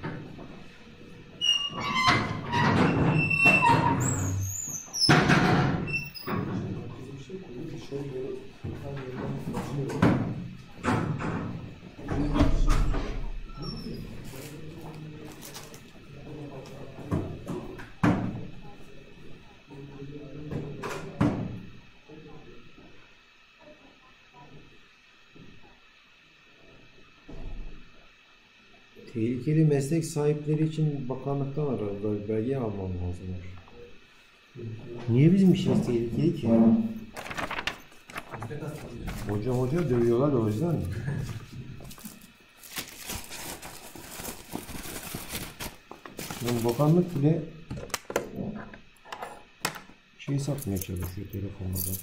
Tehlikeli meslek sahipleri için bakanlıktan aradılar. Belge almam lazım. Niye bizim işimiz tehlikeli ki? Hoca dövüyorlar da o yüzden mi? Yani bakanlık bile şey satmaya çalışıyor telefonlarda.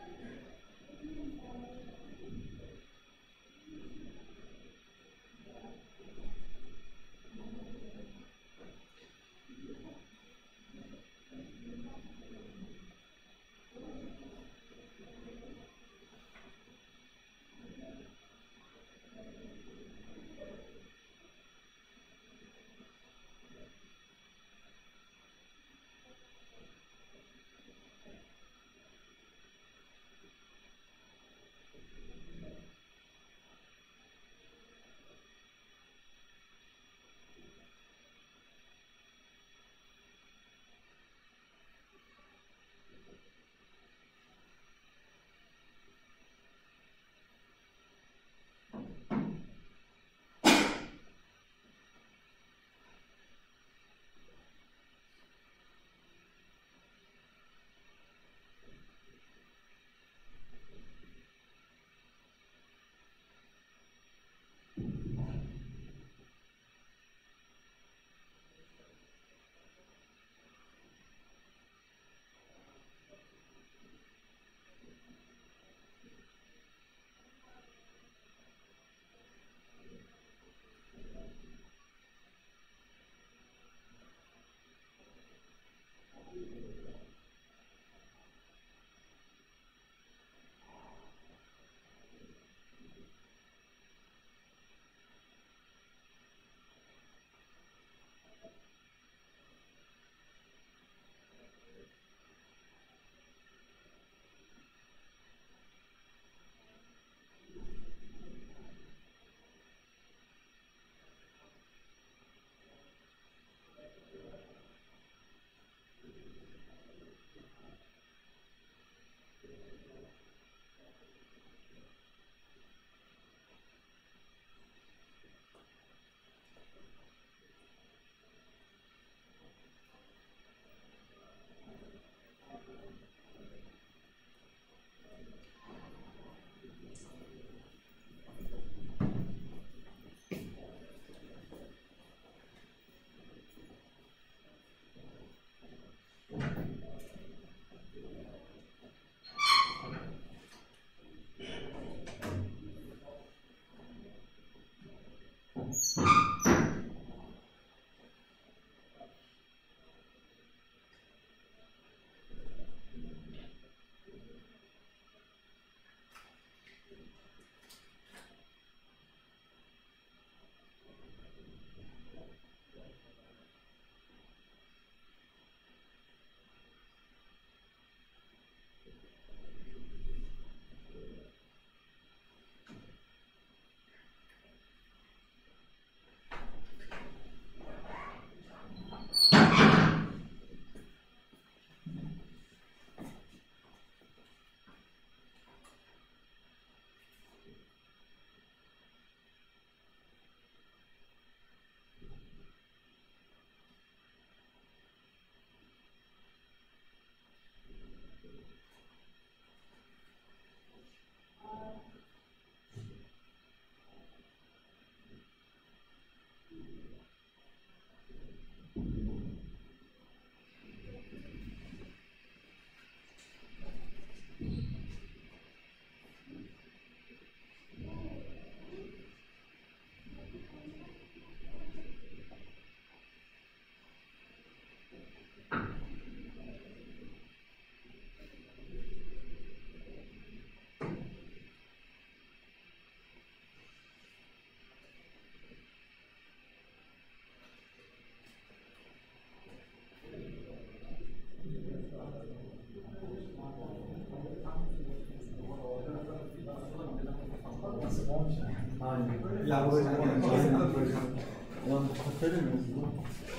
Aynen. Ya böyle aynen böyle. Ulan kafayla mı yazıldı?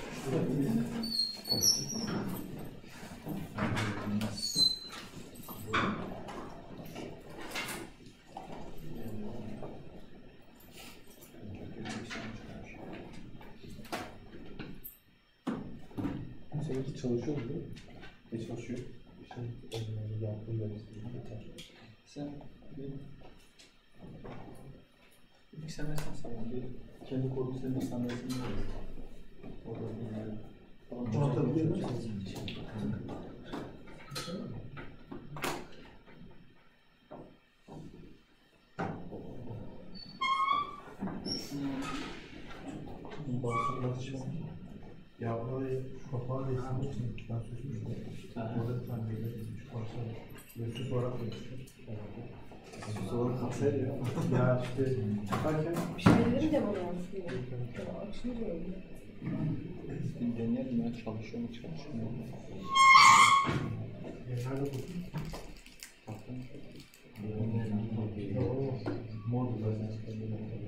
Seninki çalışıyor mu? Ne çalışıyor? İşte yaptığım dersinde. Sen bir sene sen bir kendi kodun senin sandalyesini yazıyorsun. Orada bunları falan Anlatabiliyor muyum? Ya orayı şu kapağı değiştirmek için ben sözümüştüm. Orada bir tane böyle şu parça var. Böyle süs olarak koymuştum. Sonra kasaydı ya. Ya işte çıkarken Bir şeyleri de bana aslında. Açınca öyle. Deneyelim ya, çalışıyor mu çalışmıyor mu? nerede buldun? Mor zaten.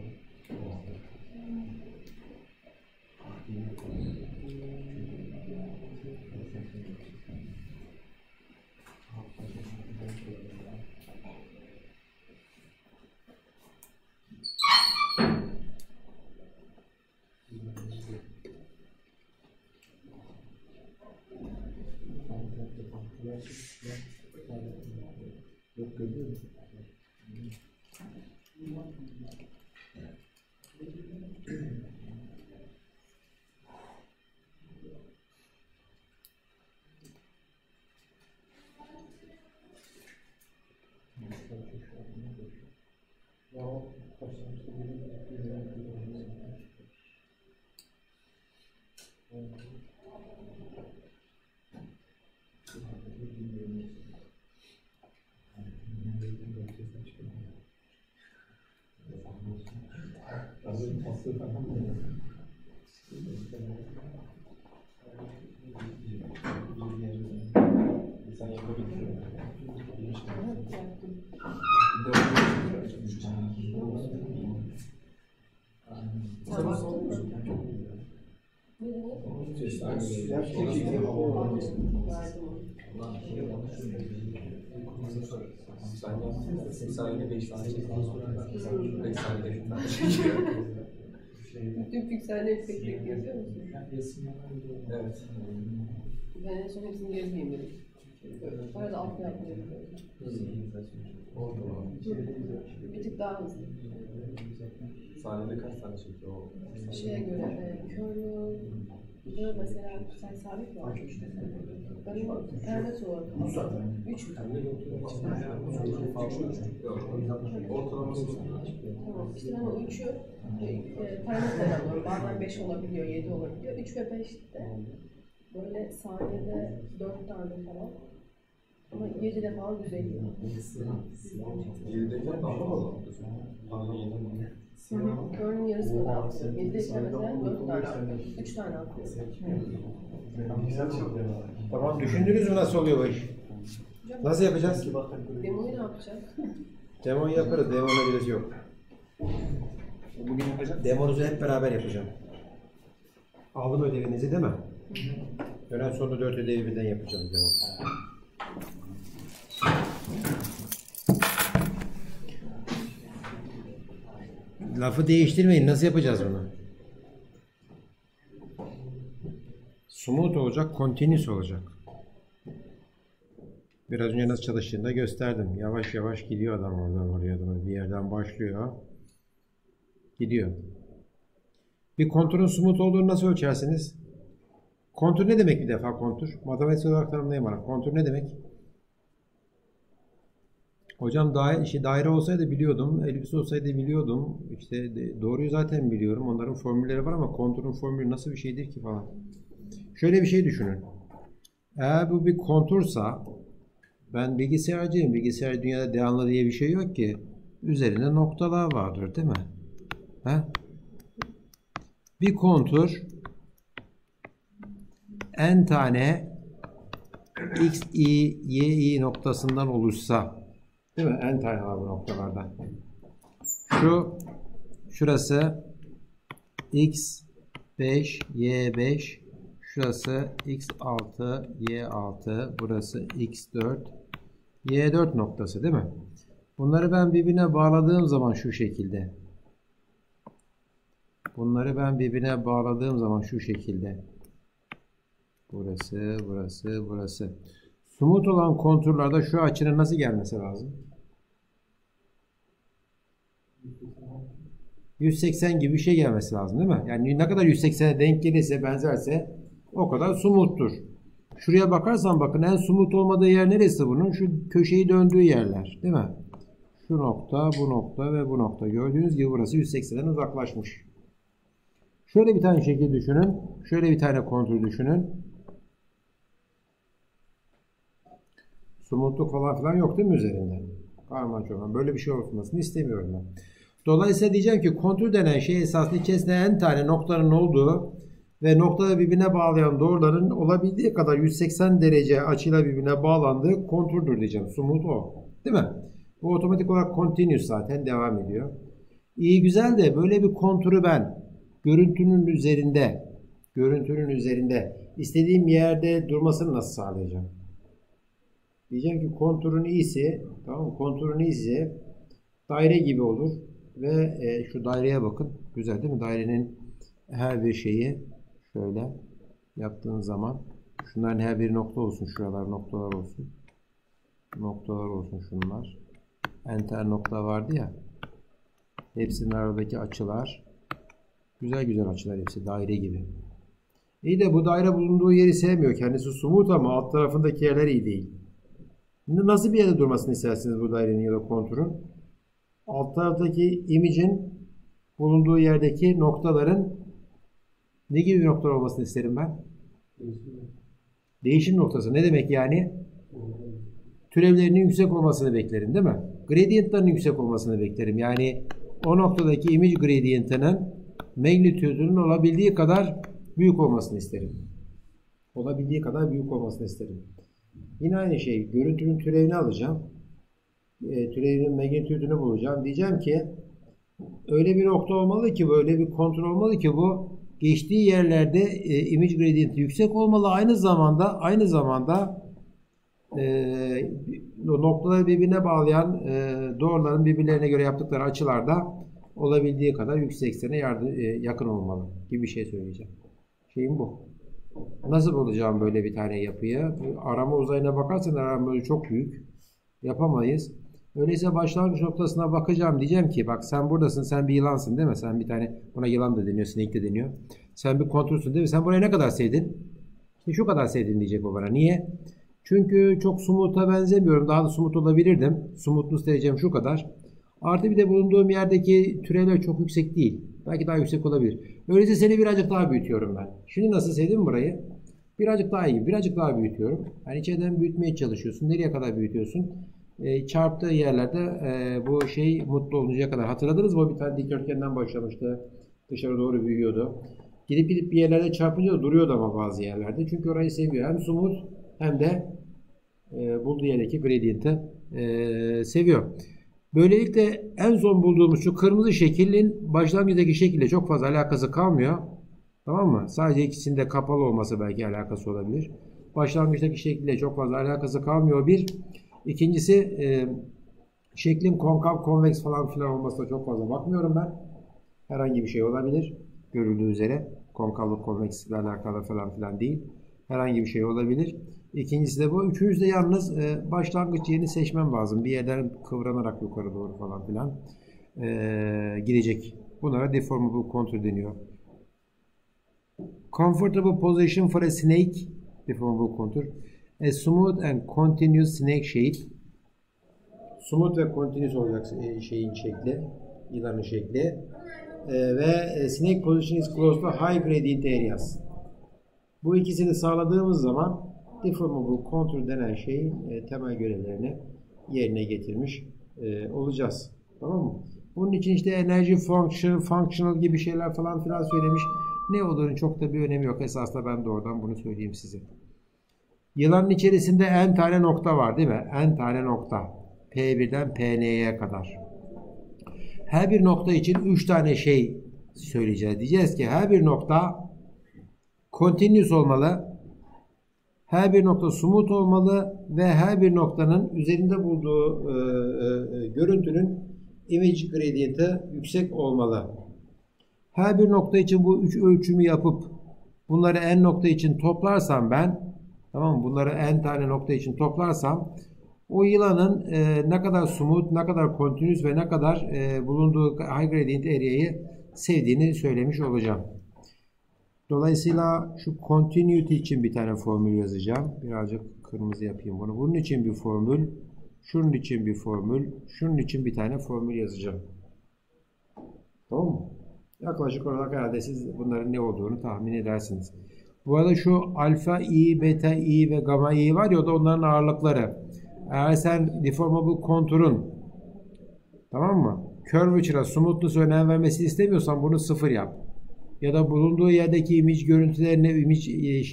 Yok görüyor musun? Ya o başlangıçta Sen baktın mı? Ne Bütün pikselleri tek tek yazıyor musun? Evet. Ben en son hepsini yazmayayım dedim. Arada altına yapmayayım. Bir tık daha hızlı. Sahnede kaç tane çekiyor o? Şeye göre, Curl'da mesela sen sabit mi almıştın? Ben onu internet olarak aldım. 3 tane. Ortalaması Tamam, işte ben o 3'ü parametre alıyorum. Bazen 5 olabiliyor, 7 olabiliyor. 3 ve 5'te böyle saniyede 4 tane falan. Ama 7'de falan düzeliyor. 7'deyken daha fazla alıyorsun. Curl'ün yarısı kadar atıyor. 7'de mesela 4 tane atıyor. 3 tane atıyor. Tamam, düşündünüz mü nasıl oluyor bu iş? Nasıl yapacağız? Demoyu ne yapacak? Demoyu yaparız. Demo'na birisi yok. Bugün yapacak. Demonuzu hep beraber yapacağım. Aldım ödevinizi değil mi? Dönem sonunda 4 ödevi birden yapacağım demo. Lafı değiştirmeyin. Nasıl yapacağız bunu? Smooth olacak, continuous olacak. Biraz önce nasıl çalıştığını da gösterdim. Yavaş yavaş gidiyor adam oradan oraya doğru. Bir yerden başlıyor. Gidiyor. Bir konturun smooth olduğunu nasıl ölçersiniz? Kontur ne demek bir defa kontur? Matematiksel olarak tanımlayayım bana. Kontur ne demek? Hocam daire olsaydı biliyordum. Elipsi olsaydı biliyordum. İşte doğruyu zaten biliyorum. Onların formülleri var ama konturun formülü nasıl bir şeydir ki falan. Şöyle bir şey düşünün. Eğer bu bir kontursa ben bilgisayarcıyım. Bilgisayar dünyada devamlı diye bir şey yok ki. Üzerinde noktalar vardır değil mi? He? Bir kontur n tane x, y, y noktasından oluşsa değil mi? N tane var bu noktalardan. Şurası x5, y5, şurası x6, y6, burası x4, y4 noktası değil mi? Bunları ben birbirine bağladığım zaman şu şekilde. Burası, burası, burası. Smooth olan konturlarda şu açının nasıl gelmesi lazım? 180 gibi bir şey gelmesi lazım değil mi? Yani ne kadar 180'e denk gelirse, benzerse o kadar smooth'tur. Şuraya bakarsan bakın en smooth olmadığı yer neresi bunun? Şu köşeyi döndüğü yerler değil mi? Şu nokta, bu nokta ve bu nokta. Gördüğünüz gibi burası 180'den uzaklaşmış. Şöyle bir tane şekil düşünün. Şöyle bir tane kontur düşünün. Sumutluk falan filan yok değil mi üzerinde? Karmaşa. Böyle bir şey olmasını istemiyorum ben. Dolayısıyla diyeceğim ki kontur denen şey esasında içerisinde n tane noktaların olduğu ve noktaları birbirine bağlayan doğruların olabildiği kadar 180 derece açıyla birbirine bağlandığı konturdur diyeceğim. Sumut o. Değil mi? Bu otomatik olarak continuous zaten devam ediyor. İyi güzel de böyle bir konturu ben görüntünün üzerinde istediğim yerde durmasını nasıl sağlayacağım? Diyeceğim ki konturun iyisi, tamam mı? Konturun iyisi daire gibi olur ve şu daireye bakın. Güzel değil mi? Dairenin her bir şeyi şöyle yaptığın zaman şunların her bir nokta olsun. Şuralar noktalar olsun. Noktalar olsun şunlar. Enter nokta vardı ya. Hepsinin aradaki açılar. Güzel güzel açılar hepsi. Daire gibi. İyi de bu daire bulunduğu yeri sevmiyor. Kendisi sumut ama alt tarafındaki yerler iyi değil. Nasıl bir yerde durmasını istersiniz bu dairenin ya da konturun? Alt taraftaki image'in bulunduğu yerdeki noktaların ne gibi bir noktalar olmasını isterim ben? Değişim noktası. Ne demek yani? Türevlerinin yüksek olmasını beklerim değil mi? Gradient'ların yüksek olmasını beklerim. Yani o noktadaki image gradient'ının magnitude'unun olabildiği kadar büyük olmasını isterim. Olabildiği kadar büyük olmasını isterim. Yine aynı şey. Görüntünün türevini alacağım. Türevinin magnitude'unu bulacağım. Diyeceğim ki öyle bir nokta olmalı ki, böyle bir kontrol olmalı ki bu geçtiği yerlerde image gradient yüksek olmalı. Aynı zamanda noktaları birbirine bağlayan doğruların birbirlerine göre yaptıkları açılarda olabildiği kadar yüksek eksene yakın olmalı gibi bir şey söyleyeceğim. Şeyim bu. Nasıl bulacağım böyle bir tane yapıyı? Arama uzayına bakarsan arama böyle çok büyük. Yapamayız. Öyleyse başlangıç noktasına bakacağım. Diyeceğim ki bak sen buradasın, sen bir yılansın değil mi? Sen bir tane, buna yılan da deniyor, sinek de deniyor. Sen bir kontursun değil mi? Sen burayı ne kadar sevdin? İşte şu kadar sevdin diyecek o bana. Niye? Çünkü çok sumuta benzemiyorum. Daha da sumut olabilirdim. Sumutluğu derecem şu kadar. Artı bir de bulunduğum yerdeki türevler çok yüksek değil. Belki daha yüksek olabilir. Öyleyse seni birazcık daha büyütüyorum ben. Şimdi nasıl sevdin burayı? Birazcık daha iyi. Birazcık daha büyütüyorum. Yani içeriden büyütmeye çalışıyorsun. Nereye kadar büyütüyorsun? Çarptığı yerlerde bu şey mutlu oluncaya kadar. Hatırladınız mı? Bir tane dikdörtgenden başlamıştı. Dışarı doğru büyüyordu. Gidip bir yerlerde çarpınca da duruyordu ama bazı yerlerde. Çünkü orayı seviyor. Hem sumut hem de bulduğu yerdeki gradient'ı seviyor. Böylelikle en son bulduğumuz şu kırmızı şeklin başlangıçtaki şekilde çok fazla alakası kalmıyor. Tamam mı? Sadece ikisinde kapalı olması belki alakası olabilir. Başlangıçtaki şekilde çok fazla alakası kalmıyor bir. İkincisi şeklin konkav, konveks falan filan olmasına çok fazla bakmıyorum ben. Herhangi bir şey olabilir. Görüldüğü üzere konkavlık, konvekslikle alakalı falan filan değil. Herhangi bir şey olabilir. İkincisi de bu. Üçüncüsü de yalnız başlangıç yerini seçmem lazım. Bir yerden kıvranarak yukarı doğru falan filan gidecek. Bunlara deformable contour deniyor. Comfortable position for a snake, deformable contour. A smooth and continuous snake shape. Smooth ve continuous olacak şeyin şekli, yılanın şekli. Ve snake position is close to high gradient areas. Bu ikisini sağladığımız zaman deformable contour denen şeyin temel görevlerini yerine getirmiş olacağız. Tamam mı? Bunun için işte enerji function, functional gibi şeyler falan filan söylemiş. Ne olduğunun çok da bir önemi yok. Esasında ben de oradan bunu söyleyeyim size. Yılanın içerisinde n tane nokta var değil mi? N tane nokta. P1'den PN'ye kadar. Her bir nokta için 3 tane şey söyleyeceğiz. Diyeceğiz ki her bir nokta continuous olmalı. Her bir nokta smooth olmalı ve her bir noktanın üzerinde bulduğu görüntünün image gradient'ı yüksek olmalı. Her bir nokta için bu 3 ölçümü yapıp bunları n nokta için toplarsam ben, tamam mı? Bunları n tane nokta için toplarsam o yılanın ne kadar smooth, ne kadar continuous ve ne kadar bulunduğu high gradient area'yı sevdiğini söylemiş olacağım. Dolayısıyla şu continuity için bir tane formül yazacağım. Birazcık kırmızı yapayım bunu. Bunun için bir formül, şunun için bir formül, şunun için bir tane formül yazacağım. Tamam mı? Yaklaşık olarak herhalde siz bunların ne olduğunu tahmin edersiniz. Bu arada şu alfa i, beta i ve gamma i var ya, o da onların ağırlıkları. Eğer sen deformable konturun, tamam mı, curvature'a, smoothness önem vermesini istemiyorsan bunu 0 yap. Ya da bulunduğu yerdeki image görüntülerine, image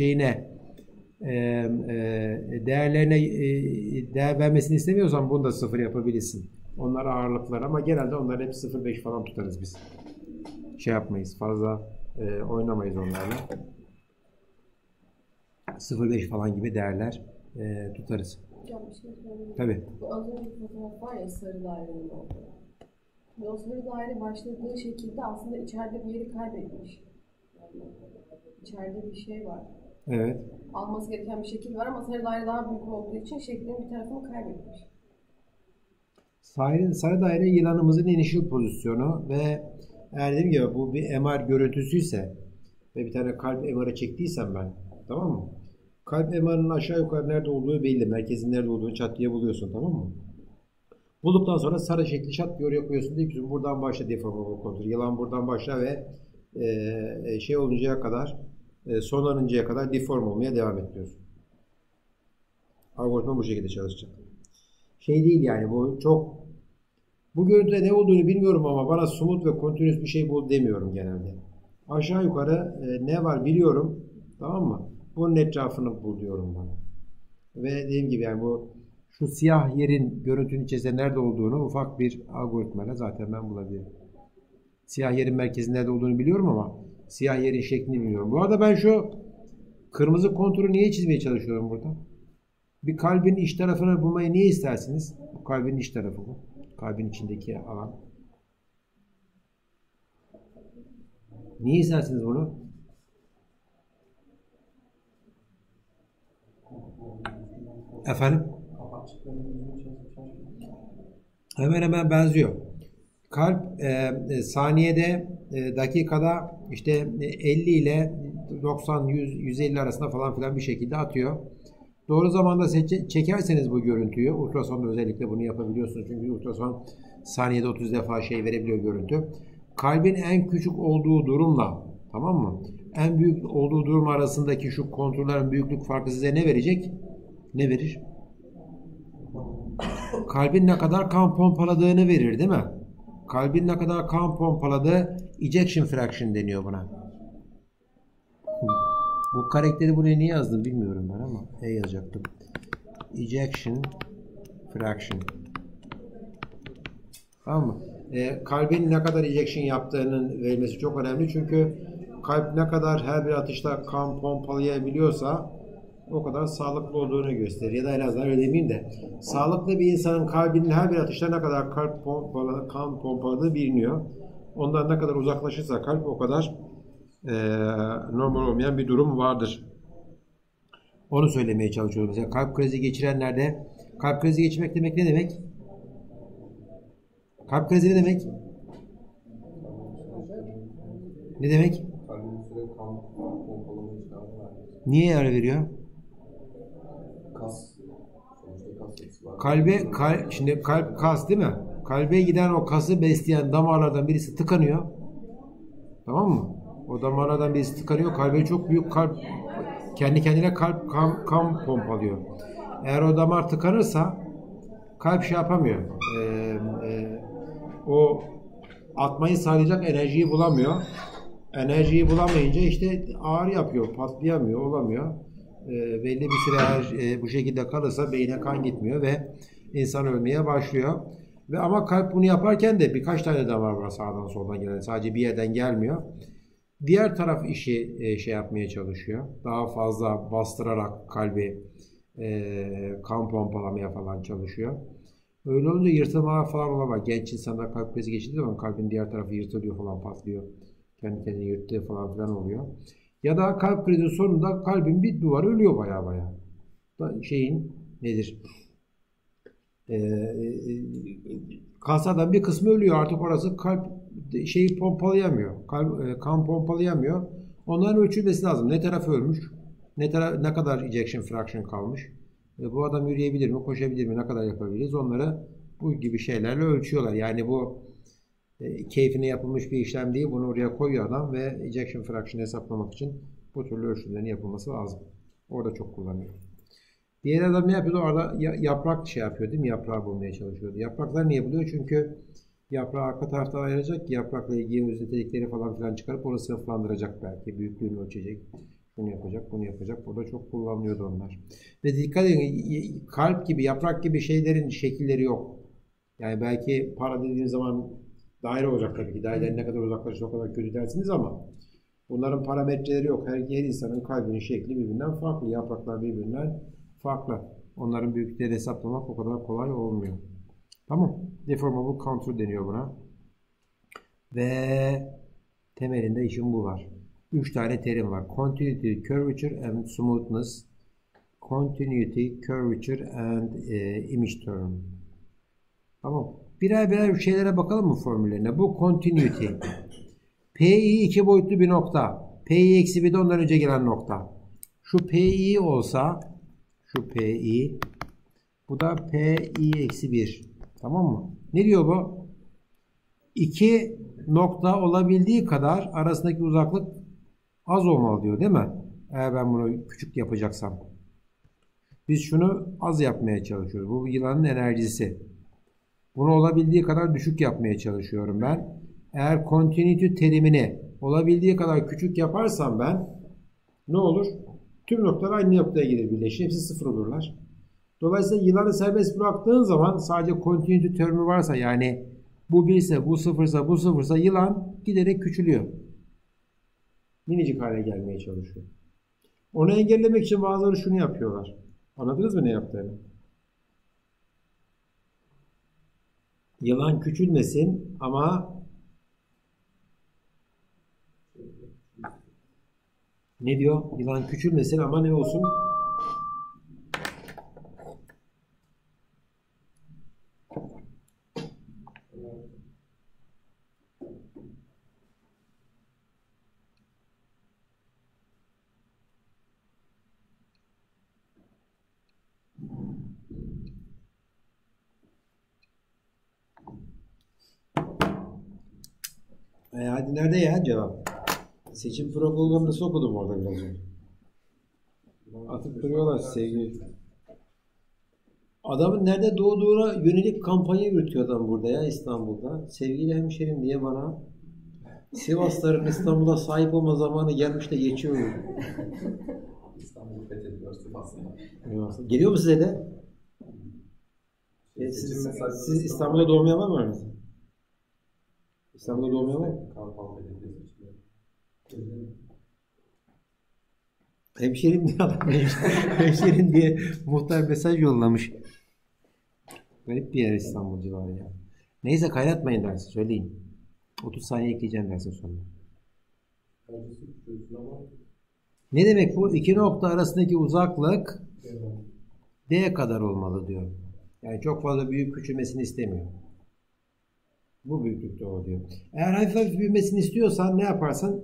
değerlerine değer vermesini istemiyorsan bunu da 0 yapabilirsin. Onlar ağırlıklar ama genelde onları hep 0,5 falan tutarız biz. Şey yapmayız, fazla oynamayız onlarla. 0,5 falan gibi değerler tutarız. Hocam bir şey söyleyeyim. Tabii. Bu az önceki fotoğraf var ya, sarı dairenin olduğu. Ve o sarı daire başladığı şekilde aslında içeride bir yeri kaybetmiş. Yani içeride bir şey var. Evet. Alması gereken bir şekil var ama sarı daire daha büyük olduğu için şeklin bir tarafını kaybetmiş. Sarı daire yılanımızın initial pozisyonu ve eğer dediğim gibi bu bir MR görüntüsüyse ve bir tane kalp MR'ı çektiysem ben, tamam mı? Kalp MR'ının aşağı yukarı nerede olduğu belli. Merkezin nerede olduğunu çat diye buluyorsun, tamam mı? Bulduktan sonra sarı şekli çat diye oraya koyuyorsun. Diyorsun buradan başla deformable kontur. Yılan buradan başla ve şey oluncaya kadar, sonlanıncaya kadar deform olmaya devam ediyorsun. Algoritma bu şekilde çalışacak. Şey değil yani, bu çok, bu görüntüde ne olduğunu bilmiyorum ama bana smooth ve continuous bir şey bul demiyorum genelde. Aşağı yukarı ne var biliyorum, tamam mı? Bunun etrafını bul diyorum bana. Ve dediğim gibi yani bu şu siyah yerin görüntünün içerisinde nerede olduğunu ufak bir algoritmayla zaten ben bulabilirim. Siyah yerin merkezinde nerede olduğunu biliyorum ama siyah yerin şeklini bilmiyorum. Bu arada ben şu kırmızı konturu niye çizmeye çalışıyorum burada? Bir kalbin iç tarafını bulmayı niye istersiniz? Bu kalbin iç tarafı bu. Kalbin içindeki alan. Niye istersiniz bunu? Efendim? Hemen hemen benziyor. Kalp saniyede, dakikada işte 50 ile 90, 100, 150 arasında falan filan bir şekilde atıyor. Doğru zamanda çekerseniz bu görüntüyü, ultrasonda özellikle bunu yapabiliyorsunuz. Çünkü ultrason saniyede 30 defa şey verebiliyor görüntü. Kalbin en küçük olduğu durumla, tamam mı, en büyük olduğu durum arasındaki şu konturların büyüklük farkı size ne verecek? Ne verir? Kalbin ne kadar kan pompaladığını verir, değil mi? Kalbin ne kadar kan pompaladığı ejection fraction deniyor buna. Bu karakteri buraya niye yazdım bilmiyorum ben ama yazacaktım. Ejection fraction. Tamam mı? Kalbin ne kadar ejection yaptığının verilmesi çok önemli. Çünkü kalp ne kadar her bir atışta kan pompalayabiliyorsa o kadar sağlıklı olduğunu gösterir. Ya da en azından öyle demeyeyim de sağlıklı bir insanın kalbinin her bir atışta ne kadar kan pompaladığı biliniyor. Ondan ne kadar uzaklaşırsa kalp o kadar normal olmayan bir durum vardır. Onu söylemeye çalışıyorum. Mesela kalp krizi geçirenlerde, kalp krizi geçirmek demek ne demek? Kalp krizi ne demek? Ne demek? Niye ara veriyor? Şimdi kalp kas değil mi? Kalbe giden o kası besleyen damarlardan birisi tıkanıyor. Tamam mı? O damarlardan birisi tıkanıyor. Kalbe çok büyük kendi kendine kan pompalıyor. Eğer o damar tıkanırsa kalp şey yapamıyor. O atmayı sağlayacak enerjiyi bulamıyor. Enerjiyi bulamayınca işte ağrı yapıyor, patlayamıyor, olamıyor. Belli bir süre bu şekilde kalırsa beyne kan gitmiyor ve insan ölmeye başlıyor. Ama kalp bunu yaparken de birkaç tane damar var sağdan soldan gelen. Sadece bir yerden gelmiyor. Diğer taraf işi şey yapmaya çalışıyor. Daha fazla bastırarak kalbi kan pompalamaya falan çalışıyor. Öyle olunca yırtılmalar falan olamaz. Genç insanlar kalp krizi geçirdiği zaman kalbin diğer tarafı yırtılıyor falan, patlıyor. Kendi kendine yırttığı falan filan oluyor. Ya da kalp krizi sonunda kalbin bir duvarı ölüyor baya. Şeyin nedir? Kasadan bir kısmı ölüyor. Artık orası kalp şeyi pompalayamıyor. Kan pompalayamıyor. Onların ölçülmesi lazım. Ne tarafı ölmüş? Ne kadar ejection fraction kalmış? Bu adam yürüyebilir mi? Koşabilir mi? Ne kadar yapabiliriz? Onları bu gibi şeylerle ölçüyorlar. Yani bu keyfine yapılmış bir işlem değil. Bunu oraya koyuyor adam ve ejection fraction hesaplamak için bu türlü ölçümlerin yapılması lazım. Orada çok kullanıyor. Diğer adam ne yapıyordu? Orada yaprak şey yapıyor değil mi? Yaprağı bulmaya çalışıyordu. Yapraklar niye buluyor? Çünkü yaprağı arka taraftan ayıracak ki yaprakla ilgili özellikleri falan filan çıkarıp onu sınıflandıracak belki. Büyüklüğünü ölçecek. Bunu yapacak, bunu yapacak. Burada çok kullanılıyordu onlar. Ve dikkat edin, kalp gibi, yaprak gibi şeylerin şekilleri yok. Yani belki para dediğiniz zaman daire olacak tabii ki. Daireden ne kadar uzaklaşırsa o kadar kötü dersiniz ama bunların parametreleri yok. Her insanın kalbinin şekli birbirinden farklı. Yapraklar birbirinden farklı. Onların büyüklükleri hesaplamak o kadar kolay olmuyor. Tamam. Deformable contour deniyor buna. Ve temelinde işim bu var. 3 tane terim var. Continuity, curvature and smoothness. Continuity, curvature and image term. Tamam. Birer birer şeylere bakalım mı formüllerine? Bu continuity. Pi iki boyutlu bir nokta. Pi eksi 1 de ondan önce gelen nokta. Şu Pi olsa şu Pi, bu da Pi eksi 1. Tamam mı? Ne diyor bu? İki nokta olabildiği kadar arasındaki uzaklık az olmalı diyor değil mi? Eğer ben bunu küçük yapacaksam. Biz şunu az yapmaya çalışıyoruz. Bu yılanın enerjisi. Bunu olabildiği kadar düşük yapmaya çalışıyorum ben. Eğer continuity terimini olabildiği kadar küçük yaparsam ben ne olur? Tüm noktalar aynı noktaya gelir birleşir. Hepsi sıfır olurlar. Dolayısıyla yılanı serbest bıraktığın zaman sadece continuity terimi varsa yani bu 1 ise bu 0 ise bu 0 ise yılan giderek küçülüyor. Minicik hale gelmeye çalışıyor. Onu engellemek için bazıları şunu yapıyorlar. Anladınız mı ne yaptığını? Yılan küçülmesin ama ne diyor? Yılan küçülmesin ama ne olsun? Hadi nerede ya cevap? Seçim programını sokudum orada biraz önce. Atıp duruyorlar sevgili. Adamın nerede doğduğuna yönelik kampanya yürütüyor adam burada ya İstanbul'da. Sevgili hemşerim diye bana Sivasların İstanbul'a sahip olma zamanı gelmiş de geçiyor. İstanbul fethediyor Sivas'ta. Geliyor mu size de? Siz İstanbul'da doğmaya var mı? İstanbul'da doğmaya var mı? Hemşerim diye adam hemşerim diye muhtar mesaj yollamış. Garip bir yer İstanbul civarı ya. Neyse kaynatmayın dersi söyleyin. 30 saniye ekleyeceğim dersin sonunda. Ne demek bu? İki nokta arasındaki uzaklık D kadar olmalı diyor. Yani çok fazla büyük küçülmesini istemiyor. Bu büyüklükte o diyor. Eğer hafif büyümesini istiyorsan ne yaparsın?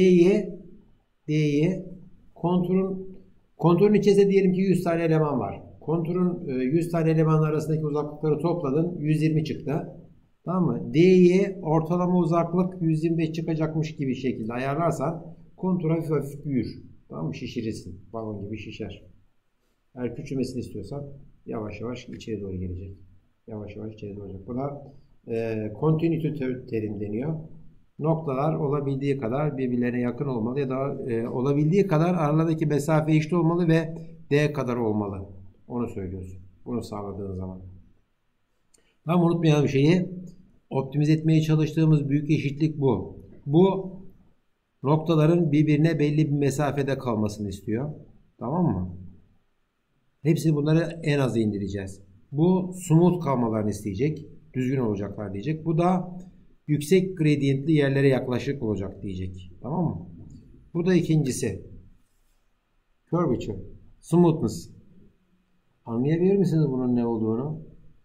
D'ye konturun içerisinde diyelim ki 100 tane eleman var. Konturun 100 tane eleman arasındaki uzaklıkları topladın. 120 çıktı. Tamam mı? D'ye ortalama uzaklık 125 çıkacakmış gibi şekilde ayarlarsan kontur hafif hafif büyür. Tamam mı? Şişirirsin. Balon gibi şişer. Eğer küçülmesini istiyorsan yavaş yavaş içeri doğru gelecek. Yavaş yavaş içeri doğru gelecek. Buna continuity terim deniyor. Noktalar olabildiği kadar birbirlerine yakın olmalı ya da olabildiği kadar aralarındaki mesafe eşit olmalı ve D kadar olmalı. Onu söylüyorsun. Bunu sağladığın zaman. Tam unutmayalım şeyi. Optimize etmeye çalıştığımız büyük eşitlik bu. Bu noktaların birbirine belli bir mesafede kalmasını istiyor. Tamam mı? Hepsini bunları en aza indireceğiz. Bu smooth kalmalarını isteyecek. Düzgün olacaklar diyecek. Bu da yüksek gradientli yerlere yaklaşık olacak diyecek. Tamam mı? Bu da ikincisi. Curvature. Smoothness. Anlayabilir misiniz bunun ne olduğunu?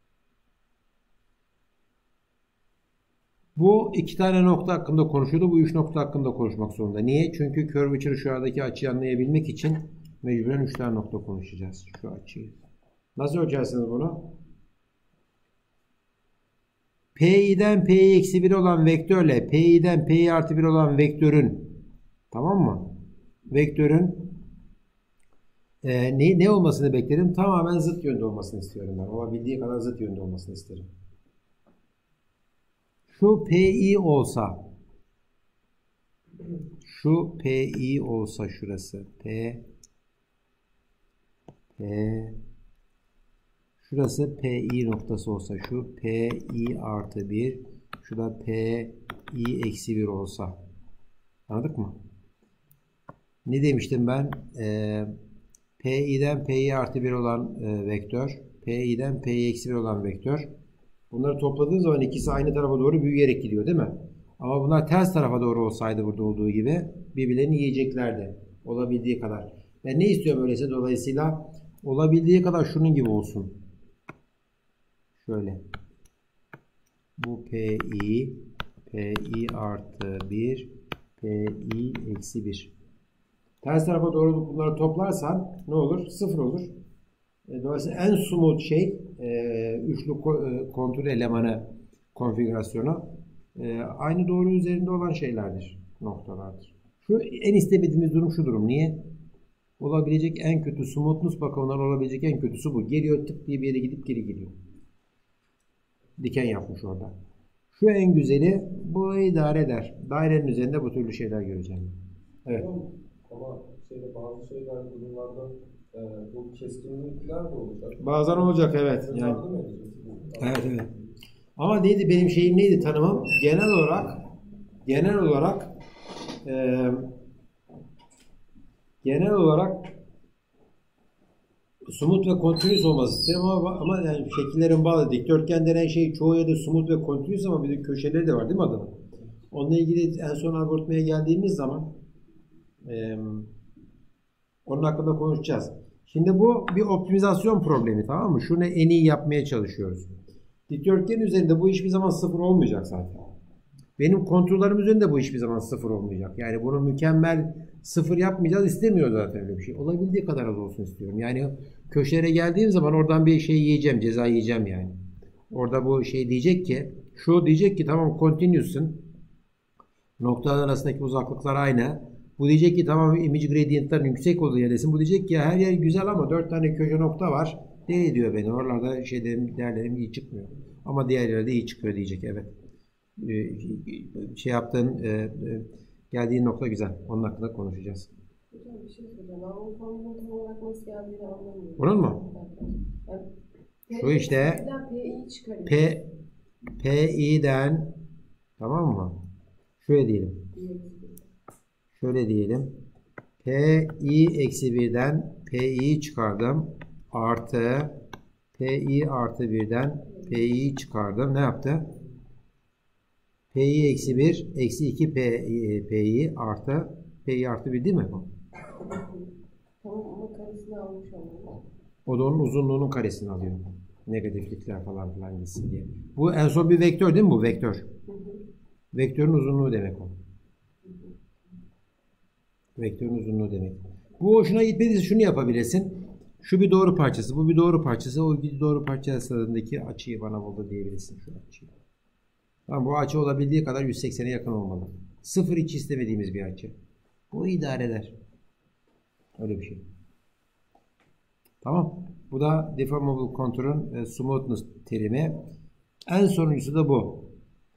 Bu iki tane nokta hakkında konuşuyordu. Bu üç nokta hakkında konuşmak zorunda. Niye? Çünkü curvature şu aradaki açıyı anlayabilmek için mecburen üç tane nokta konuşacağız. Şu açıyı. Nasıl ölçersiniz bunu? Pi'den P'yi eksi 1 olan vektörle Pi'den P'yi artı 1 olan vektörün, tamam mı? Vektörün ne olmasını beklerim? Tamamen zıt yönde olmasını istiyorum ben. Olabildiği kadar zıt yönde olmasını isterim. Şu Pi olsa, şu Pi olsa şurası P şurası Pi noktası olsa, şu Pi artı 1, şu da Pi eksi 1 olsa. Anladık mı? Ne demiştim ben? Pi'den P'yi artı 1 olan vektör, Pi'den P'yi eksi 1 olan vektör. Bunları topladığınız zaman ikisi aynı tarafa doğru büyüyerek gidiyor değil mi? Ama bunlar ters tarafa doğru olsaydı burada olduğu gibi birbirlerini yiyeceklerdi. Olabildiği kadar. Ben ne istiyorum öyleyse, dolayısıyla olabildiği kadar şunun gibi olsun. Şöyle. Bu Pi artı 1, Pi eksi 1. Ters tarafa doğru bunları toplarsan ne olur? 0 olur. Dolayısıyla en smooth şey üçlü kontur elemanı konfigürasyonu aynı doğru üzerinde olan şeylerdir. Noktalardır. Şu en istemediğimiz durum şu durum. Niye? Olabilecek en kötü smoothness bakımından olabilecek en kötüsü bu. Geliyor tık diye bir yere gidip geri geliyor. Diken yapmış orada. Şu en güzeli, bu idare eder. Dairenin üzerinde bu türlü şeyler göreceğim. Evet. Ama bazı şeyler, durumlarda bu keskinlikler de olacak. Bazen olacak, evet. Yani, evet. Ama neydi benim şeyim, neydi tanımım? Genel olarak smooth ve continuous olması isterim ama yani şekillerin bağlı. Dikdörtgen denen şey çoğu yerde smooth ve continuous ama bir de köşeleri de var değil mi adamın? Onunla ilgili en son algoritmaya geldiğimiz zaman onun hakkında konuşacağız. Şimdi bu bir optimizasyon problemi, tamam mı? Şunu en iyi yapmaya çalışıyoruz. Dikdörtgen üzerinde bu hiçbir zaman 0 olmayacak zaten. Benim konturlarım üzerinde bu hiçbir zaman 0 olmayacak. Yani bunu mükemmel 0 yapmayacağız, istemiyor zaten öyle bir şey. Olabildiği kadar az olsun istiyorum. Yani köşelere geldiğim zaman oradan bir şey yiyeceğim, ceza yiyeceğim yani. Orada bu şey diyecek ki tamam continuous'un, noktalar arasındaki uzaklıklar aynı. Bu diyecek ki tamam image gradient'ların yüksek olduğu yerdesin. Bu diyecek ki her yer güzel ama 4 tane köşe nokta var. Deli ediyor beni. Oralarda değerlerim iyi çıkmıyor. Ama diğer yerde iyi çıkıyor diyecek. Evet. Geldiğin nokta güzel. Onun hakkında konuşacağız. Hocam bir şey söyleyeceğim. Ben o konunun tam olarak nasıl geldiğini anlamıyorum. Bunun mu? Şu işte Pi'den, tamam mı? Şöyle diyelim. Pi eksi 1'den Pi'yi çıkardım. Artı Pi artı 1'den Pi'yi çıkardım. Ne yaptı? Pi'yi eksi 1 eksi 2 Pi'yi artı 1 değil mi? Tamam ama karesini almış olmalı. O da onun uzunluğunun karesini alıyor. Negatiflikler falan filan gitsin diye. Bu en son bir vektör değil mi bu? Vektör. Vektörün uzunluğu demek o. Vektörün uzunluğu demek. Bu hoşuna gitmediyse şunu yapabilirsin. Şu bir doğru parçası, bu bir doğru parçası. O bir doğru parçası arasındaki açıyı bana buldu diyebilirsin, şu açıyı. Tamam, bu açı olabildiği kadar 180'e yakın olmalı. 0 hiç istemediğimiz bir açı. Bu idare eder. Öyle bir şey. Tamam. Bu da deformable contour'un smoothness terimi. En sonuncusu da bu.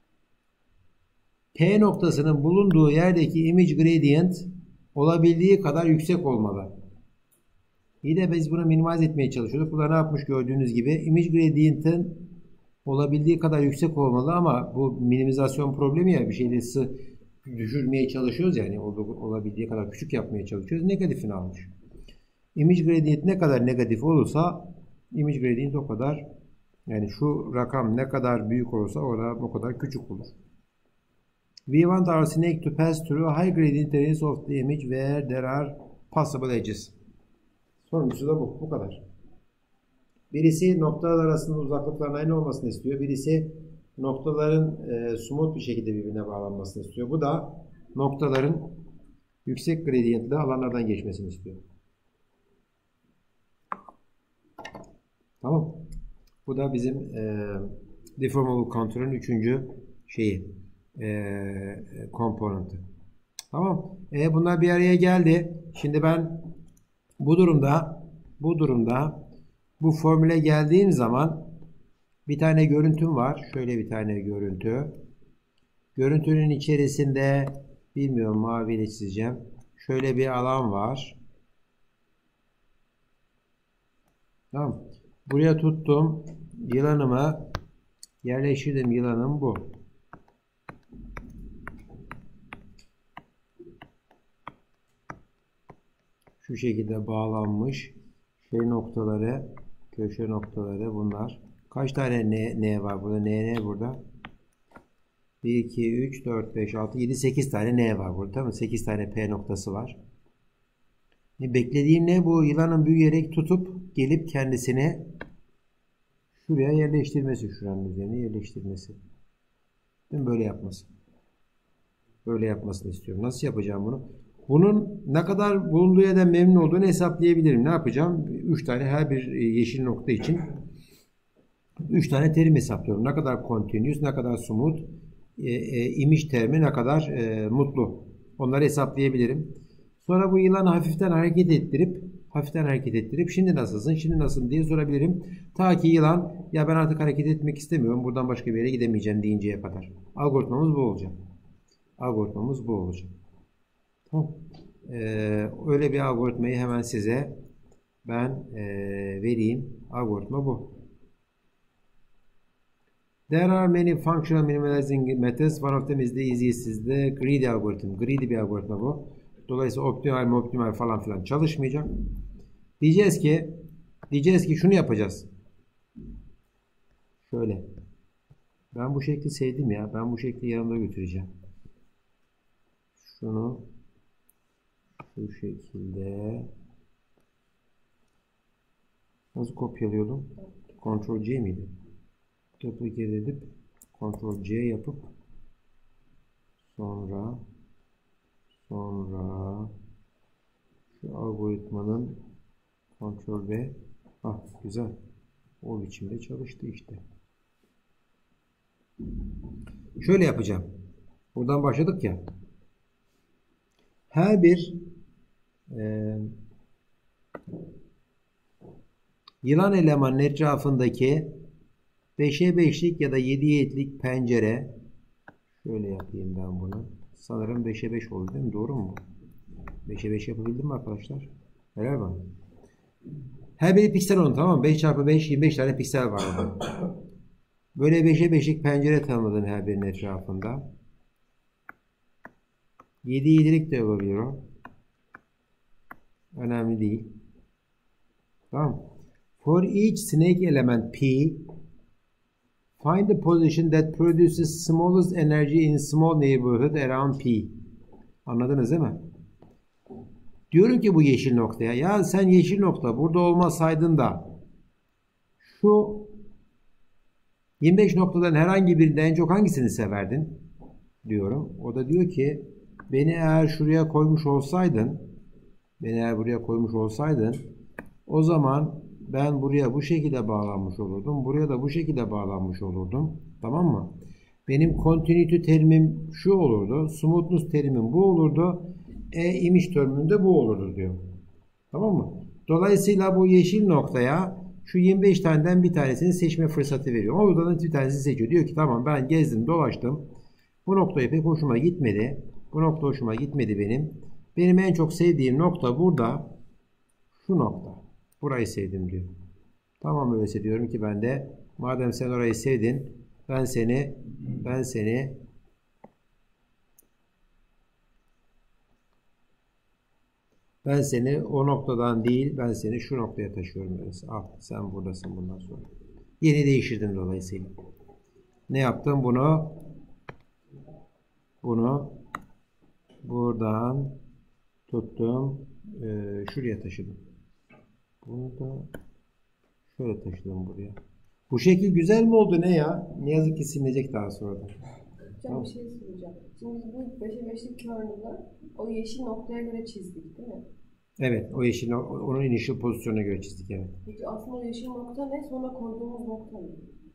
P noktasının bulunduğu yerdeki image gradient olabildiği kadar yüksek olmalı. İyi de biz bunu minimize etmeye çalışıyorduk. Burada ne yapmış gördüğünüz gibi image gradient'ın olabildiği kadar yüksek olmalı ama bu minimizasyon problemi ya, bir şeyleri düşürmeye çalışıyoruz yani olabildiği kadar küçük yapmaya çalışıyoruz. Negatifini almış. Image gradient ne kadar negatif olursa image gradient o kadar, yani şu rakam ne kadar büyük olursa o kadar küçük olur. We want our snake to pass through high gradient areas of the image where there are possible edges. Sonuncusu da bu. Bu kadar. Birisi noktalar arasında uzaklıkların aynı olmasını istiyor. Birisi noktaların smooth bir şekilde birbirine bağlanmasını istiyor. Bu da noktaların yüksek gradientli alanlardan geçmesini istiyor. Tamam. Bu da bizim deformable kontrolün 3. şeyi komponenti. Tamam. Bunlar bir araya geldi. Şimdi ben bu durumda bu formüle geldiğim zaman bir tane görüntüm var. Şöyle bir tane görüntü. Görüntünün içerisinde bilmiyorum, maviyle çizeceğim. Şöyle bir alan var. Tamam. Buraya tuttum. Yılanımı yerleştirdim. Yılanım bu. Şu şekilde bağlanmış. Noktaları, köşe noktaları bunlar. Kaç tane N var burada? N burada. 1, 2, 3, 4, 5, 6, 7, 8 tane N var burada. Tamam mı? 8 tane P noktası var. Beklediğim ne? Bu yılanın büyüyerek tutup gelip kendisini şuraya yerleştirmesi. Şuranın üzerine yerleştirmesi. Değil mi? Böyle yapması. Böyle yapmasını istiyorum. Nasıl yapacağım bunu? Bunun ne kadar bulunduğu yerden memnun olduğunu hesaplayabilirim. Ne yapacağım? 3 tane her bir yeşil nokta için 3 tane terim hesaplıyorum. Ne kadar continuous, ne kadar smooth, image terimi ne kadar mutlu. Onları hesaplayabilirim. Sonra bu yılanı hafiften hareket ettirip şimdi nasılsın, şimdi nasılsın diye sorabilirim. Ta ki yılan ya ben artık hareket etmek istemiyorum, buradan başka bir yere gidemeyeceğim deyinceye kadar. Algoritmamız bu olacak. Tamam. Öyle bir algoritmayı hemen size ben vereyim. Algoritma bu. There are many functional minimizing methods. One of them is the easiest, is the greedy algorithm. Greedy bir algoritma bu. Dolayısıyla optimal falan filan çalışmayacak. Diyeceğiz ki şunu yapacağız. Şöyle. Ben bu şekli sevdim ya. Ben bu şekli yanımda götüreceğim. Şunu şu şekilde nasıl kopyalıyordum? Ctrl C miydi? Duplicate edip Ctrl C yapıp sonra şu algoritmanın Ctrl V, güzel. O biçimde çalıştı işte. Şöyle yapacağım. Buradan başladık ya. Her bir yılan elemanın etrafındaki 5'e 5'lik ya da 7'ye 7'lik pencere, şöyle yapayım ben bunu. Sanırım 5'e 5 oldu değil mi? Doğru mu? 5'e 5 yapabildim mi arkadaşlar? Helal bana. Her biri piksel onun, tamam mı? 5 çarpı 5, 25 tane piksel var orada. Böyle 5'e 5'lik pencere tanımladım her birinin etrafında. 7'ye 7'lik de olabilir o. Önemli değil. Tamam. For each snake element P, find the position that produces smallest energy in small neighborhood around P. Anladınız değil mi? Diyorum ki bu yeşil noktaya, ya sen yeşil nokta burada olmasaydın da şu 25 noktadan herhangi birinde en çok hangisini severdin? Diyorum. O da diyor ki beni eğer şuraya koymuş olsaydın, o zaman ben buraya bu şekilde bağlanmış olurdum. Buraya da bu şekilde bağlanmış olurdum. Tamam mı? Benim continuity terimim şu olurdu. Smoothness terimim bu olurdu. Image terimim de bu olurdu diyor. Tamam mı? Dolayısıyla bu yeşil noktaya şu 25 taneden bir tanesini seçme fırsatı veriyor. Oradan bir tanesini seçiyor. Diyor ki tamam ben gezdim dolaştım. Bu noktaya pek hoşuma gitmedi. Bu nokta hoşuma gitmedi benim. Benim en çok sevdiğim nokta burada. Şu nokta. Burayı sevdim diyor. Tamam öyleyse diyorum ki ben de madem sen orayı sevdin ben seni o noktadan değil ben seni şu noktaya taşıyorum. Al sen buradasın bundan sonra. Yeni değiştirdim dolayısıyla. Ne yaptım? Bunu buradan tuttum. Şuraya taşıdım. Bunu da şöyle taşıdım buraya. Bu şekil güzel mi oldu ne ya? Ne yazık ki silinecek daha sonra da. Hocam bir şey soracağım. Şimdi biz bu 5'e 5'lik kernel'ı o yeşil noktaya göre çizdik değil mi? Evet, o yeşil onun initial pozisyonuna göre çizdik evet. Peki aslında o yeşil nokta ne? Sonra koyduğumuz nokta mı?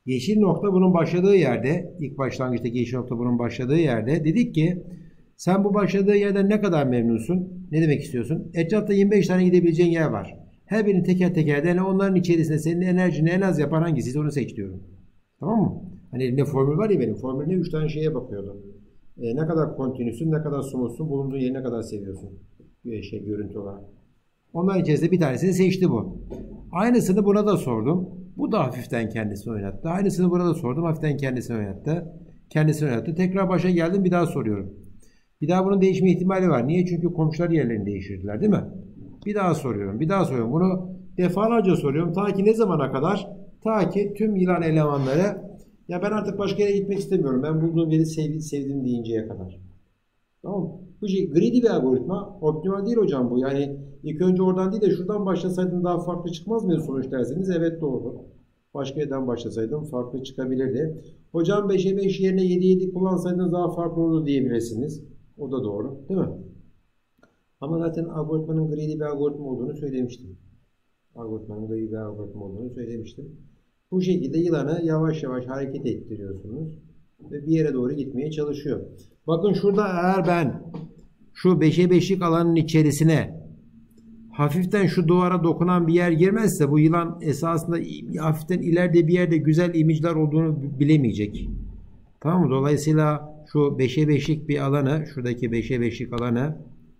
Yeşil nokta bunun başladığı yerde, ilk başlangıçtaki yeşil nokta bunun başladığı yerde dedik ki sen bu başladığı yerden ne kadar memnunsun? Ne demek istiyorsun? Etrafta 25 tane gidebileceğin yer var. Her birini teker teker dene, onların içerisinde senin enerjini en az yapan hangisiyse onu seç diyorum. Tamam mı? Hani elimde formül var ya benim. Formülde 3 tane şeye bakıyordum. Ne kadar kontinüsün, ne kadar smoothsun, bulunduğun yeri ne kadar seviyorsun. Görüntü olarak. Onların içerisinde bir tanesini seçti bu. Aynısını buna da sordum. Bu da hafiften kendisini oynattı. Aynısını burada da sordum. Hafiften kendisini oynattı. Kendisini oynattı. Tekrar başa geldim. Bir daha soruyorum. Bir daha bunun değişme ihtimali var. Niye? Çünkü komşular yerlerini değiştirdiler değil mi? Bir daha soruyorum. Bir daha soruyorum. Bunu defalarca soruyorum. Ta ki ne zamana kadar? Ta ki tüm yılan elemanları ya ben artık başka yere gitmek istemiyorum. Ben bulduğum yeri sevdim deyinceye kadar. Tamam mı? Bu greedy bir algoritma. Optimal değil hocam bu. Yani ilk önce oradan değil de şuradan başlasaydın daha farklı çıkmaz mıydı sonuç derseniz? Evet doğru. Başka yerden başlasaydım farklı çıkabilirdi. Hocam 5'e 5 yerine 7'ye 7 kullansaydınız daha farklı olurdu diyebilirsiniz. O da doğru. Değil mi? Ama zaten algoritmanın greedy bir algoritma olduğunu söylemiştim. Algoritmanın greedy bir algoritma olduğunu söylemiştim. Bu şekilde yılanı yavaş yavaş hareket ettiriyorsunuz. Ve bir yere doğru gitmeye çalışıyor. Bakın şurada eğer ben şu 5'e 5'lik alanın içerisine hafiften şu duvara dokunan bir yer girmezse bu yılan esasında hafiften ileride bir yerde güzel imajlar olduğunu bilemeyecek. Tamam mı? Dolayısıyla şu 5'e 5'lik bir alanı, şuradaki 5'e 5'lik alanı,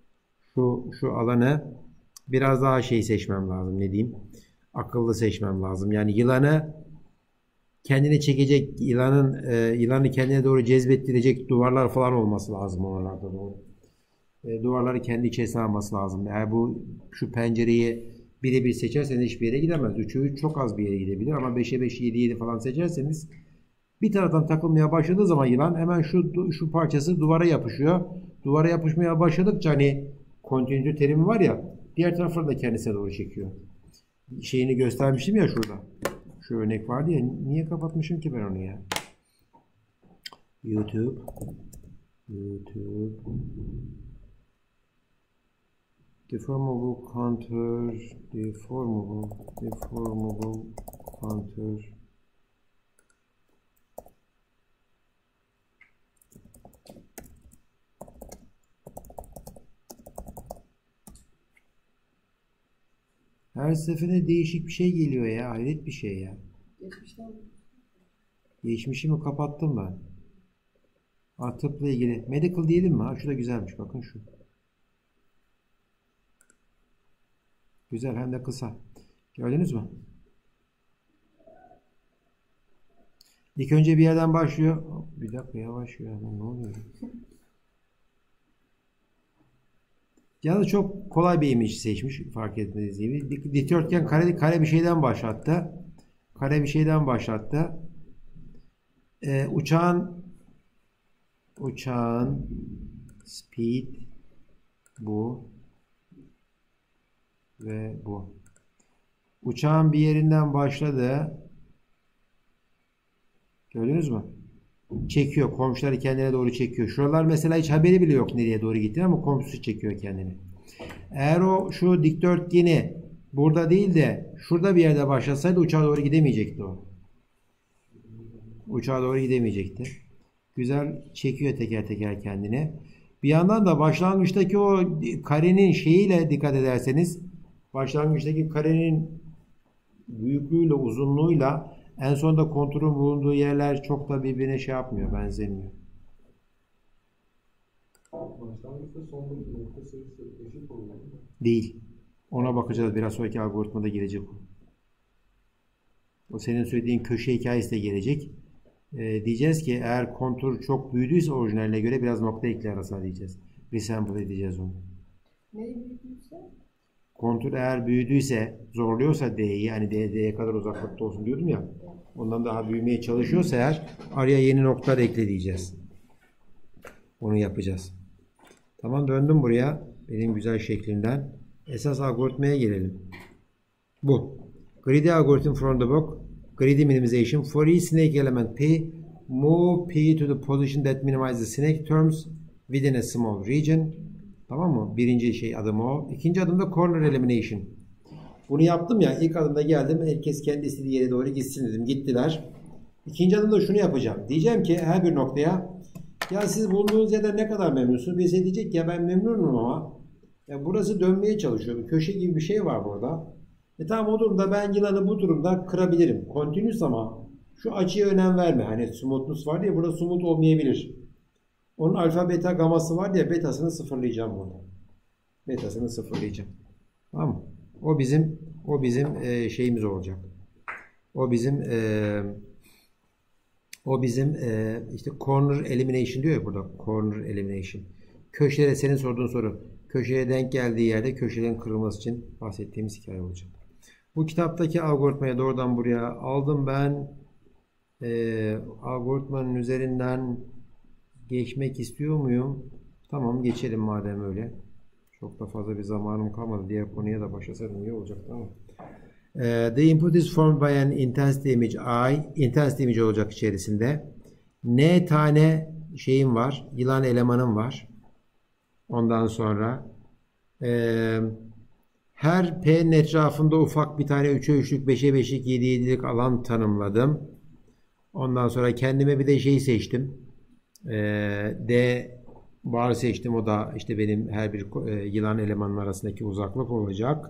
şu alanı biraz daha seçmem lazım. Ne diyeyim? Akıllı seçmem lazım. Yani yılanı kendine çekecek, yılanı kendine doğru cezbettirecek duvarlar falan olması lazım oralarda doğru. Duvarları kendi içerisine alması lazım. Eğer şu pencereyi birebir seçerseniz hiçbir yere gidemez. 3'e 3 çok az bir yere gidebilir ama 5'e 5, 7'ye 7 falan seçerseniz bir taraftan takılmaya başladığı zaman yılan hemen şu parçası duvara yapışıyor. Duvara yapışmaya başladıkça hani kontinüite terimi var ya diğer tarafları da kendisine doğru çekiyor. Şeyini göstermiştim ya şurada. Şu örnek vardı ya. Niye kapatmışım ki ben onu ya? YouTube. Deformable contour. Deformable contour. Her seferinde değişik bir şey geliyor ya. Hayret bir şey ya. Geçmişimi kapattım ben. Tıpla ilgili. Medical diyelim mi? Şu da güzelmiş. Bakın şu. Güzel hem de kısa. Gördünüz mü? İlk önce bir yerden başlıyor. Bir dakika yavaş ya. Ne oluyor? Yalnız çok kolay bir imaj seçmiş. Fark ettiğiniz gibi. Bir dikdörtgen kare bir şeyden başlattı. Kare bir şeyden başlattı. Uçağın speed bu ve bu. Uçağın bir yerinden başladı. Gördünüz mü? Çekiyor. Komşuları kendine doğru çekiyor. Şuralar mesela hiç haberi bile yok nereye doğru gittiğini ama komşusu çekiyor kendini. Eğer şu dikdörtgeni burada değil de şurada bir yerde başlasaydı uçağa doğru gidemeyecekti o. Uçağa doğru gidemeyecekti. Güzel çekiyor teker teker kendine. Bir yandan da başlangıçtaki o karenin şeyiyle dikkat ederseniz başlangıçtaki karenin büyüklüğüyle uzunluğuyla en sonunda konturun bulunduğu yerler çok da birbirine yapmıyor, benzemiyor. Başlangıçta sondaki nokta sayısı eşit olmalı mı? Değil. Ona bakacağız. Biraz sonraki algoritmada gelecek o. O senin söylediğin köşe hikayesi de gelecek. Diyeceğiz ki eğer kontur çok büyüdüyse orijinaline göre biraz nokta ekle arasına diyeceğiz. Resample edeceğiz onu. Neyi büyütürse? Kontur eğer büyüdüyse, zorluyorsa D'yi, yani D'ye kadar uzaklıkta olsun diyordum ya. Ondan daha büyümeye çalışıyorsa eğer araya yeni noktalar ekle diyeceğiz. Onu yapacağız. Tamam, döndüm buraya. Benim güzel şeklimden. Esas algoritmaya gelelim. Bu. Greedy algorithm from the book. Greedy minimization. For each snake element P, move P to the position that minimizes the snake terms within a small region. Tamam mı? Birinci adım o. İkinci adım da corner elimination. Bunu yaptım ya. İlk adımda geldim. Herkes kendi istediği yere doğru gitsin dedim. Gittiler. İkinci adımda şunu yapacağım. Diyeceğim ki her bir noktaya ya siz bulunduğunuz yerden ne kadar memnunsunuz? Birisi diyecek ya ben memnunum ama ya burası dönmeye çalışıyor. Bir köşe gibi bir şey var burada. Tamam o durumda ben yılanı bu durumda kırabilirim. Continuous ama şu açıya önem verme. Hani smoothness var ya burada smooth olmayabilir. Onun alfa beta gaması var ya betasını sıfırlayacağım burada. Betasını sıfırlayacağım. Tamam mı? O bizim şeyimiz olacak. O bizim işte corner elimination diyor ya burada. Corner elimination. Köşelere senin sorduğun soru. Köşeye denk geldiği yerde köşelerin kırılması için bahsettiğimiz hikaye olacak. Bu kitaptaki algoritmayı doğrudan buraya aldım ben. Algoritmanın üzerinden geçmek istiyor muyum? Tamam geçelim madem öyle. Çok da fazla bir zamanım kalmadı. Diğer konuya da başlasaydım iyi olacak tamam. The input is formed by an intensity image I. Intensity image olacak içerisinde. N tane şeyim var. Yılan elemanım var. Ondan sonra her P'nin etrafında ufak bir tane 3'e 3'lük, 5'e 5'lik, 7'ye 7'lik alan tanımladım. Ondan sonra kendime bir de şeyi seçtim. D bar seçtim. O da işte benim her bir yılan elemanın arasındaki uzaklık olacak.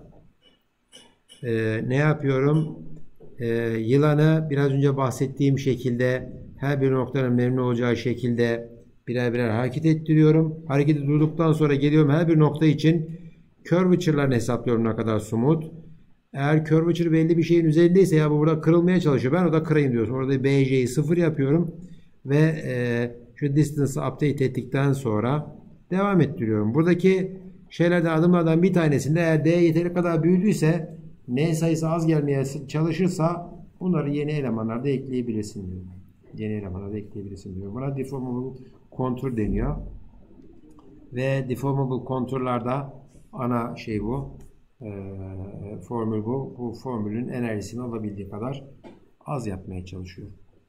Ne yapıyorum? Yılanı biraz önce bahsettiğim şekilde her bir noktanın memnun olacağı şekilde birer birer hareket ettiriyorum. Hareketi durduktan sonra geliyorum her bir nokta için curvature'larını hesaplıyorum ne kadar smooth. Eğer curvature belli bir şeyin üzerindeyse ya bu burada kırılmaya çalışıyor. Ben orada kırayım diyorsun. Orada BJ'yi 0 yapıyorum ve şu distance'ı update ettikten sonra devam ettiriyorum. Buradaki şeylerden adımlardan bir tanesinde eğer D yeteri kadar büyüdüyse N sayısı az gelmeye çalışırsa bunları yeni elemanlarda ekleyebilirsin diyor. Yeni elemanlarda ekleyebilirsin diyor. Buna deformable contour deniyor. Ve deformable contour'larda ana şey bu. Formül bu. Bu formülün enerjisini alabildiği kadar az yapmaya çalışıyor.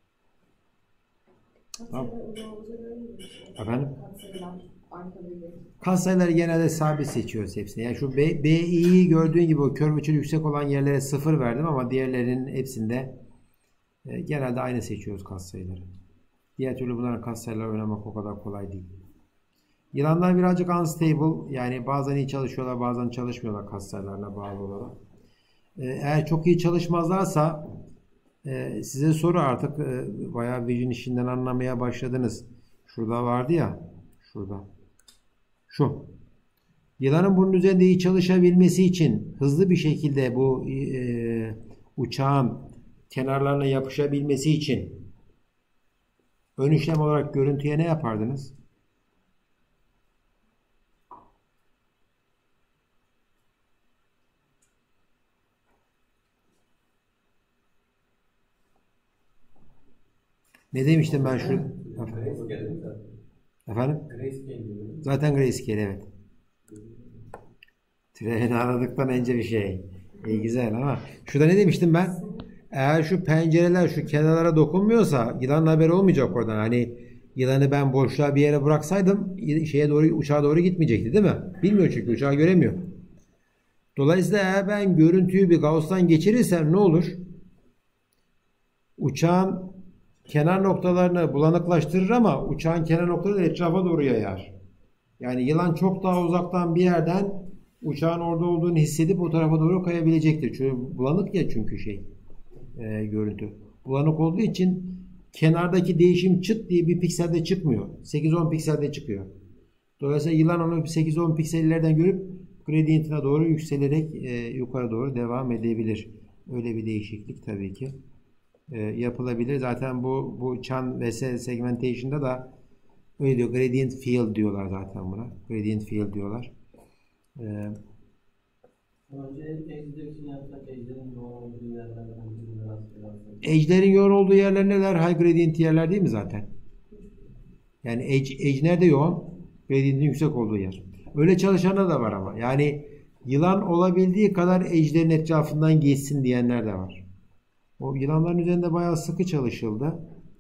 Tamam. Efendim? Katsayıları genelde sabit seçiyoruz hepsini. Yani şu BI'yi gördüğün gibi o curvature yüksek olan yerlere 0 verdim ama diğerlerinin hepsinde genelde aynı seçiyoruz katsayıları. Diğer türlü bunların katsayıları oynamak o kadar kolay değil. Yılanlar birazcık unstable. Yani bazen iyi çalışıyorlar bazen çalışmıyorlar katsayılarına bağlı olarak. Eğer çok iyi çalışmazlarsa size soru artık bayağı vision işinden anlamaya başladınız. Şurada vardı ya. Şurada. Şu. Yılanın bunun üzerinde iyi çalışabilmesi için hızlı bir şekilde bu uçağın kenarlarına yapışabilmesi için ön işlem olarak görüntüye ne yapardınız? Ne demiştim ben şu? Efendim? Zaten grayscale evet. Treni aradıktan önce bir şey. İyi güzel ama şurada ne demiştim ben? Eğer şu pencereler şu kenarlara dokunmuyorsa yılanın haberi olmayacak oradan. Hani yılanı ben boşluğa bir yere bıraksaydım şeye doğru uçağa doğru gitmeyecekti değil mi? Bilmiyor çünkü uçağı göremiyor. Dolayısıyla eğer ben görüntüyü bir Gauss'tan geçirirsem ne olur? Uçağın kenar noktalarını bulanıklaştırır ama uçağın kenar noktaları etrafa doğru yayar. Yani yılan çok daha uzaktan bir yerden uçağın orada olduğunu hissedip o tarafa doğru kayabilecektir. Çünkü bulanık ya çünkü görüntü. Bulanık olduğu için kenardaki değişim çıt diye bir pikselde çıkmıyor. 8-10 pikselde çıkıyor. Dolayısıyla yılan onu 8-10 piksellerden görüp gradientine doğru yükselerek yukarı doğru devam edebilir. Öyle bir değişiklik tabii ki yapılabilir. Zaten bu Chan ve segmentation'da da öyle diyor. Gradient field diyorlar zaten buna. Gradient field diyorlar. Önce Edge'ler için yapsak Edge'lerin yoğun olduğu yerlerden birine rastlayalım. Edge'lerin yoğun olduğu yerler neler? High gradient yerler değil mi zaten? Yani edge nerede yoğun? Gradient'in yüksek olduğu yer. Öyle çalışanlar da var ama. Yani yılan olabildiği kadar edge'lerin etrafından geçsin diyenler de var. O yılanların üzerinde bayağı sıkı çalışıldı.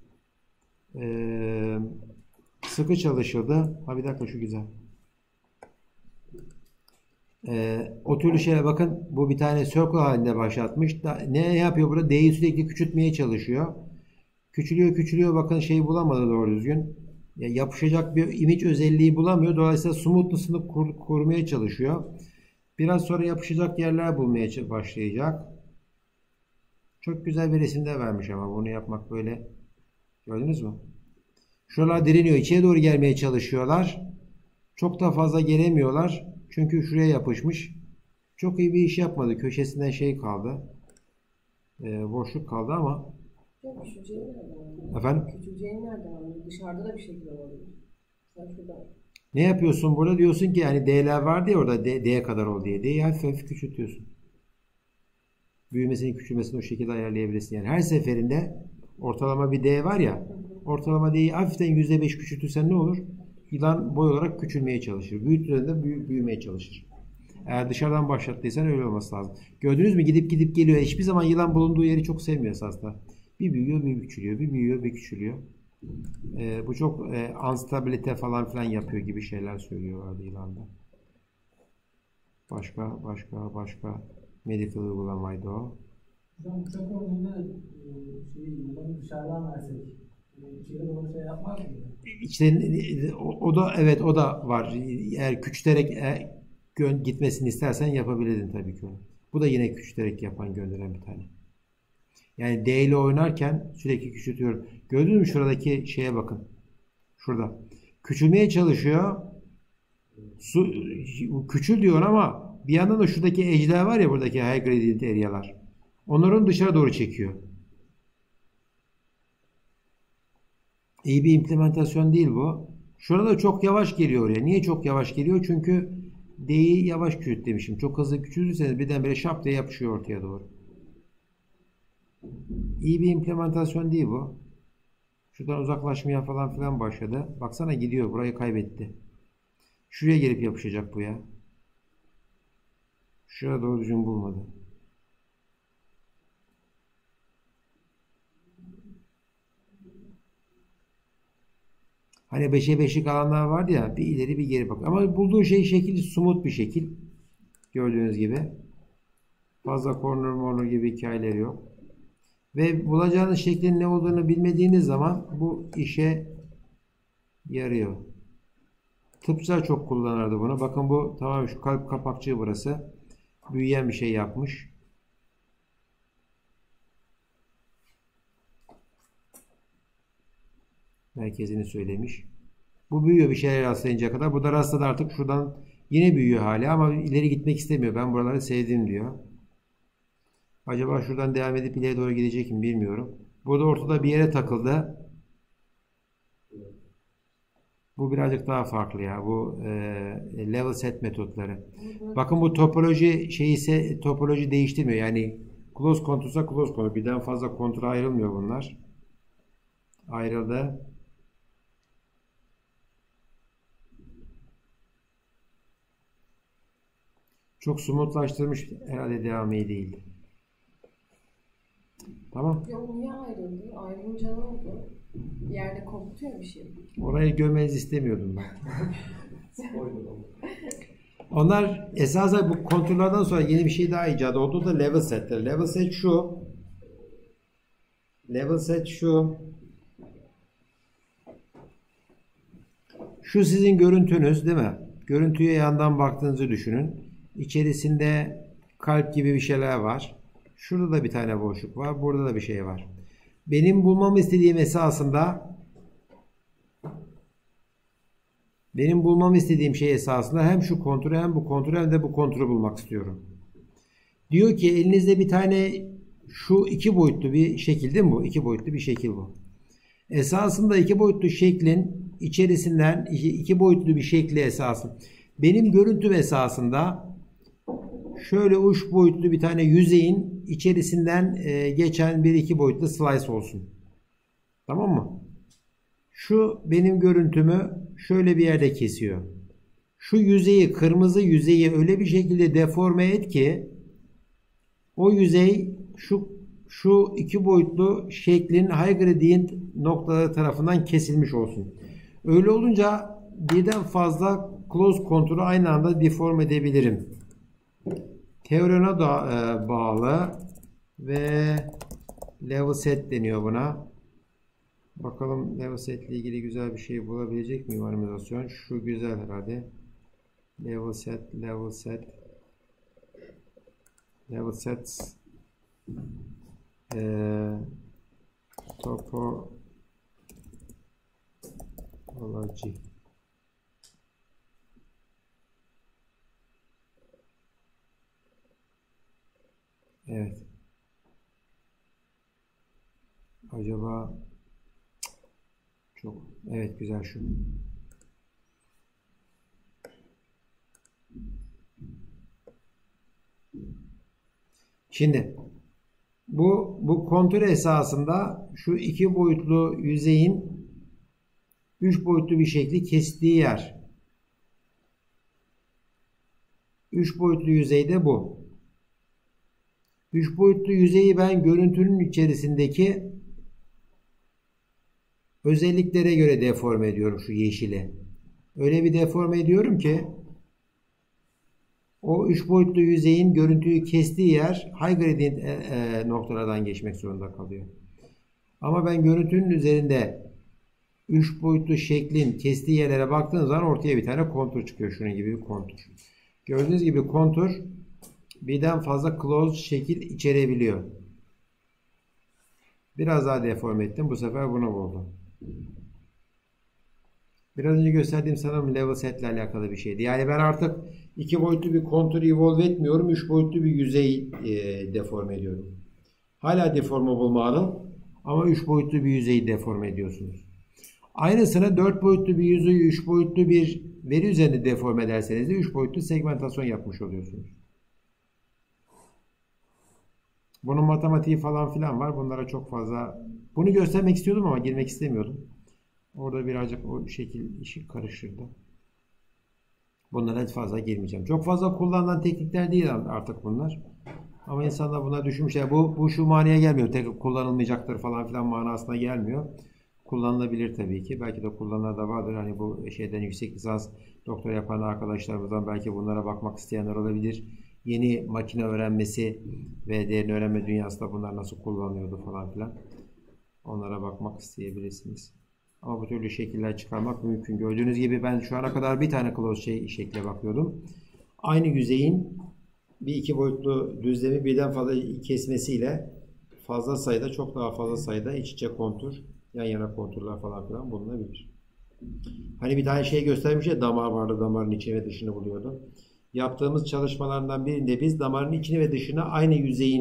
Sıkı çalışıldı. Ha bir dakika şu güzel. O türlü şeyler bakın bu bir tane circle halinde başlatmış. Ne yapıyor burada? D'yi sürekli küçültmeye çalışıyor. Küçülüyor küçülüyor, bakın şeyi bulamadı doğru düzgün. Ya yapışacak bir image özelliği bulamıyor. Dolayısıyla smoothness'ını korumaya çalışıyor. Biraz sonra yapışacak yerler bulmaya başlayacak. Çok güzel bir resimde vermiş ama bunu yapmak böyle. Gördünüz mü? Şuralar direniyor. İçeri doğru gelmeye çalışıyorlar. Çok da fazla gelemiyorlar. Çünkü şuraya yapışmış. Çok iyi bir iş yapmadı. Köşesinden şey kaldı. Boşluk kaldı ama. Çok küçüleceğini nereden anlıyor? Efendim? Küçüleceğini nereden anlıyor? Dışarıda da bir şekilde olabilir. Sen şurada. Ne yapıyorsun burada? Diyorsun ki hani D'ler vardı ya orada D'ye kadar ol diye. D'yi hafif hafif küçültüyorsun. Büyümesini küçülmesini o şekilde ayarlayabilirsin. Yani her seferinde ortalama bir D var ya, ortalama D'yi hafiften %5 küçültürsen ne olur? Yılan boy olarak küçülmeye çalışır. Büyüttüğünde büyümeye çalışır. Eğer dışarıdan başlattıysan öyle olması lazım. Gördünüz mü? Gidip gidip geliyor. Hiçbir zaman yılan bulunduğu yeri çok sevmiyor esasında. Bir büyüyor, bir küçülüyor. Bir büyüyor, bir küçülüyor. Bu çok unstabilite falan filan yapıyor gibi şeyler söylüyorlardı yılanda. Başka medical uygulamaydı o. Hocam uçak örneğinde yılanı dışarıdan versek, içeri doğru şey yapmaz mı? İşte o da evet, o da var. Eğer küçülterek gitmesini istersen yapabilirdin tabii ki onu. Bu da yine küçülterek yapan, gönderen bir tane. Yani D ile oynarken sürekli küçültüyorum. Gördünüz mü şuradaki şeye bakın. Şurada. Küçülmeye çalışıyor. Küçül diyor ama bir yandan da şuradaki edge'ler var ya, buradaki high gradient area'lar. Onların dışarı doğru çekiyor. İyi bir implementasyon değil bu. Şurada çok yavaş geliyor oraya. Niye çok yavaş geliyor? Çünkü D'yi yavaş küçült demişim. Çok hızlı küçülürseniz birdenbire şap diye yapışıyor ortaya doğru. İyi bir implementasyon değil bu. Şuradan uzaklaşmaya falan filan başladı. Baksana gidiyor. Burayı kaybetti. Şuraya gelip yapışacak bu ya. Şuraya doğru düzgün bulmadı. Hani 5'e 5'lik alanlar vardı ya, bir ileri bir geri bak. Ama bulduğu şey şekil smooth bir şekil. Gördüğünüz gibi. Fazla corner gibi hikayeleri yok. Ve bulacağınız şeklin ne olduğunu bilmediğiniz zaman bu işe yarıyor. Tıpçılar çok kullanırdı bunu. Bakın bu tamamen şu kalp kapakçığı burası. Büyüyen bir şey yapmış. Merkezini söylemiş. Bu büyüyor bir şeyler rastlayınca kadar. Bu da rastladı artık, şuradan yine büyüyor hala ama ileri gitmek istemiyor. Ben buraları sevdim diyor. Acaba şuradan devam edip ileri doğru gidecek mi bilmiyorum. Bu da ortada bir yere takıldı. Bu birazcık daha farklı ya. Bu level set metotları. Bakın bu topoloji ise topoloji değiştirmiyor. Yani close contour'sa close contour. Birden fazla kontura ayrılmıyor bunlar. Ayrıldı. Çok smoothlaştırmış, herhalde devamı iyi değildi. Tamam. Yok, niye ayrıldı? Ayrılınca ne oldu? Bir yerde koputuyor bir şey. Orayı görmenizi istemiyordum ben. Onlar esasen bu konturlardan sonra yeni bir şey daha icat oldu, da level setler. Level set şu. Level set şu. Şu sizin görüntünüz değil mi? Görüntüye yandan baktığınızı düşünün. İçerisinde kalp gibi bir şeyler var. Şurada da bir tane boşluk var. Burada da bir şey var. Benim bulmamı istediğim şey esasında hem şu konturu hem bu konturu hem de bu konturu bulmak istiyorum. Diyor ki elinizde bir tane şu iki boyutlu bir şekil değil mi bu? İki boyutlu bir şekil bu. Esasında iki boyutlu şeklin içerisinden iki boyutlu bir şekli esasında. Benim görüntüm esasında şöyle uç boyutlu bir tane yüzeyin içerisinden geçen bir iki boyutlu slice olsun. Tamam mı? Şu benim görüntümü şöyle bir yerde kesiyor. Şu yüzeyi, kırmızı yüzeyi öyle bir şekilde deforme et ki o yüzey şu iki boyutlu şeklin high gradient noktaları tarafından kesilmiş olsun. Öyle olunca birden fazla close konturu aynı anda deforme edebilirim. Teoreme da bağlı ve level set deniyor buna. Bakalım level set ile ilgili güzel bir şey bulabilecek miyim animasyon? Şu güzel herhalde. Level set, level set. Level sets. Topology. Evet. Acaba çok evet güzel şu. Şimdi bu kontur esasında şu iki boyutlu yüzeyin üç boyutlu bir şekli kestiği yer. Üç boyutlu yüzeyde bu. Üç boyutlu yüzeyi ben görüntünün içerisindeki özelliklere göre deforme ediyorum şu yeşili. Öyle bir deforme ediyorum ki o üç boyutlu yüzeyin görüntüyü kestiği yer high gradient noktalardan geçmek zorunda kalıyor. Ama ben görüntünün üzerinde üç boyutlu şeklin kestiği yerlere baktığınız zaman ortaya bir tane kontur çıkıyor. Şunun gibi bir kontur. Gördüğünüz gibi kontur birden fazla closed şekil içerebiliyor. Biraz daha deforme ettim. Bu sefer bunu buldum. Biraz önce gösterdiğim sanırım level set ile alakalı bir şeydi. Yani ben artık iki boyutlu bir kontur evolve etmiyorum. Üç boyutlu bir yüzey deforme ediyorum. Hala deformable model ama üç boyutlu bir yüzeyi deforme ediyorsunuz. Aynısını 4 boyutlu bir yüzeyi 3 boyutlu bir veri üzerinde deforme ederseniz de 3 boyutlu segmentasyon yapmış oluyorsunuz. Bunun matematiği falan filan var. Bunlara çok fazla... Bunu göstermek istiyordum ama girmek istemiyordum. Orada birazcık o şekil işi karıştırdı. Bunlara hiç fazla girmeyeceğim. Çok fazla kullanılan teknikler değil artık bunlar. Ama insanlar buna düşünmüşler. Bu şu manaya gelmiyor. Tek kullanılmayacaktır falan filan manasına gelmiyor. Kullanılabilir tabii ki. Belki de kullananlar da vardır. Hani bu şeyden yüksek lisans doktora yapan arkadaşlarımızdan belki bunlara bakmak isteyenler olabilir. Yeni makine öğrenmesi ve derin öğrenme dünyasında bunlar nasıl kullanılıyordu falan filan. Onlara bakmak isteyebilirsiniz. Ama bu türlü şekiller çıkarmak mümkün. Gördüğünüz gibi ben şu ana kadar bir tane close şekle bakıyordum. Aynı yüzeyin bir iki boyutlu düzlemi birden fazla kesmesiyle fazla sayıda, çok daha fazla sayıda iç içe kontur, yan yana konturlar falan filan bulunabilir. Hani bir tane şey göstermiş ya, damar vardı, damarın içini ve dışını buluyordu. Yaptığımız çalışmalardan birinde biz damarın içini ve dışını aynı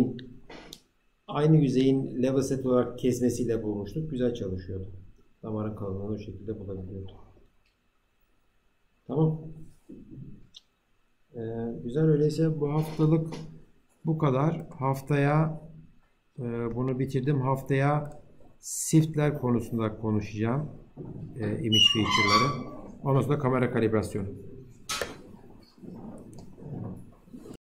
yüzeyin level set olarak kesmesiyle bulmuştuk. Güzel çalışıyordu. Damarın kalınlığını o şekilde bulabiliyordu. Tamam. Güzel, öyleyse bu haftalık bu kadar. Haftaya bunu bitirdim. Haftaya siftler konusunda konuşacağım. Image feature'ları. Ondan sonra kamera kalibrasyonu.